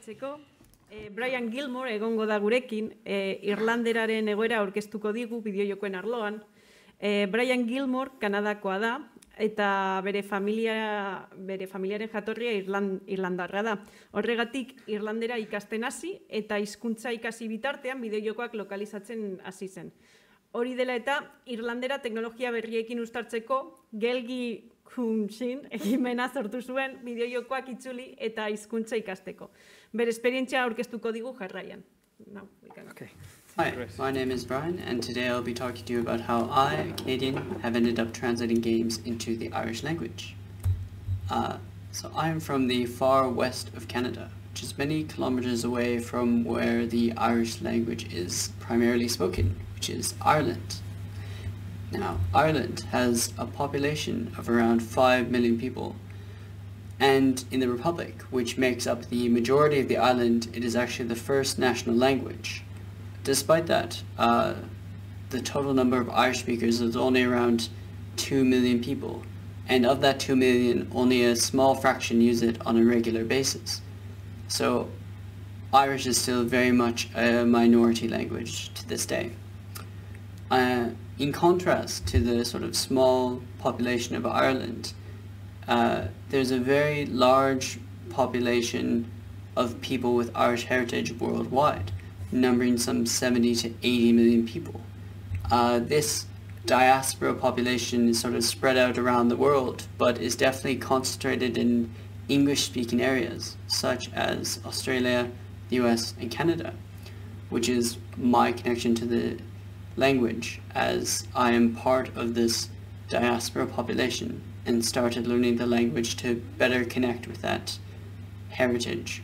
Brian Gilmore egongo da gurekin, Irlanderaren egoera aurkeztuko digu bideojokoen arloan. Brian Gilmore Kanadakoa da, eta bere familiaren jatorria irlandarra da. Horregatik, Irlandera ikasten hasi eta hizkuntza ikasi bitartean bideojokoak lokalizatzen hasi zen. Hori dela eta, Irlandera teknologia berriekin uztartzeko Gelgi Kunsin ekimena sortu zuen bideojokoak itzuli eta hizkuntza ikasteko. Bere esperientzia aurkeztuko digu jarraian. Hi, my name is Brian, and today I'll be talking to you about how I, a Canadian, have ended up translating games into the Irish language. So I'm from the far west of Canada, which is many kilometers away from where the Irish language is primarily spoken, which is Ireland. Now, Ireland has a population of around 5 million people, and in the Republic, which makes up the majority of the island, it is actually the first national language. Despite that, the total number of Irish speakers is only around 2 million people, and of that 2 million, only a small fraction use it on a regular basis. So Irish is still very much a minority language to this day. In contrast to the sort of small population of Ireland, there's a very large population of people with Irish heritage worldwide, numbering some 70 to 80 million people. This diaspora population is sort of spread out around the world, but is definitely concentrated in English-speaking areas, such as Australia, the US, and Canada, which is my connection to the language, as I am part of this diaspora population and started learning the language to better connect with that heritage.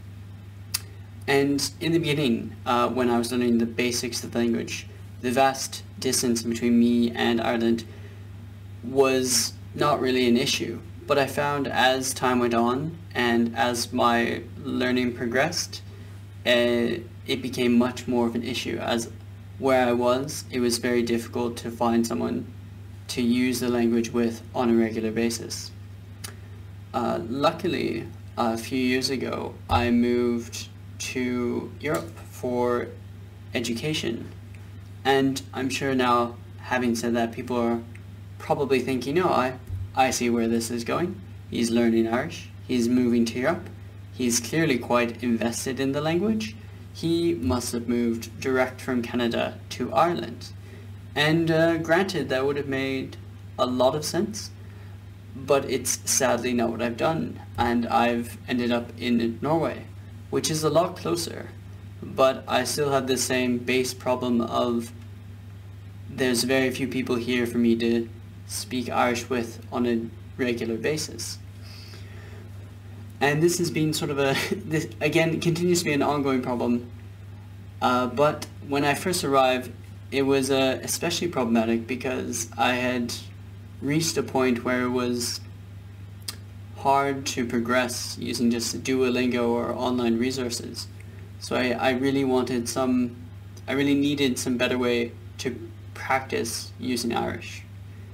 And in the beginning, when I was learning the basics of the language, the vast distance between me and Ireland was not really an issue. But I found as time went on and as my learning progressed, it became much more of an issue. As where I was, it was very difficult to find someone to use the language with on a regular basis. Luckily, a few years ago, I moved to Europe for education. And I'm sure now, having said that, people are probably thinking, oh, I see where this is going. He's learning Irish, he's moving to Europe, he's clearly quite invested in the language. He must have moved direct from Canada to Ireland. And granted, that would have made a lot of sense, but it's sadly not what I've done. And I've ended up in Norway, which is a lot closer, but I still have the same base problem of there's very few people here for me to speak Irish with on a regular basis. And this has been sort of this again continues to be an ongoing problem, but when I first arrived, it was especially problematic because I had reached a point where it was hard to progress using just Duolingo or online resources. So I really needed some better way to practice using Irish.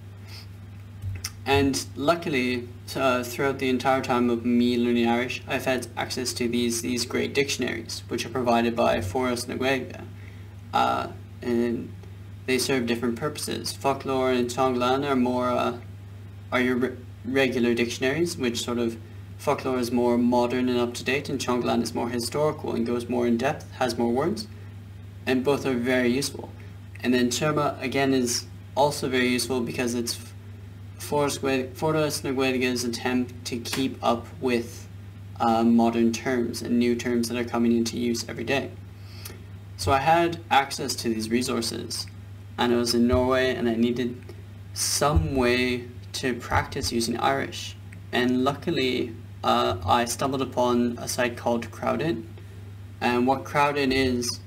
And luckily, throughout the entire time of me learning Irish, I've had access to these great dictionaries, which are provided by Foras na Gaeilge. And they serve different purposes. Folklore and Tonglan are more are your regular dictionaries, which sort of folklore is more modern and up-to-date, and Chonglan is more historical and goes more in depth, has more words, and both are very useful. And then Terma, again, is also very useful because it's Forest Nogueira's attempt to keep up with modern terms and new terms that are coming into use every day. So I had access to these resources, and I was in Norway, and I needed some way to practice using Irish. And luckily, I stumbled upon a site called Crowdin. And what Crowdin is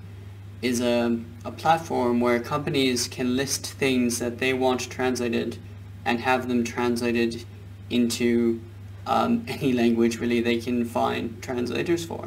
a platform where companies can list things that they want translated and have them translated into any language really they can find translators for.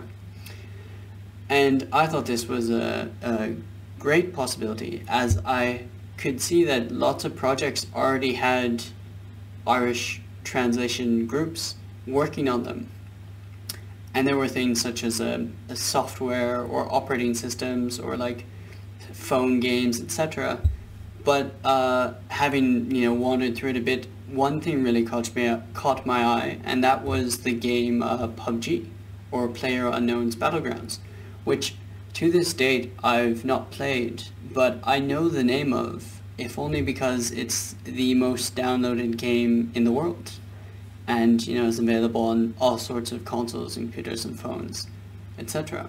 And I thought this was a great possibility, as I could see that lots of projects already had Irish translation groups working on them. And there were things such as a software or operating systems or like phone games, etc. But having wandered through it a bit, one thing really caught my eye, and that was the game PUBG, or PlayerUnknown's Battlegrounds, which to this date I've not played, but I know the name of, if only because it's the most downloaded game in the world, and is available on all sorts of consoles and computers and phones, etc.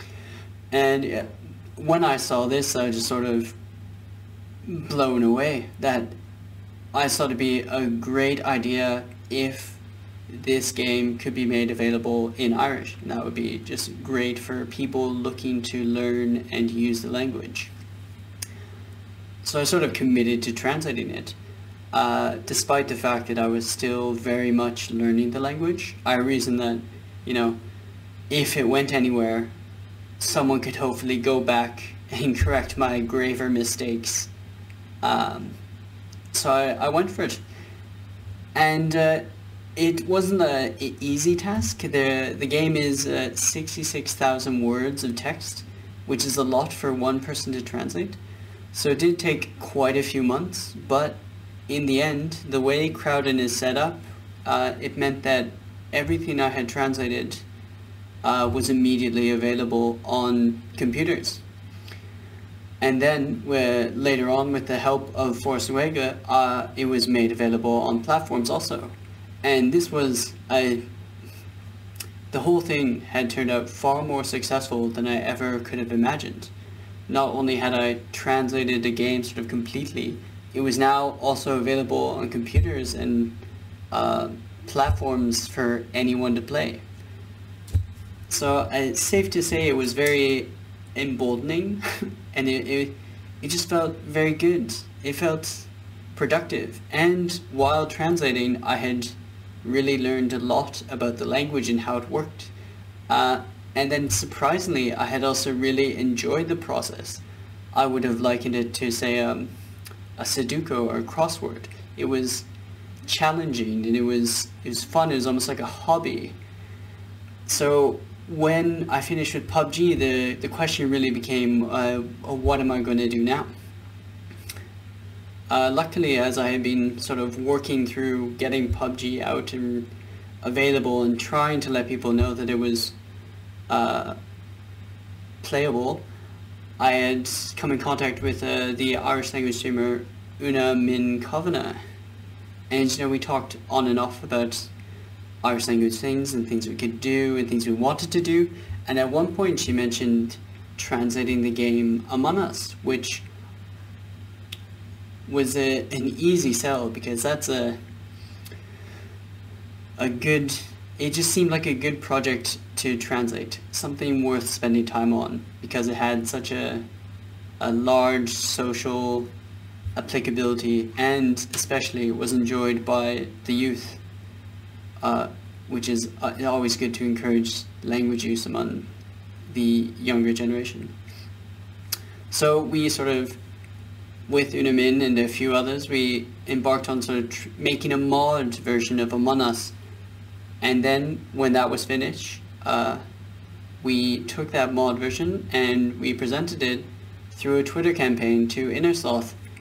And when I saw this, I was just sort of blown away that I saw it to be a great idea if this game could be made available in Irish, and that would be just great for people looking to learn and use the language. So I sort of committed to translating it, despite the fact that I was still very much learning the language. I reasoned that, if it went anywhere, someone could hopefully go back and correct my graver mistakes. So I went for it. And it wasn't an easy task. The game is 66,000 words of text, which is a lot for one person to translate. So it did take quite a few months, but in the end, the way Crowdin is set up, it meant that everything I had translated was immediately available on computers. And then later on, with the help of Forest Nogueira, it was made available on platforms also. And this was the whole thing had turned out far more successful than I ever could have imagined. Not only had I translated the game sort of completely, it was now also available on computers and platforms for anyone to play. So it's safe to say it was very emboldening, and it just felt very good. It felt productive, and while translating, I had really learned a lot about the language and how it worked. And then surprisingly, I had also really enjoyed the process. I would have likened it to, say, a Sudoku or a crossword. It was challenging, and it was fun. It was almost like a hobby. So when I finished with PUBG, the question really became, what am I going to do now? Luckily, as I had been sort of working through getting PUBG out and available and trying to let people know that it was playable, I had come in contact with the Irish language streamer Una Min Kavanagh, and we talked on and off about Irish language things and things we could do and things we wanted to do, and at one point she mentioned translating the game Among Us, which was an easy sell because that's a good, it just seemed like a good project to translate, something worth spending time on because it had such a large social applicability, and especially was enjoyed by the youth, which is always good to encourage language use among the younger generation. So we sort of, with Una Min and a few others, we embarked on sort of making a mod version of Among Us. And then when that was finished, we took that mod version and we presented it through a Twitter campaign to Innersloth.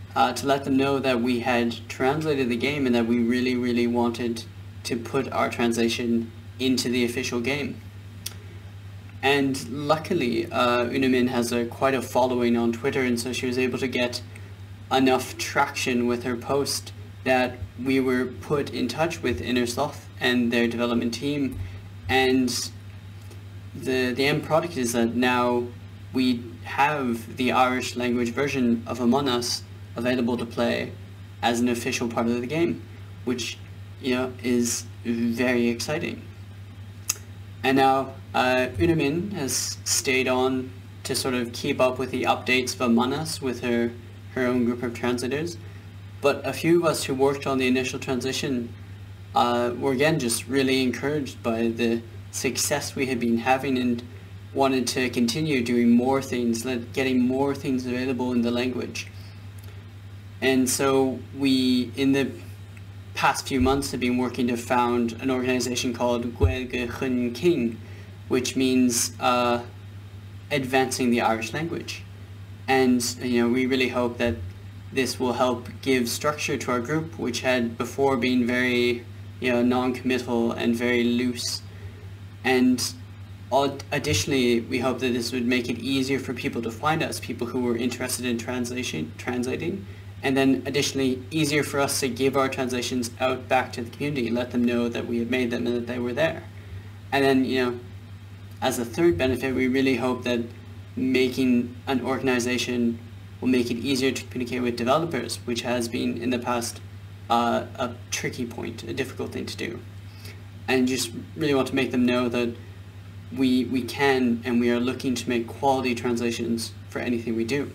to let them know that we had translated the game and that we really, really wanted to put our translation into the official game. And luckily, Unamin has quite a following on Twitter, and so she was able to get enough traction with her post that we were put in touch with Innersloth and their development team, and the end product is that now we have the Irish language version of Among Us available to play as an official part of the game, which, you know, is very exciting. And now Unamin has stayed on to sort of keep up with the updates of Among Us with her own group of translators. But a few of us who worked on the initial transition were again just really encouraged by the success we had been having and wanted to continue doing more things, getting more things available in the language. And so we, in the past few months, have been working to found an organization called Gweilge Chun King, which means advancing the Irish language. And you know, we really hope that this will help give structure to our group, which had before been very, you know, non-committal and very loose. And additionally, we hope that this would make it easier for people to find us, people who were interested in translating, and then additionally easier for us to give our translations out back to the community, let them know that we had made them and that they were there. And then, you know, as a third benefit, we really hope that making an organization will make it easier to communicate with developers, which has been in the past a tricky point, a difficult thing to do. And just really want to make them know that we can and we are looking to make quality translations for anything we do.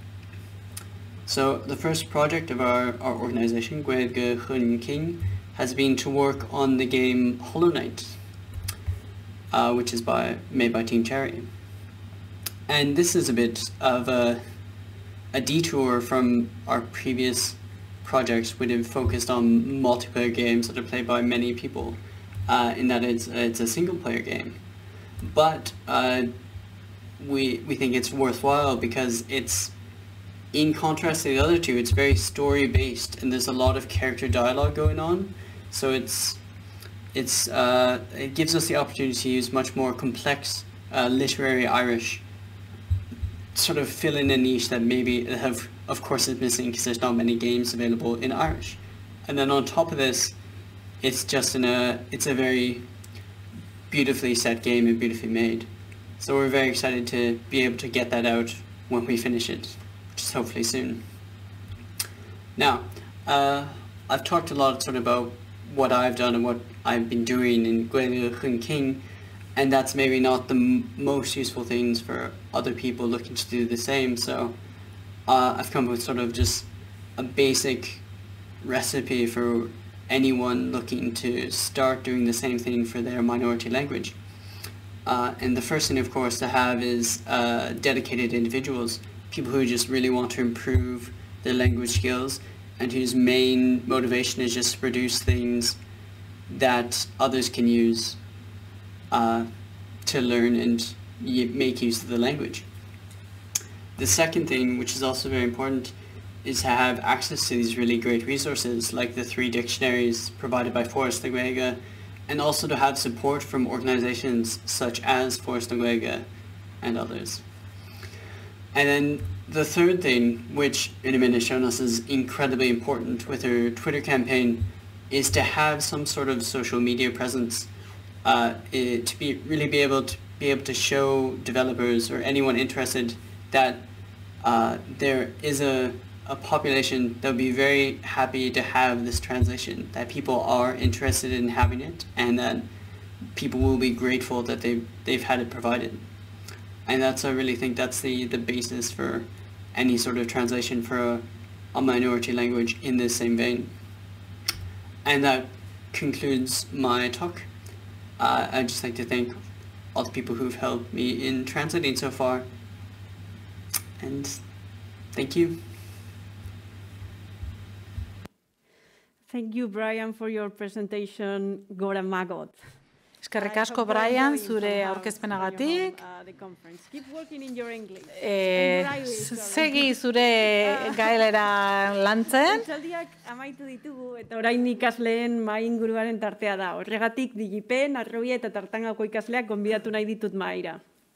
So the first project of our organization, Gweilge Chun King, has been to work on the game Hollow Knight, which is made by Team Cherry. And this is a bit of a detour from our previous projects, which have focused on multiplayer games that are played by many people, in that it's a single player game. But we think it's worthwhile because it's, in contrast to the other two, it's very story based and there's a lot of character dialogue going on. So it gives us the opportunity to use much more complex literary Irish, sort of fill in a niche that maybe of course is missing because there's not many games available in Irish. And then on top of this, it's just it's a very beautifully set game and beautifully made. So we're very excited to be able to get that out when we finish it, which is hopefully soon. Now, I've talked a lot sort of about what I've done and what I've been doing in Gweilge Chun King, and that's maybe not the most useful things for other people looking to do the same. So I've come up with sort of just a basic recipe for anyone looking to start doing the same thing for their minority language. And the first thing, of course, to have is dedicated individuals, people who just really want to improve their language skills and whose main motivation is just to produce things that others can use to learn and make use of the language. The second thing, which is also very important, is to have access to these really great resources like the 3 dictionaries provided by Forest na Gaeilge, and also to have support from organizations such as Forest na Gaeilge and others. And then the third thing, which Unamin has shown us is incredibly important with her Twitter campaign, is to have some sort of social media presence, to really be able to show developers or anyone interested that there is a population that would be very happy to have this translation, that people are interested in having it, and that people will be grateful that they've had it provided. And I really think that's the basis for any sort of translation for a minority language in this same vein. And that concludes my talk. I'd just like to thank all the people who've helped me in translating so far. And thank you. Thank you, Brian, for your presentation, Gora Magot. Eskerrik asko, Brian, zure aurkezpenagatik. Segi zure gaelera lantzen. Itzaldiak amaitu ditugu eta orain ikasleen mahai inguruaren tartea da. Horregatik Digipen, Arrobia eta Tartangako ikasleak gonbidatu nahi ditut mahaira.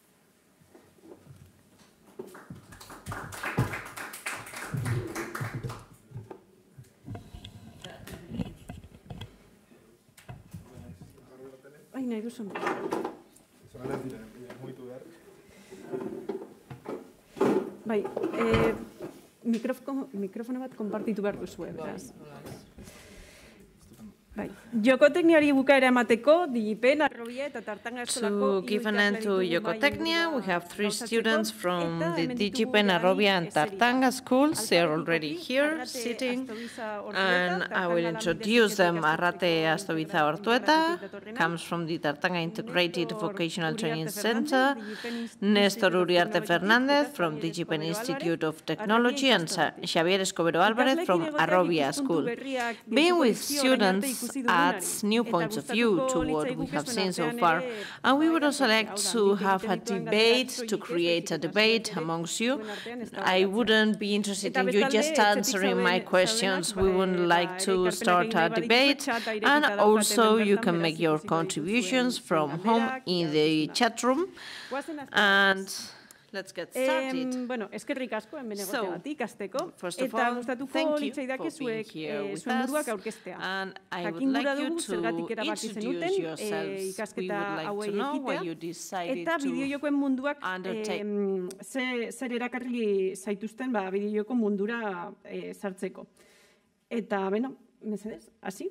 Ai, nahi duzun. Bai, mikrofono bat konpartitu behar duzu, beraz. Bai. Jokotecniari bukaera emateko, Digipen, Arrobia eta Tartanga eskolako... To give an end to Jokotecnia, we have 3 students from the Digipen, Arrobia and Tartanga schools. They are already here, sitting, and I will introduce them. Arrate Astobiza Ortueta comes from the Tartanga Integrated Vocational Training Center, Nestor Uriarte Fernandez from Digipen Institute of Technology, and Xavier Escobero Álvarez from Arrobia School. Being with students adds new points of view to what we have seen so far, and we would also like to have a debate, to create a debate amongst you. I wouldn't be interested in you just answering my questions. We would like to start a debate, and also you can make your contributions from home in the chat room. And let's get started. Bueno, eskerrik asko hemen egoteagatik hasteko, first of eta all, gustatuko thank you litzaidake for being zuek here with zuen buruak us, aurkeztea. and I would Jakin like gura you dugu to zergatik erabaki introduce zenuten yourselves. We ikasketa would like hauei to know why you egitea, decided eta to bideojokoen munduak undertake. zer erakarri zaituzten bideojoko mundura sartzeko. Eta, beno, mesedez, hasi?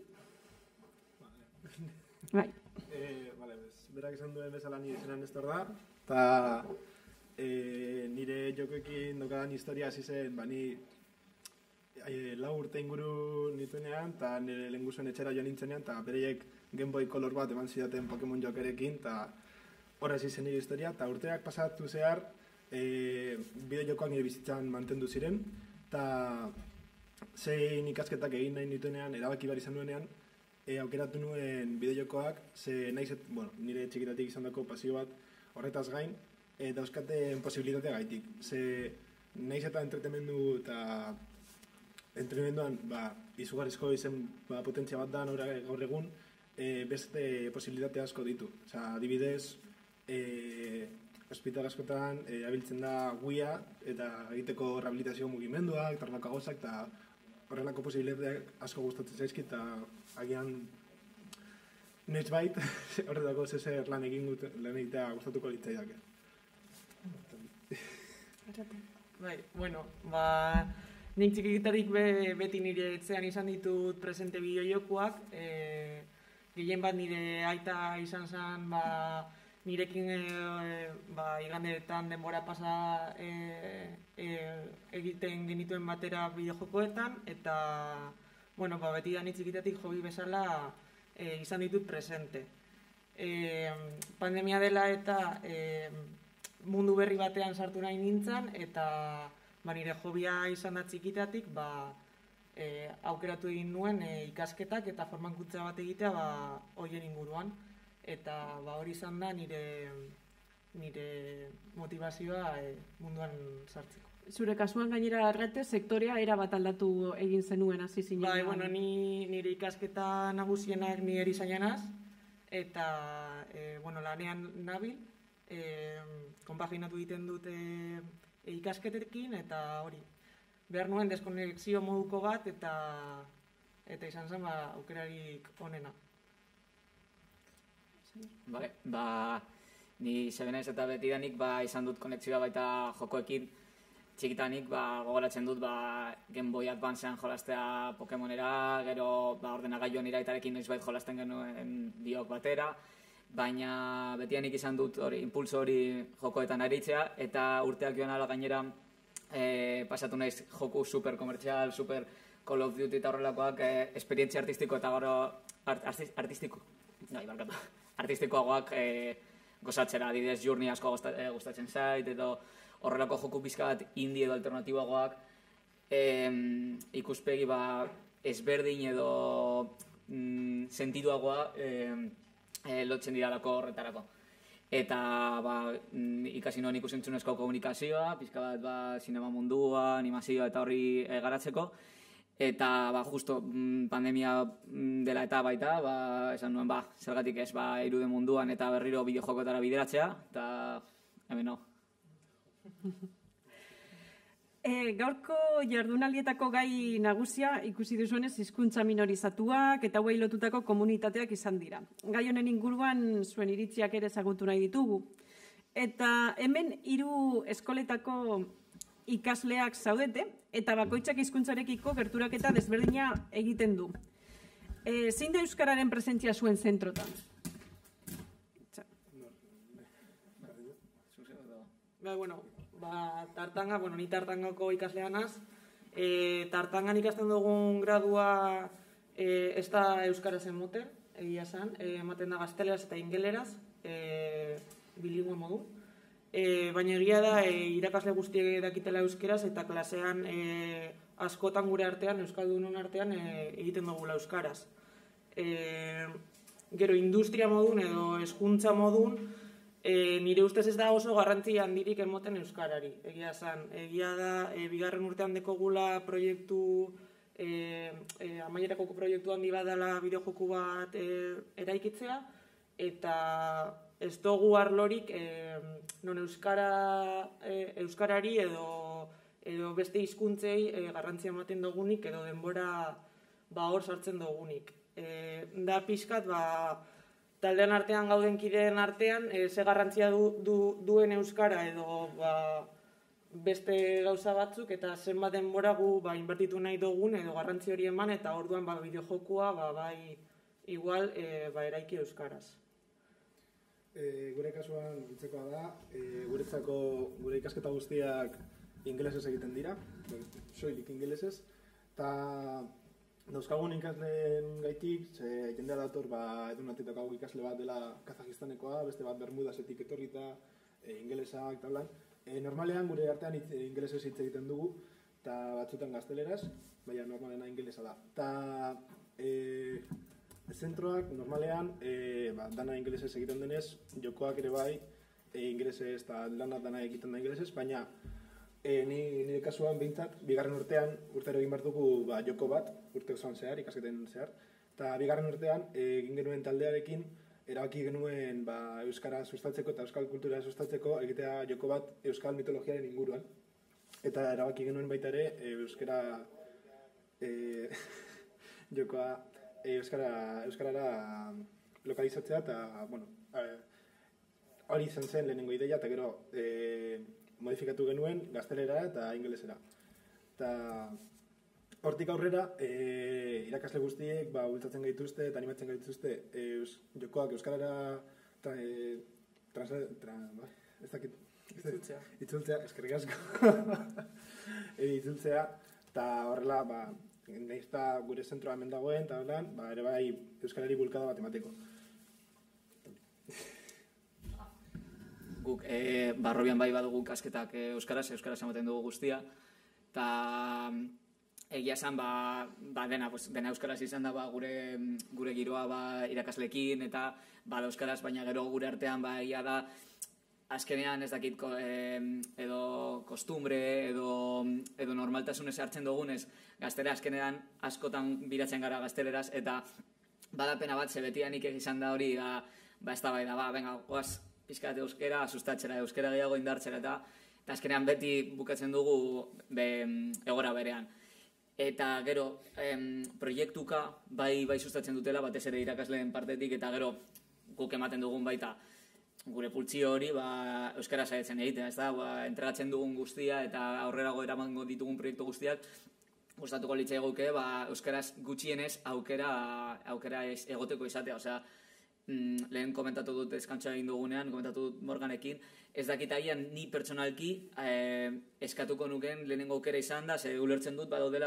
Bai. Berak esan duen bezala nire izena Nestor da, eta nire jokoekin daukadan historia hasi zen, ni 4 urte inguru nituenean, eta nire lehengusuen etxera joan nintzenean, eta bereiek Game Boy Color bat eman zidaten Pokemon jokerekin, eta horra hasi zen nire historia, eta urteak pasatu zehar, bideo-jokoak nire bizitzan mantendu ziren, eta zein ikasketak egin nahi nituenean, erabaki behar izan nuenean, aukeratu nuen bideo-jokoak, nire txikitatik izandako pasio bat horretaz gain, dauzkaten posibilitatea gaitik. Nahiz eta entretenimendu eta entretenimenduan izugarrizko izen potentzia bat da gaur egun, beste posibilitate asko ditu. Adibidez, ospital askotan abiltzen da guia eta egiteko rehabilitazio mugimenduak, eta horrelako gauzak, eta horrelako posibilitateak asko gustatzen zaizkit, eta agian noiz bait horretako zezer lan egitea gustatuko litzaidake. Bai, bueno, nik txikitarik beti nire etxean izan ditut presente bideojokoak, gehien bat nire aita izan zen nirekin igandeetan denbora pasa egiten genituen batera bideojokoetan, eta beti da txikitatik hobi bezala izan ditut presente. Pandemia dela eta mundu berri batean sartu nahi nintzen, eta nire hobia izan da txikitatik aukeratu egin nuen ikasketak eta formakuntza bat egitea horien inguruan, eta hori izan da nire motivazioa munduan sartzeko. Zure kasuan gainera Arrate sektorea era bat aldatu egin zenuen hasi zinen. Bai, nire ikasketa nagusienak ni erizainanaz, eta lanean nabil, konpaginatu egiten dut ikasketekin, eta hori, behar nuen deskonexio moduko bat, eta izan zen aukerarik onena. Bale, ni sebenez eta betidanik izan dut konexioa baita jokoekin, txikitanik gogoratzen dut Game Boy Advancean jolastea Pokemonera, gero ordenagailuan iraitarekin noizbait jolasten genuen biok batera, baina betidanik izan dut impulso hori jokoetan aritzea, eta urteak joan ala gainera pasatu naiz joku super komertzial, super Call of Duty eta horrelakoak esperientzia artistiko eta gero artistikoagoak gozatzera, adibidez Journey asko gustatzen zait, edo horrelako joku pizka bat indie edo alternatiboagoak ikuspegi ezberdin edo sentiduagoa lotzen diralako horretarako. Eta ikasi nuen ikusentzunezko komunikazioa, pixka bat sinema mundua, animazioa eta horri garatzeko. Eta justo pandemia dela eta baita, esan nuen zergatik ez irude munduan eta berriro bideojokoetara bideratzea, eta hemen no. Gaurko jardunaldietako gai nagusia ikusi duzuenez hizkuntza minorizatuak eta hauei lotutako komunitateak izan dira. Gai honen inguruan zuen iritziak ere ezagutu nahi ditugu. Eta hemen 3 eskoletako ikasleak zaudete eta bakoitzak hizkuntzarekiko gerturaketa desberdina egiten du. Zein da euskararen presentzia zuen zentrotan? Tartanga, ni Tartangako ikaslea naz. Tartangan ikasten dugun gradua ez da euskaraz emoten, egia esan, ematen da gazteleraz eta ingeleraz, bilingüe modu. Baina egia da irakasle guztiek dakitela euskeraz eta klasean askotan gure artean, euskaldunon artean egiten dugula euskaraz. Gero industria modun edo hezkuntza modun, nire ustez ez da oso garrantzi handirik emoten euskarari. Egia da, bigarren urtean dekogula proiektu, amaierako proiektu handi bat dela bideojoku bat eraikitzea, eta ez dugu arlorik non euskarari edo beste hizkuntzei garrantzia ematen dugunik edo denbora hor sartzen dugunik. Da pixkat, taldean artean gauden kideen artean, ze garrantzia duen euskara edo beste gauza batzuk eta zenbat denbora gu inbertitu nahi dugun edo garrantzi hori eman eta orduan bideojokua igual eraiki euskaraz. Gure kasuan hitzekoa da, guretzako gure ikasketa guztiak ingelesez egiten dira, soilik ingelesez, eta dauzkagun ikasleen gaitik, jendea dator edunatik hau ikasle bat dela Kazajistanekoa, beste bat Bermudasetik etorrita, ingelesak eta blan. Normalean gure artean ingelesez hitz egiten dugu, eta batzutan gazteleraz, baina normalena ingelesa da. Eta zentroak normalean dana ingelesez egiten denez, jokoak ere bai ingelesez eta lana dana egiten da ingelesez, baina nire kasuan behintzat, bigarren urtean urtero egin behar dugu joko bat, urte osoan zehar, ikasketen zehar, eta bigarren urtean egin genuen taldearekin erabaki genuen euskara sustatzeko eta euskal kultura sustatzeko egitea joko bat euskal mitologiaren inguruan. Eta erabaki genuen baita ere euskara jokoa euskarara lokalizatzea eta hori izan zen lehenengo ideia eta gero modifikatu genuen gaztelera eta ingelesera. Eta hortik aurrera irakasle guztiek bultzatzen gaituzte eta animatzen gaituzte jokoak euskarara itzultzea, eskerrik asko, itzultzea, eta horrela, nahiz eta gure zentroa hemen dagoen, eta horrean, ere bai euskarari bulkada bat emateko. Guk Barrobian bai badugu kasketak euskaraz ematen dugu guztia, eta egia esan dena euskaraz izan da gure giroa irakaslekin eta euskaraz, baina gero gure artean egia da azkenean ez dakit edo kostumbre edo normaltasunez hartzen dugunez gaztera azkenean askotan biratzen gara gazteleraz eta badapena bat zebetianik izan da hori ez da venga, goaz pizkat euskera sustatzera, euskera gehiago indartzera eta azkenean beti bukatzen dugu egora berean. Eta gero, proiektuka bai sustatzen dutela, batez ere irakasleen partetik, eta gero guk ematen dugun baita gure pultsio hori euskara saiatzen egitea, ez da, entregatzen dugun guztia eta aurrerago eramango ditugun proiektu guztiak, gustatuko litzai guke, euskaraz gutxienez aukera egoteko izatea, osea, lehen komentatu dut eskantzoa egin dugunean, komentatu dut Morganekin, ez dakit agian ni pertsonalki eskatuko nuken lehenengo aukera izan da, ze ulertzen dut badaudela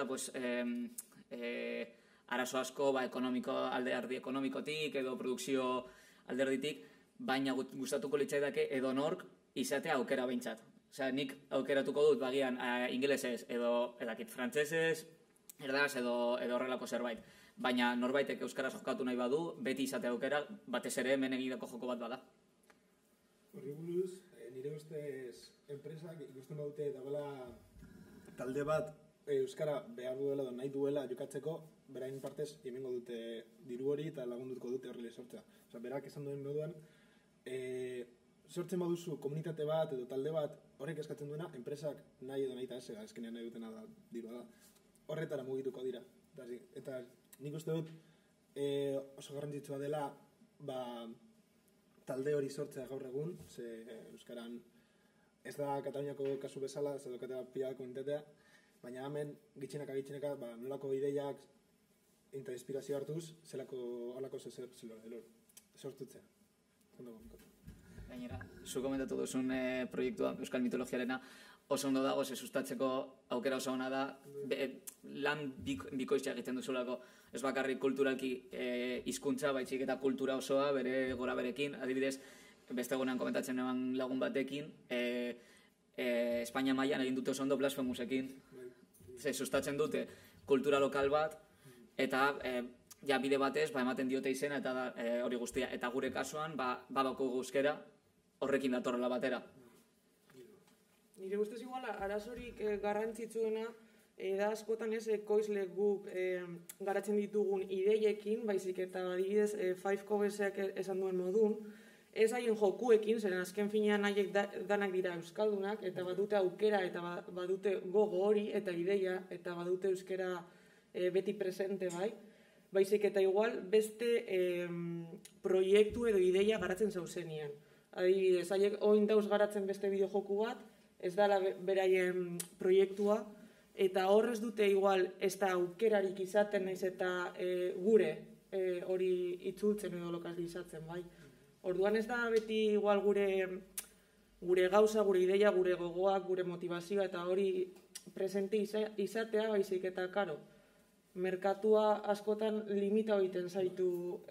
arazo asko alderdi ekonomikotik edo produkzio alderditik, baina gustatuko litzaidake edo nork izatea aukera behintzat. Osea, nik aukeratuko dut bagian ingelesez edo edakit frantsesez, erdaraz edo horrelako zerbait. Baina norbaitek euskaraz jokatu nahi badu, beti izatea aukera, batez ere hemen egiteko joko bat bada. Horri buruz, nire ustez enpresak ikusten badute dagoela talde bat euskara behar duela edo nahi duela jokatzeko, berain partez emengo dute diru hori eta lagunduko dute horrela sortzea. Osa, berak esan duen moduan, sortzen baduzu komunitate bat edo talde bat horrek eskatzen duena, enpresak nahi edo nahi eta ez, eskenean nahi dutena da, dirua da. Horretara mugituko dira. Eta nik uste dut oso garrantzitsua dela talde hori sortzea gaur egun, ze euskaran ez da Kataluniako kasu bezala, ez da pila komunitatea, baina hemen gitxinaka nolako ideiak eta inspirazio hartuz, zelako sortutzea. Gainera, zu komentatu duzun proiektua, Euskal Mitologiarena, oso ondo dago, sustatzeko aukera oso ona da, lan bikoiztea egiten duzulako, ez bakarrik kulturalki hizkuntza, baitzik eta kultura osoa, bere gora berekin, adibidez, beste egunean komentatzen eban lagun batekin, Espainia mailan egin dute oso ondo Blasphemousekin, sustatzen dute kultura lokal bat, eta bide batez ematen diote izena eta hori guztia, eta gure kasuan badoko guzkera horrekin datorrela batera. Nire ustez igual, arazorik garrantzitsuena da askotan ez ekoizle guk garatzen ditugun ideiekin, baizik eta adibidez Five Coveseak esan duen modun, ez haien jokuekin, zeren azken finean haiek danak dira euskaldunak, eta badute aukera, eta badute gogo hori, eta ideia, eta badute euskera beti presente bai, baizik eta igual beste proiektu edo ideia garatzen zauzenean. Adibidez, haiek oin dauz garatzen beste bideojoku bat, ez dala beraien proiektua, eta horrez dute igual ez da aukerarik izaten naiz eta gure hori itzultzen edo lokalizatzen, bai. Orduan ez da beti igual gure gauza, gure ideia, gure gogoak, gure motivazioa eta hori presente izatea, baizik eta karo. Merkatua askotan limita egiten zaitu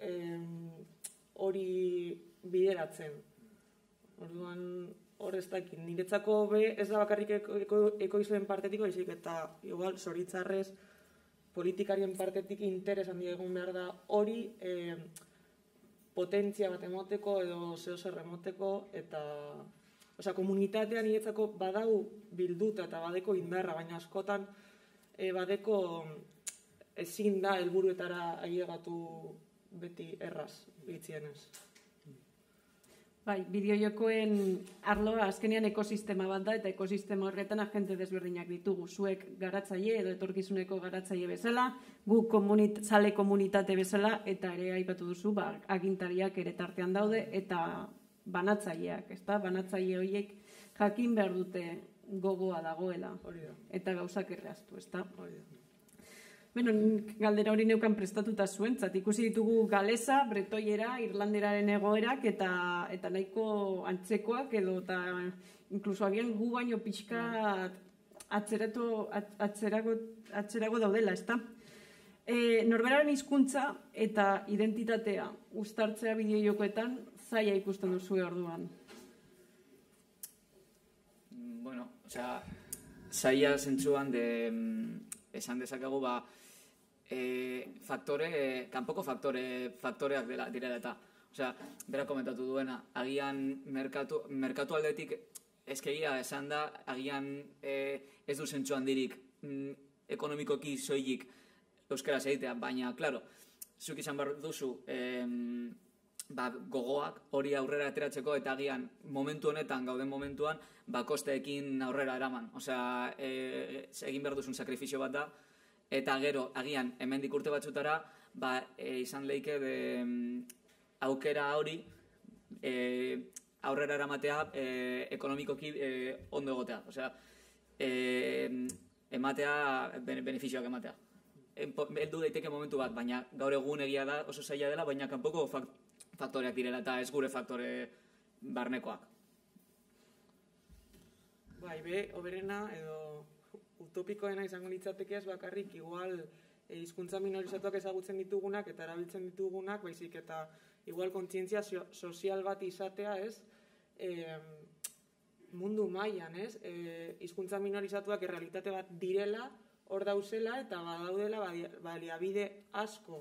hori bideratzen. Orduan hor ez dakit. Niretzako ez da bakarrik ekoizleen partetik, baizik eta igual zoritzarrez politikarien partetik interes handia egon behar da hori potentzia bat emoteko edo zehozer emoteko eta komunitatean niretzako badau bilduta eta badeko indarra, baina askotan badeko ezin da helburuetara ailegatu beti erraz, bitzienez. Bai, bideojokoen arloa azkenean ekosistema bat da, eta ekosistema horretan agente desberdinak ditugu. Zuek garatzaile edo etorkizuneko garatzaile bezala, guk zale komunitate bezala, eta ere aipatu duzu, agintariak ere tartean daude, eta banatzaileak, ezta? Banatzaile horiek jakin behar dute gogoa dagoela, eta gauzak erraztu, ezta? Bueno, galdera hori neukan prestatuta zuen, ikusi ditugu galesa, bretoiera, irlanderaren egoerak eta nahiko antzekoak edo eta inkluso agian gu baino pixka atzerago daudela, ezta? Norberaren hizkuntza eta identitatea uztartzea bideojokoetan zaila ikusten duzu orduan. Bueno, zaila zentzuan esan dezakegu kanpoko faktoreak direla eta, bera komentatu duena, agian merkatu aldetik ezkegia esan da, agian ez du zentzu handirik ekonomikoki soilik euskaraz egitea, baina, klaro, zuk izan behar duzu gogoak hori aurrera ateratzeko eta agian momentu honetan, gauden momentuan, kosteekin aurrera eraman. Egin behar duzun sakrifizio bat da, eta gero, agian, hemendik urte batzutara, izan leike aukera hori aurrera eramatea ekonomikoki ondo egotea. Ematea, benefizioak ematea. Heldu daiteke momentu bat, baina gaur egun egia da oso zaila dela, baina kanpoko faktoreak direla eta ez gure faktore barnekoak. Bai, oberena edo utopikoena izango litzateke ez bakarrik igual hizkuntza minorizatuak ezagutzen ditugunak eta erabiltzen ditugunak, baizik eta igual kontzientzia sozial bat izatea, ez? Mundu mailan, ez? Hizkuntza minorizatuak errealitate bat direla, hor dauzela eta badaudela baliabide asko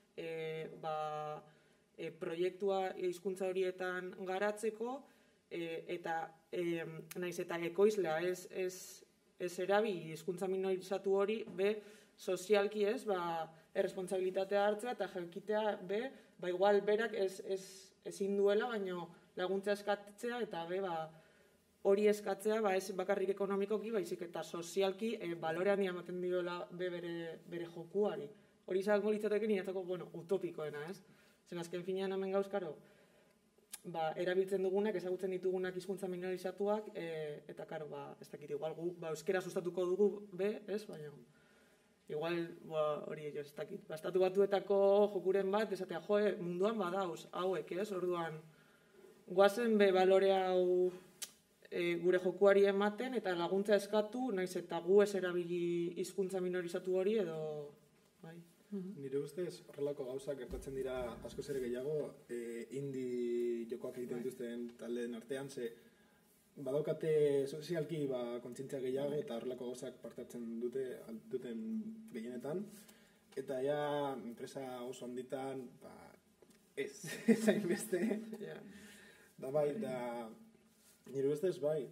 proiektua hizkuntza horietan garatzeko eta naiz eta ekoizlea ez erabili hizkuntza minorizatu hori sozialki erresponsabilitatea hartzea eta jakitea igual berak ezin duela baino laguntza eskatzea eta hori eskatzea ez bakarrik ekonomikoki baizik eta sozialki balorean ematen diola bere jokuari. Hori izango litzateke niretzako utopikoena, ez? Zen azken finean hemen gauzkaro erabiltzen dugunak, ezagutzen ditugunak hizkuntza minorizatuak eta karo, ez dakit, igual gu euskera sustatuko dugu ez? Baina igual hori ez dakit. Estatu Batuetako jokuren bat esatea munduan badauz hauek, ez? Orduan guazen balore hau gure jokuari ematen eta laguntza eskatu, naiz eta gu ez erabili hizkuntza minorizatu hori edo bai. Nire ustez, horrelako gauzak gertatzen dira askoz ere gehiago indie jokoak egiten dituzten taldeen artean, ze badaukate sozialki kontzientzia gehiago eta horrelako gauzak parte hartzen duten gehienetan, eta enpresa oso handitan ez hainbeste, da bai, nire ustez bai,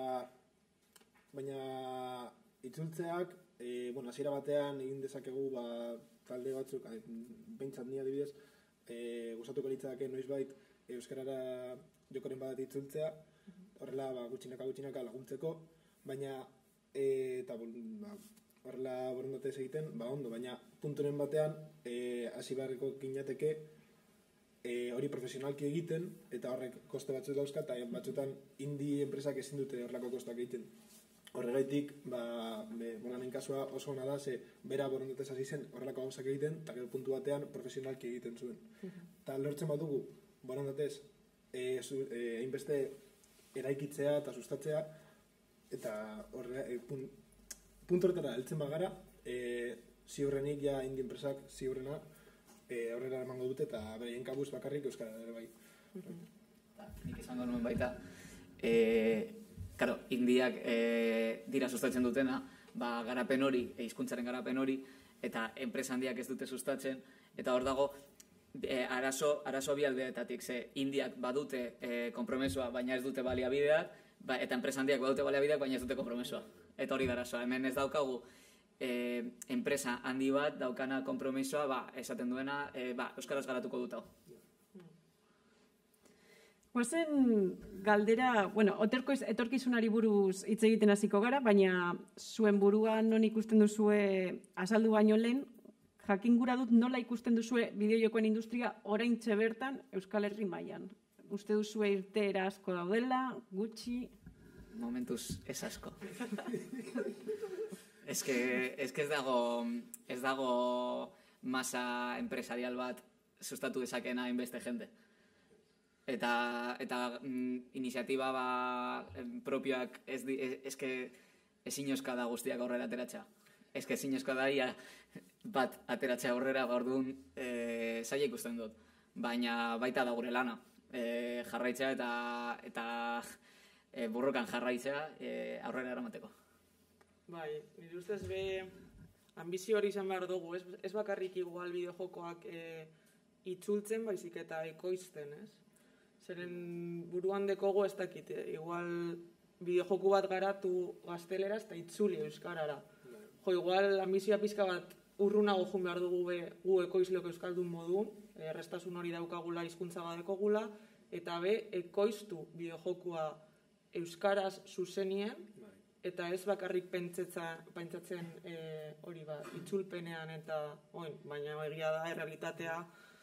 baina itzultzeak, hasiera batean egin dezakegu talde batzuk, behintzat ni adibidez, gustatuko litzateke noizbait euskarara jokoren bat itzultzea, horrela gutxinaka laguntzeko, baina eta horrela borondatez egiten, ondo, baina punturen batean hasi beharreko ginateke hori profesionalki egiten, eta horrek koste batzuk dauzka, eta batzutan indie enpresak ezin dute horrelako kostak egiten. Horregaitik, Bolanen kasua oso ona da, ze bera borondatez hasi zen horrelako gauzak egiten, eta gero puntu batean profesionalki egiten zuen. Eta lortzen badugu borondatez hainbeste eraikitzea eta sustatzea, eta puntu horretara heltzen bagara, ziurrenik indie enpresak ziurrena aurrera emango dute eta bereien kabuz bakarrik euskara ere bai. Nik izango nuen baita, indiak dira sustatzen dutena, garapen hori, hizkuntzaren garapen hori, eta enpresa handiak ez dute sustatzen, eta hor dago arazo bi aldeetatik, ze indiak badute konpromesoa, baina ez dute baliabideak, eta enpresa handiak badute baliabideak, baina ez dute konpromesoa. Eta hori da arazoa, hemen ez daukagu enpresa handi bat daukana konpromisoa esaten duena euskaraz garatuko dut hau. Guazen galdera, etorkizunari buruz hitz egiten hasiko gara, baina zuen buruan non ikusten duzue azaldu baino lehen, jakin gura dut nola ikusten duzue bideojokoen industria oraintxe bertan Euskal Herri mailan. Uste duzue irteera asko daudela, gutxi? Momentuz ez asko. Ez dago masa empresarial bat sustatu dezakena hainbeste jende. Eta iniziatiba propioak ezinezkoa da guztiak aurrera ateratzea. Ezinezkoa da bat ateratzea aurrera gaurduan zaila ikusten dut. Baina baita da gure lana. Jarraitzea eta burrokan jarraitzea aurrera eramateko. Bai, nire ustez ambizio hori izan behar dugu, ez bakarrik igual bideojokoak itzultzen baizik eta ekoizten, ez? Zeren buruan dekogu ez dakit, igual bideojoku bat garatu gazteleraz eta itzuli euskarara. Igual ambizioa pizka bat urrunago joan behar dugu gu ekoizleok euskaldun modun, errestasun hori daukagula hizkuntza badekogula, eta ekoiztu bideojokua euskaraz zuzenien, eta ez bakarrik pentsatzen hori itzulpenean eta baina egia da errealitatea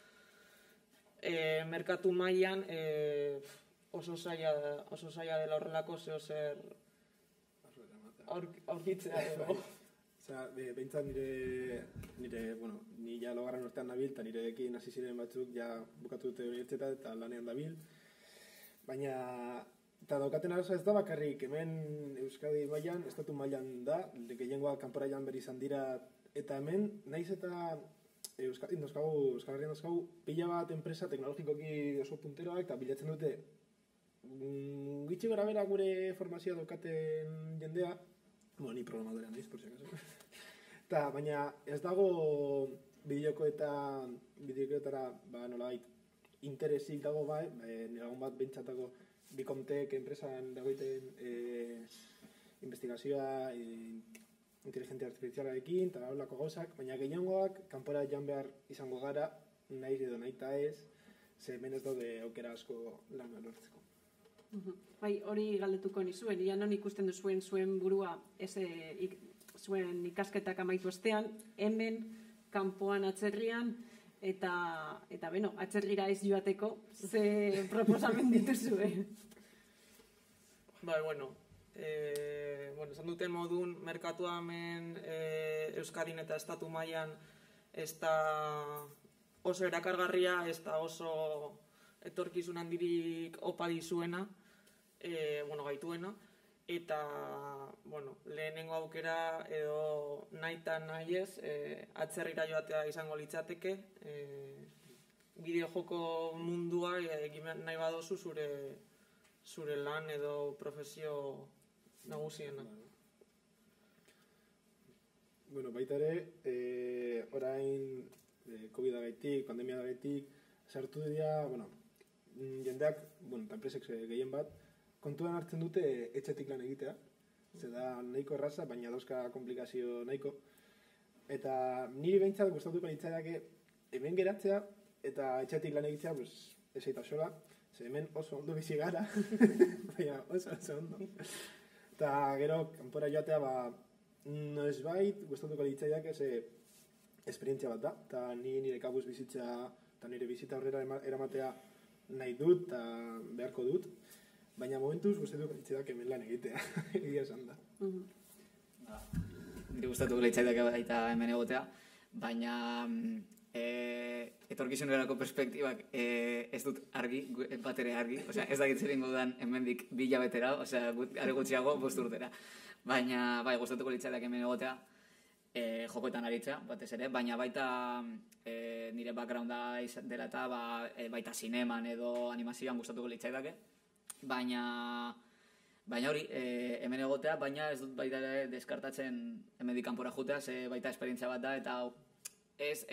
merkatu mailan oso zaila dela horrelako zer aurkitzea edo. Behintzat ni ja logarren urtean nabil, eta nirekin hasi ziren batzuk ja bukatu dute unibertsitate eta lanean dabil. Baina eta daukaten arazoa ez da bakarrik, hemen Euskadi mailan, estatu mailan da, gehiengoa kanpora joan behar izan dira, eta hemen, naiz eta Euskal Herrian dauzkagu, pila bat enpresa teknologikoki oso punteroak, eta bilatzen dute gitxi gara gure formazioa daukaten jendea, ni programadorea naiz, por si acaso, Baina ez dago bideokoetara nolabait interesik dago bai, nilagun bat bentsatako Bikomtek enpresan dagoiten investigazioa inteligentzia artifizialarekin eta horrelako gauzak, baina gehiagoak kanpora joan behar izango gara, nahi edo nahi eta ez, ze hemen ez daude aukera asko lana lortzeko. Bai, hori galdetuko nizuen, ia non ikusten duzuen zuen burua zuen ikasketak amaitu ostean, hemen, kanpoan atzerrian, eta beno, atzerrira ez joateko, ze proposamen dituzue? Bai, esan duten modun, merkatua hemen Euskadin eta estatu mailan ez da oso erakargarria, ez da oso etorkizun handirik opa dizuena, gaituena, eta, lehenengo aukera edo nahi eta nahi ez, atzerrira joatea izango litzateke, bideojoko mundua egin nahi badozu zure lan edo profesio nagusiena. Baita ere, orain COVID-agaitik, pandemiagaitik, sartu dira, jendeak, eta enpresek gehien bat, kontuan hartzen dute etxetik lan egitea, ze da nahiko erraza, baina dauzka komplikazio nahiko. Eta niri behintzat gustatuko litzaidake hemen geratzea eta etxetik lan egitea ez aita sola, ze hemen oso ondo bizi gara, baina oso ondo. Eta gero, kanpora joatea, noizbait gustatuko litzaidake ze esperientzia bat da, eta nire kabuz bizitzea eta nire bizita horrela eramatea nahi dut eta beharko dut. Baina momentuz gustatuko litzaidak hemen lan egitea, egia esan da. Nire gustatuko litzaidak baita hemen egotea, baina etorkizunerako perspektibak ez dut argi, bat ere argi, ez dakit zer ingo dudan hemendik 2 hilabetera, are gutxiago 5 urtera. Baina bai, gustatuko litzaidak hemen egotea, jokoetan aritzea, batez ere, baina baita nire backgrounda dela eta baita zineman edo animazioan gustatuko litzaidake. Baina hori, hemen egotea, baina ez dut baita ere deskartatzen hemendik kanpora joatea, ze baita esperientzia bat da, eta ez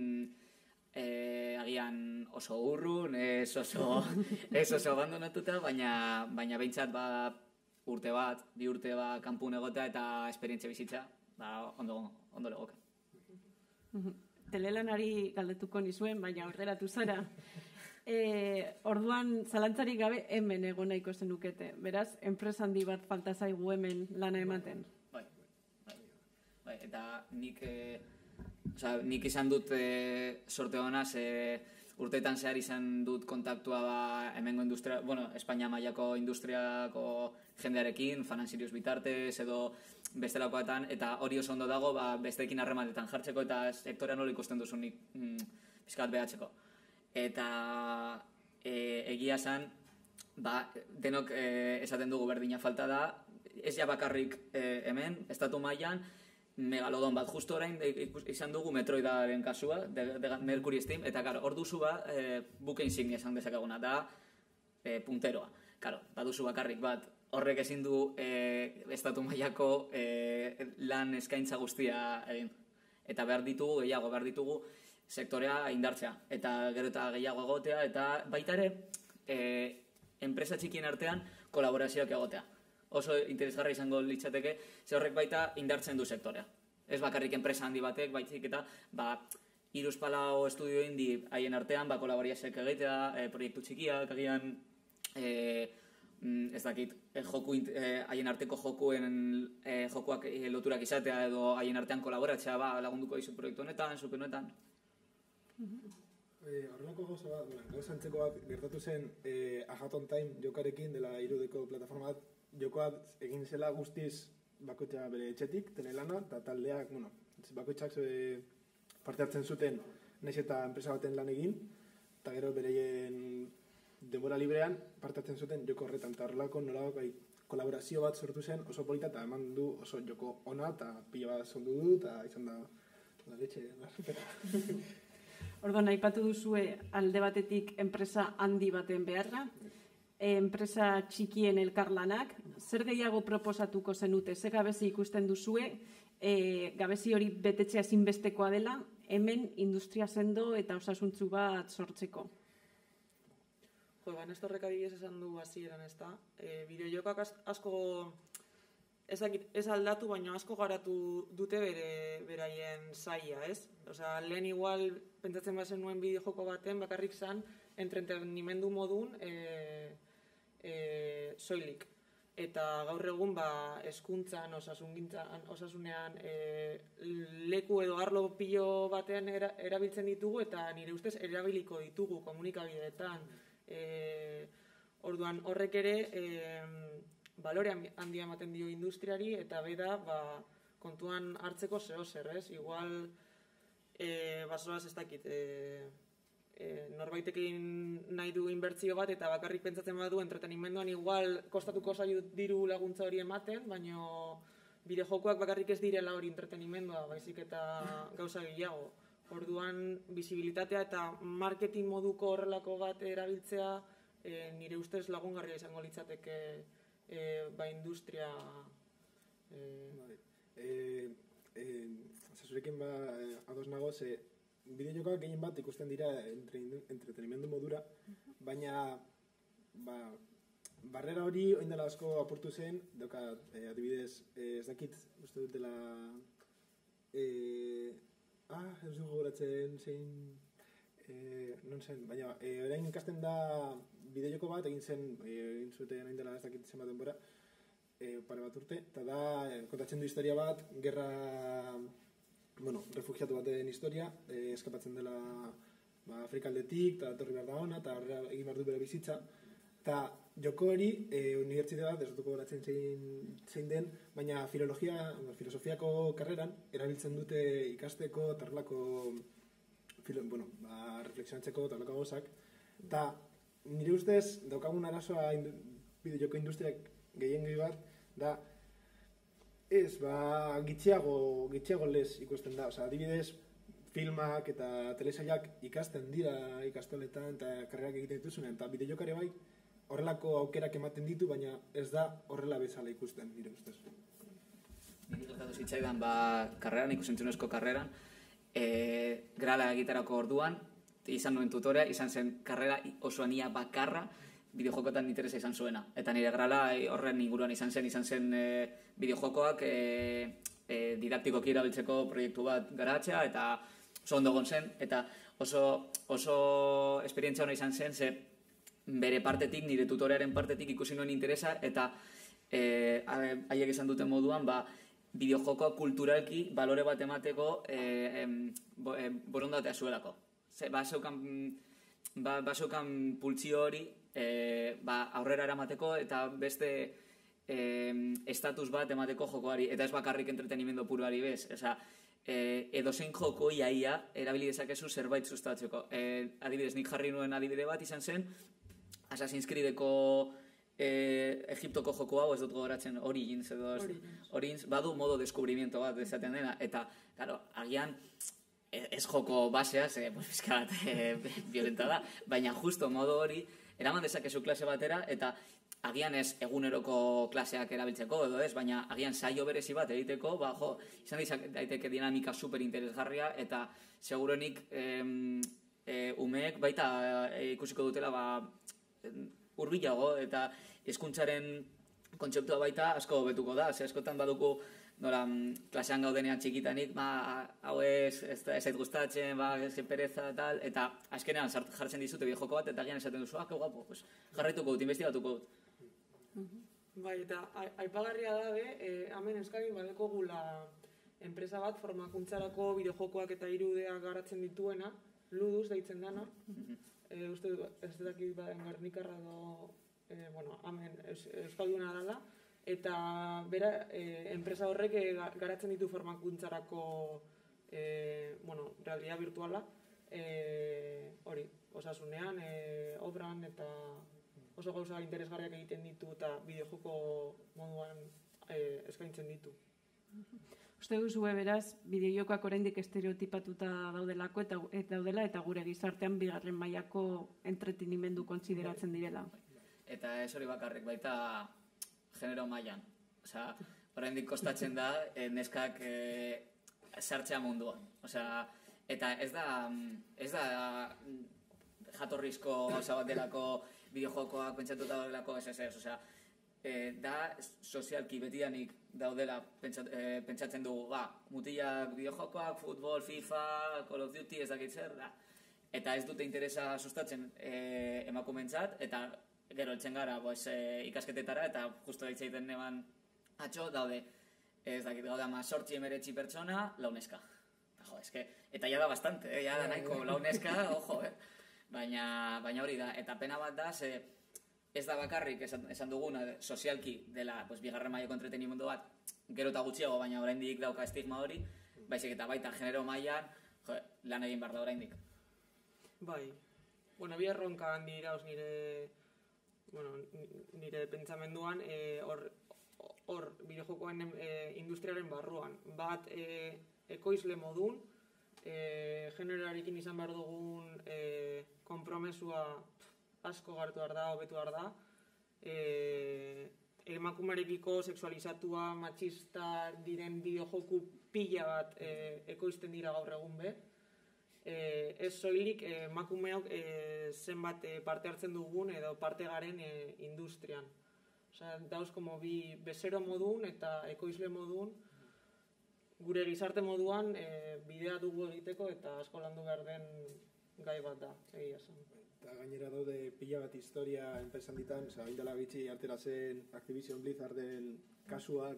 agian oso urrun, ez oso abandonatuta, baina behintzat urte bat, 2 urte kanpun egotea eta esperientzia bizitza, ondo legoke. Telelanari galdetuko nizuen, baina aurreratu zara. Orduan, zalantzarik gabe hemen egon nahiko zenukete. Beraz, enpresa handi bat falta zaigu hemen lana ematen. Bai, eta nik izan dut sorte hona, urteetan zehar izan dut kontaktua hemengo industria, Espainia mailako industriako jendearekin, Fan & Sirius bitartez edo bestelakoetan, eta hori oso ondo dago besteekin harremanetan jartzeko eta sektorea nola ikusten duzu nik pixkat behatzeko. Eta egia esan, denok esaten dugu berdina falta da, ez ja bakarrik hemen, estatu mailan, megalodon bat, justu orain izan dugu Metroidaren kasua, de Mercury Steam, eta hor duzu buke insignia esan dezakeguna, da punteroa. Baduzu bakarrik bat, horrek ezin du estatu mailako lan eskaintza guztia egin. Eta behar ditugu sektorea indartzea, eta gero eta gehiago egotea, eta baita ere, enpresa txikien artean kolaborazioak egotea. Oso interesgarra izango litzateke, ze horrek baita indartzen du sektorea. Ez bakarrik enpresa handi batek, baizik eta 3-4 estudio indi haien artean, kolaborazioak egitea, proiektu txikiak, agian, ez dakit, haien arteko jokuak loturak izatea edo haien artean kolaboratzea, lagunduko dizu proiektu honetan, zupen honetan. Horrelako gauza antzeko bat gertatu zen A Hat on Time jokarekin dela 3Dko plataforma bat, jokoa egin zela guztiz bakoitza bere etxetik, telelana, eta taldeak, bakoitzak parte hartzen zuten nahiz eta enpresa baten lan egin, eta gero bereien denbora librean parte hartzen zuten joko horretan, eta horrelako kolaborazio bat sortu zen oso polita, eta eman du oso joko ona, eta pila bat zondu du, eta izan da letxe, Orduan, aipatu duzue alde batetik enpresa handi baten beharra, enpresa txikien elkarlanak, zer gehiago proposatuko zenute, ze gabezi ikusten duzue, gabezi hori betetzea ezinbestekoa dela, hemen industria sendo eta osasuntzu bat sortzeko. Nestorrek adibidez esan du hasieran, ez da? Bideojokak asko, ez aldatu, baina asko garatu dute beraien saia, ez? Osea, lehen igual, pentsatzen bazen nuen bideojoko baten, bakarrik zan, entretenimendu modun soilik. Eta gaur egun hezkuntzan, osasunean leku edo arlo pilo batean erabiltzen ditugu eta nire ustez erabiliko ditugu komunikabideetan. Orduan horrek ere balore handia ematen dio industriari eta beda kontuan hartzeko zehozer, ez? Igual basoaz ez dakit norbaitekin nahi du inbertsio bat eta bakarrik pentsatzen badu entretenimenduan igual kostatuko zaio diru laguntza hori ematen, baina bideojokoak bakarrik ez direla hori entretenimendua, baizik eta gauza gehiago. Orduan, bizibilitatea eta marketing moduko horrelako bat erabiltzea nire ustez lagungarria izango litzateke industria. Zurekin ados nago, bideojokoak gehien bat ikusten dira entretenimendu modura, baina barrera hori oin dela asko apurtu zen, adibidez, ez dakit, uste dut dela... ez dugu goratzen zein... non zen, baina orain ikasten da bideojoko bat, egin zuten oin dela ez dakit zen bat denbora, pare bat urte, eta da, kontatzen du historia bat, gerra... refugiatu baten historia, eskapatzen dela Afrikaldetik, eta torri behar da ona, eta egin behar du bere bizitza. Eta joko hori, unibertsitate bat, ez dutuko goratzen zein den, baina filosofiako karreran erabiltzen dute ikasteko, tarlako, reflexionatzeko, tarlako gozak. Eta nire ustez, daukagun arazoa bideojoko industriak gehien bat, da, ez, gitxiago lez ikusten da. Adibidez, filmak eta telesailak ikasten dira ikastoletan eta karrerak egiten dituzunen, eta bideojokare bai horrelako aukerak ematen ditu, baina ez da horrela bezala ikusten, nire ustez. Nik gertatu zitzaidan, karreran, ikusentzunezko karreran, grala egitarako orduan, izan nuen tutorea, izan zen karrera osoan ia bakarra, bideojokotan interesa izan zuena. Eta nire grala horren inguruan izan zen bideojokoak didaktikoki erabiltzeko proiektu bat garatzea, eta oso ondo egon zen, eta oso esperientzia hona izan zen, ze bere partetik, nire tutorearen partetik ikusi nuen interesa, eta haiek esan duten moduan, bideojokoa kulturalki balore bat emateko borondatea zuelako. Baseukan pultsio hori aurrera eramateko eta beste estatus bat emateko jokoari, eta ez bakarrik entretenimendu puruari bez. Edozein joko iaia erabili dezakezu zerbait sustatzeko. Adibidez, nik jarri nuen adibide bat izan zen, Assassin's Creedeko Egiptoko joko hau, ez dut gogoratzen, Origins, badu modo deskubrimiento bat esaten dena, eta, agian, ez joko basea, bizka bat violenta da, baina justo modo hori, eraman dezakezu klase batera, eta agian ez eguneroko klaseak erabiltzeko edo ez, baina agian saio berezi bat egiteko, izan daiteke dinamika super interesgarria, eta segurenik umeek baita ikusiko dutela hurbilago, eta hezkuntzaren kontzeptua baita asko betuko da, askotan baduku nola, klasean gaudenean txikitanik, hau ez zait gustatzen, ez pereza, tal, eta azkenean jartzen dizute bideojoko bat, eta agian esaten duzu, que guapo, jarraituko dut, investigatuko dut. Bai, eta aipagarria da, hemen Euskadin badeko gula enpresa bat formakuntzarako bideojokoak eta irudeak garatzen dituena, Ludus deitzen dana, uste ez dakit Gernikarra edo, hemen Euskalduna dela, eta bera, enpresa horrek garatzen ditu formakuntzarako realidad virtuala, hori, osasunean, obran, eta oso gauza interesgarriak egiten ditu eta bideojoko moduan eskaintzen ditu. Uste duzu beraz, bideojokoak oraindik estereotipatuta daudelako eta gure gizartean bigarren mailako entretenimendu kontsideratzen direla. Eta ez hori bakarrik, baita genero mailan. oraindik kostatzen da neskak sartzea munduan. Osea, eta ez da jatorrizko gauza bat delako bideojokoak pentsatuta delako ez. Osea, da sozialki betidanik daudela pentsatzen dugu, mutilak bideojokoak, futbol, FIFA, Call of Duty, ez dakit zer, da. Eta ez dute interesa sustatzen emakumentzat, eta gero eltzen gara ikasketetara, eta justo ditzaiten neban atxo daude, ez dakit gaude 18-19 pertsona, launeska. Eta ja da bastante, ja da nahiko launeska, ojo, baina hori da, eta pena bat da, ez da bakarrik esan duguna sozialki dela bigarren mailako entretenimendu bat, gero eta gutxiago, baina oraindik dauka estigma hori, baizik eta baita genero mailan lan egin behar da oraindik. Bai, bi erronka handi irauz nire pentsamenduan, hor bideojokoen industriaren barruan. Bat, ekoizle modun, generoarekin izan behar dugun konpromesua asko gartu behar da, hobetu behar da. Emakumearekiko sexualizatua, matxista diren bideojoku pila bat ekoizten dira gaur egun be. Ez soilik emakumeok zenbat parte hartzen dugun edo parte garen industrian. Osea, dauz como bi bezero modun eta ekoizle modun gure gizarte moduan bidea dugu egiteko eta asko landu behar den gai bat da, egia esan. Eta gainera daude pila bat historia enpresan ditan, indela bitxi artera zen Activision Blizzarden kasua,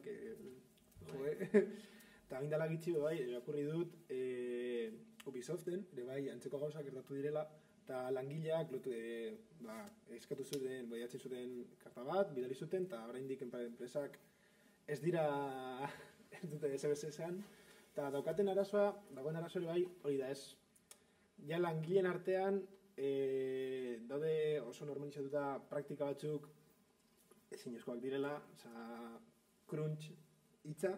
eta indela bitxi irakurri dut Ubisoften, antzeko gauzak gertatu direla, eta langileak eskatu zuten, baiatzen zuten karta bat, bidali zuten, eta oraindik enpresak ez dira ez dute SBS esan, eta dagoen arazoa hori da ez. Ja langileen artean daude oso normalizatuta praktika batzuk ezinezkoak direla, crunch hitza,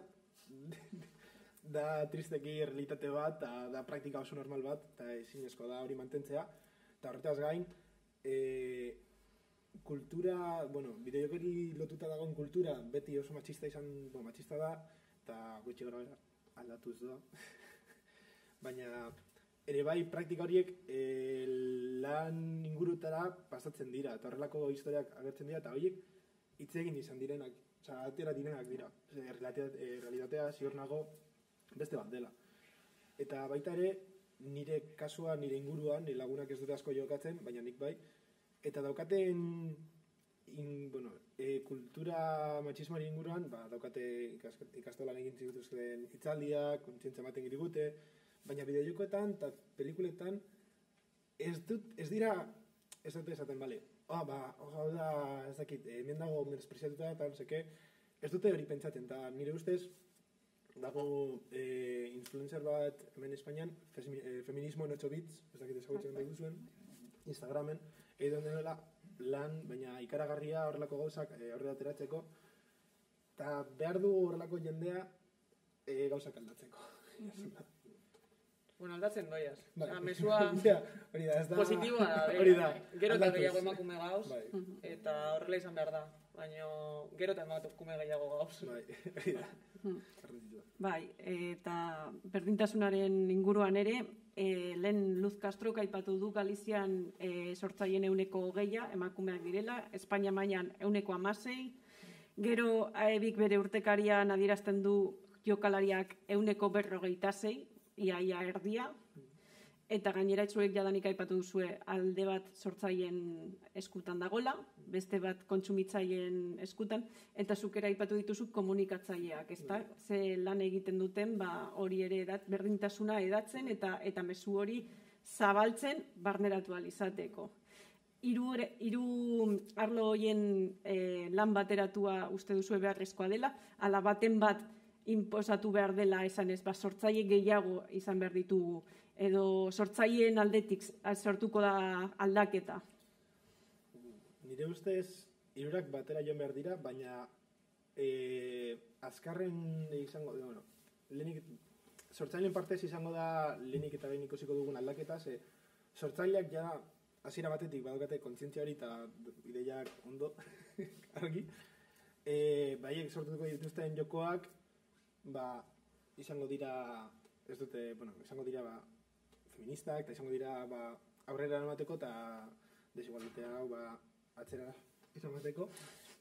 da tristeki realitate bat, da praktika oso normal bat, eta ezinezko da hori mantentzea, eta horretaz gain, kultura, bideojokeri lotuta dagoen kultura, beti oso matxista da, eta gutxi gara aldatuz da. Baina, ere bai praktika horiek lan ingurutara pasatzen dira, eta horrelako historiak agertzen dira, eta horiek hitz egin izan direnak, atera direnak dira. Realitatea ziur nago beste bat dela. Eta baita ere, nire kasua, nire inguruan, nire lagunak ez dute asko jokatzen, baina nik bai, eta daukaten kultura matxismoari inguruan, daukate ikastolan egin zituzten hitzaldiak, kontzientzia ematen digute, baina bideojokoetan eta pelikuletan ez dira, ez dute esaten, bale, hau da, ez dakit, hemen dago menospreziatuta eta noseke, ez dute hori pentsatzen, eta nire ustez, dago influencer bat hemen Espainian, feminismo en 8 bits, ez dakit ezagutzen dugu zuen, Instagramen, egiten dela lan, baina ikaragarria horrelako gauzak horrela ateratzeko, eta behar du horrelako jendea gauzak aldatzeko. Aldatzen doiaz. Mesua positiboa da. Gero eta gehiago emakume gauz, eta horrela izan behar da. Baina gero eta emakume gehiago gauz. Bai, eta berdintasunaren inguruan ere, lehen Luz Castrok aipatu du Galizian sortzaien 20%, emakumeak direla, Espainia mailan 16%, gero AEBik bere urtekarian adierazten du jokalariak 46%, ia erdia, eta gainera etzuek jadanik aipatu duzue alde bat sortzaien eskutan dagola, beste bat kontsumitzaileen eskutan, eta zukera aipatu dituzu komunikatzaileak, ezta? Ze lan egiten duten, hori ere berdintasuna edatzen eta mezu hori zabaltzen barneratu ahal izateko. Hiru arlo horien lan bateratua uste duzue beharrezkoa dela, ala baten bat inposatu behar dela esan ez, sortzaile gehiago izan behar ditugu, edo sortzaileen aldetik sortuko da aldaketa? Nire ustez, hirurak batera joan behar dira, baina azkarren izango, sortzaileen partez izango da lehenik eta behin ikusiko dugun aldaketa, sortzaileak ja hasiera batetik badukate kontzientzia hori eta ideiak ondo argi, baiek sortuko dituzten jokoak, izango dira, izango dira feministak, eta izango dira aurrera emateko eta desigualitatea hau atzera izan bateko.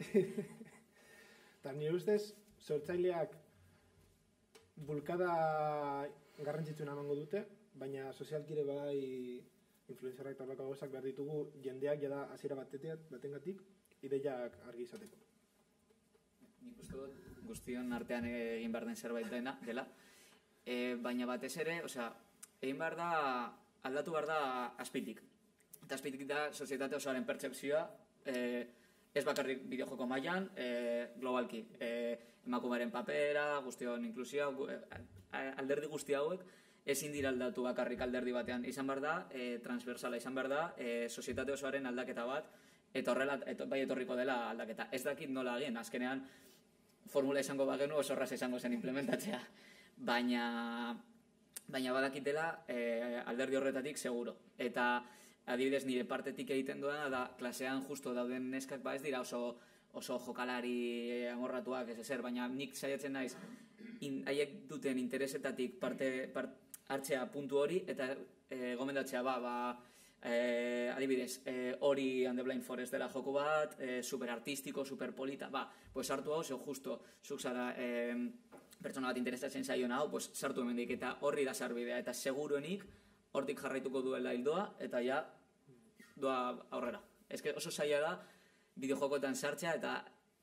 Eta nire ustez, sortzaileak bulkada garrantzitsuna emango dute, baina sozialkire bai influencerrak eta horreko gauzak behar ditugu jendeak jada hasiera batengatik ideiak argi izateko. Nik uste dut guztion artean egin behar den zerbait dela, baina batez ere, egin behar da, aldatu behar da azpitik. Eta azpitik da sozietate osoaren pertsepzioa, ez bakarrik bideojoko mailan, globalki. Emakumearen papera, guztion inklusioa, alderdi guzti hauek, ezin dira aldatu bakarrik alderdi batean. Izan behar da, transversala izan behar da, sozietate osoaren aldaketa bat, eta horrela bai etorriko dela aldaketa. Ez dakit nola egin, azkenean formula izango bagenu oso erraz izango zen implementatzea. Baina badakitela alderdi horretatik seguro. Eta adibidez nire partetik egiten duena da klasean justo dauden neskak ez dira oso jokalari amorratuak ez ezer, baina nik saiatzen naiz haiek duten interesetatik parte hartzea puntu hori eta gomendatzea adibidez hori and the Blind Forest dela joku bat, super artistiko, super polita, pues hartu hau, zeu justo zuk zara pertsona bat interesatzen zaiona hau, pues sartu hemendik eta horri da sarbidea eta seguruenik hortik jarraituko duela hildoa eta ja doa aurrera. Ez que oso zaila da bideojokoetan sartzea eta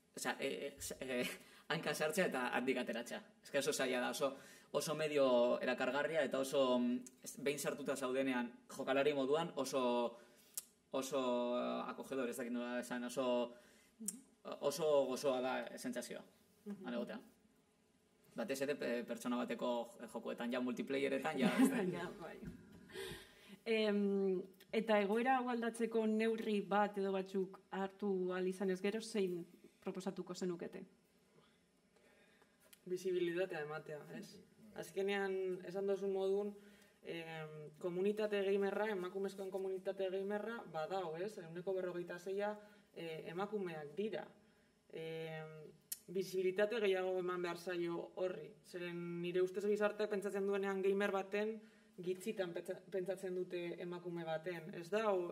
hanka sartzea eta handik ateratzea. Ez que oso zaila da, oso medio erakargarria eta oso behin sartuta zaudenean jokalari moduan oso akogedor, ez dakit nola esan, oso gozoa da sentsazioa. Anegotea. Batez ere pertsona bateko jokoetan, ja multiplayeretan, ja... Eta egoera hau aldatzeko neurri bat edo batzuk hartu ahal izanez gero, zein proposatuko zenukete? Bisibilitatea ematea, ez? Azkenean, esan dozun modun, komunitate gamerra, emakumezkoen komunitate gamerra, badao, ez? 46% emakumeak dira. Bisibilitate gehiago eman behar zaio horri. Zeren nire ustez gizarteak pentsatzen duenean gamer baten, gitzitan pentsatzen dute emakume baten. Ez dao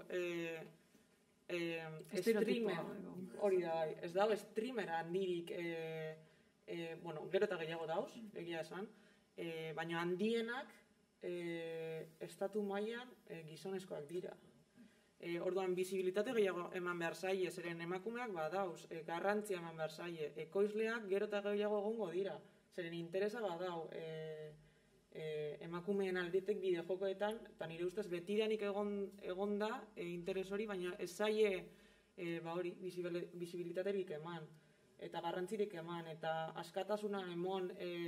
streamer, hori da bai, ez dao streamer handirik, gero eta gehiago dauz, egia esan, baina handienak estatu mailan gizonezkoak dira. Orduan, bisibilitate gehiago eman behar zaie, zeren emakumeak badauz, garrantzia eman behar zaie, ekoizleak gero eta gehiago egongo dira, zeren interesa badau, emakumeen aldetek bideojokoetan, eta nire ustez betidanik egon da interes hori, baina ez zaie bisibilitaterik eman, eta garrantzirik eman, eta askatasuna emon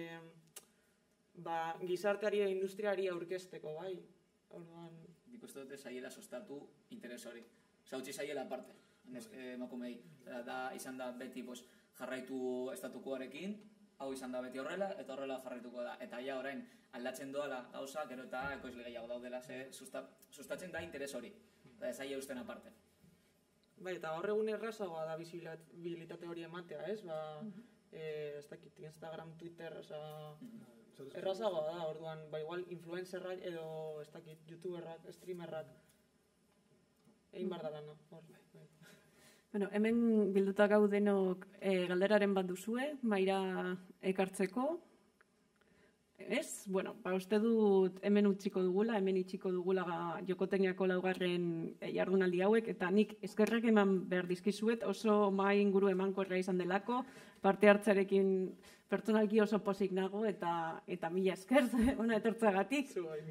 gizarteari eta industriari aurkezteko, bai. Nik uste dute zaiela sostatu interes hori. Zautzi zaiela aparte, emakumei. Da izan da beti jarraitu estatukoarekin, hau izan da beti horrela, eta horrela jarraituko da. Eta ja orain aldatzen doala gauza, gero eta ekoizle gehiago daudela, sustatzen da interes hori. Eta ez aia usten aparte. Bai, eta hor egun errazagoa da bisibilitate hori ematea, ez? Ez dakit, Instagram, Twitter, errazagoa da, orduan, igual influencerrak edo, ez dakit, youtuberrak, streamerrak, egin bar da lana, hor, bai. Bueno, hemen bilduta gaudenok galderaren bat duzue, maira ekartzeko. Ez? Bueno, uste dut hemen itxiko dugula jokotekniako laugarren jardunaldi hauek, eta nik eskerrak eman behar dizkizuet, oso mai inguru emankorra izan delako, parte hartzarekin pertsonalki oso pozik nago, eta mila esker, ona etortzagatik.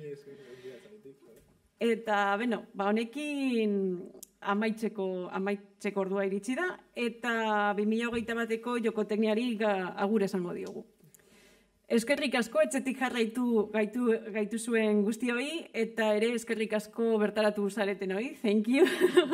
Eta, honekin amaitzeko ordua iritsi da, eta 2021eko jokotekniari agur esango diogu. Eskerrik asko, etxetik jarraitu gaitu zuen guztioi, eta ere eskerrik asko bertaratu zaretenoi, thank you.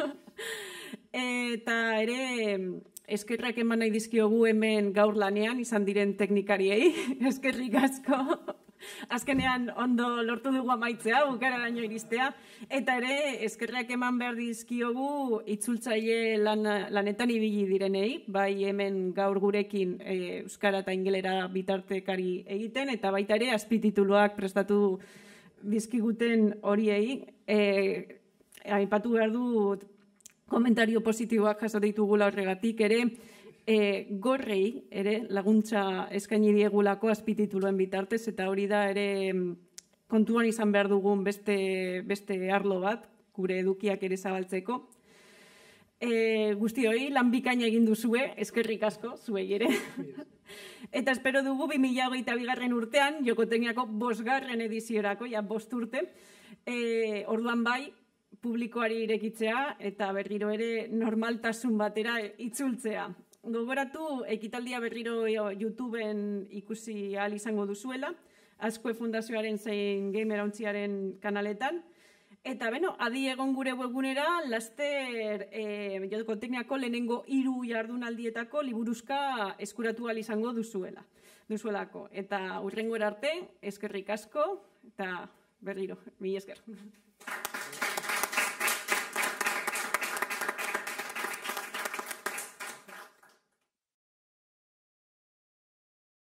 Eta ere eskerrak eman nahi dizkiogu hemen gaur lanean izan diren teknikariei, eskerrik asko. azkenean ondo lortu dugu amaitzea, bukararaino iristea, eta ere eskerrak eman behar dizkiogu itzultzaile lanetan ibili direnei, bai hemen gaur gurekin euskara eta ingelera bitartekari egiten, eta baita ere azpitituluak prestatu dizkiguten horiei. Aipatu behar dut komentario positiboak jaso ditugula horregatik ere, gorrei ere laguntza eskaini diegulako azpitituluen bitartez, eta hori da ere kontuan izan behar dugun beste arlo bat, gure edukiak ere zabaltzeko. Guztioi, lan bikaina egin duzue, eskerrik asko, zuei ere. Eta espero dugu 2022 urtean, Jokoteniako 5. ediziorako, 5 urte, orduan bai, publikoari irekitzea eta berriro ere normaltasun batera itzultzea. Gogoratu, ekitaldia berriro YouTubeen ikusi ahal izango duzuela, Azkue Fundazioaren zein Gamerauntziaren kanaletan. Eta, beno, adi egon gure webgunera, laster Jokoteniako lehenengo 3 jardunaldietako liburuzka eskuratu ahal izango duzuelako. Eta hurrengora arte, eskerrik asko, eta berriro, mila esker.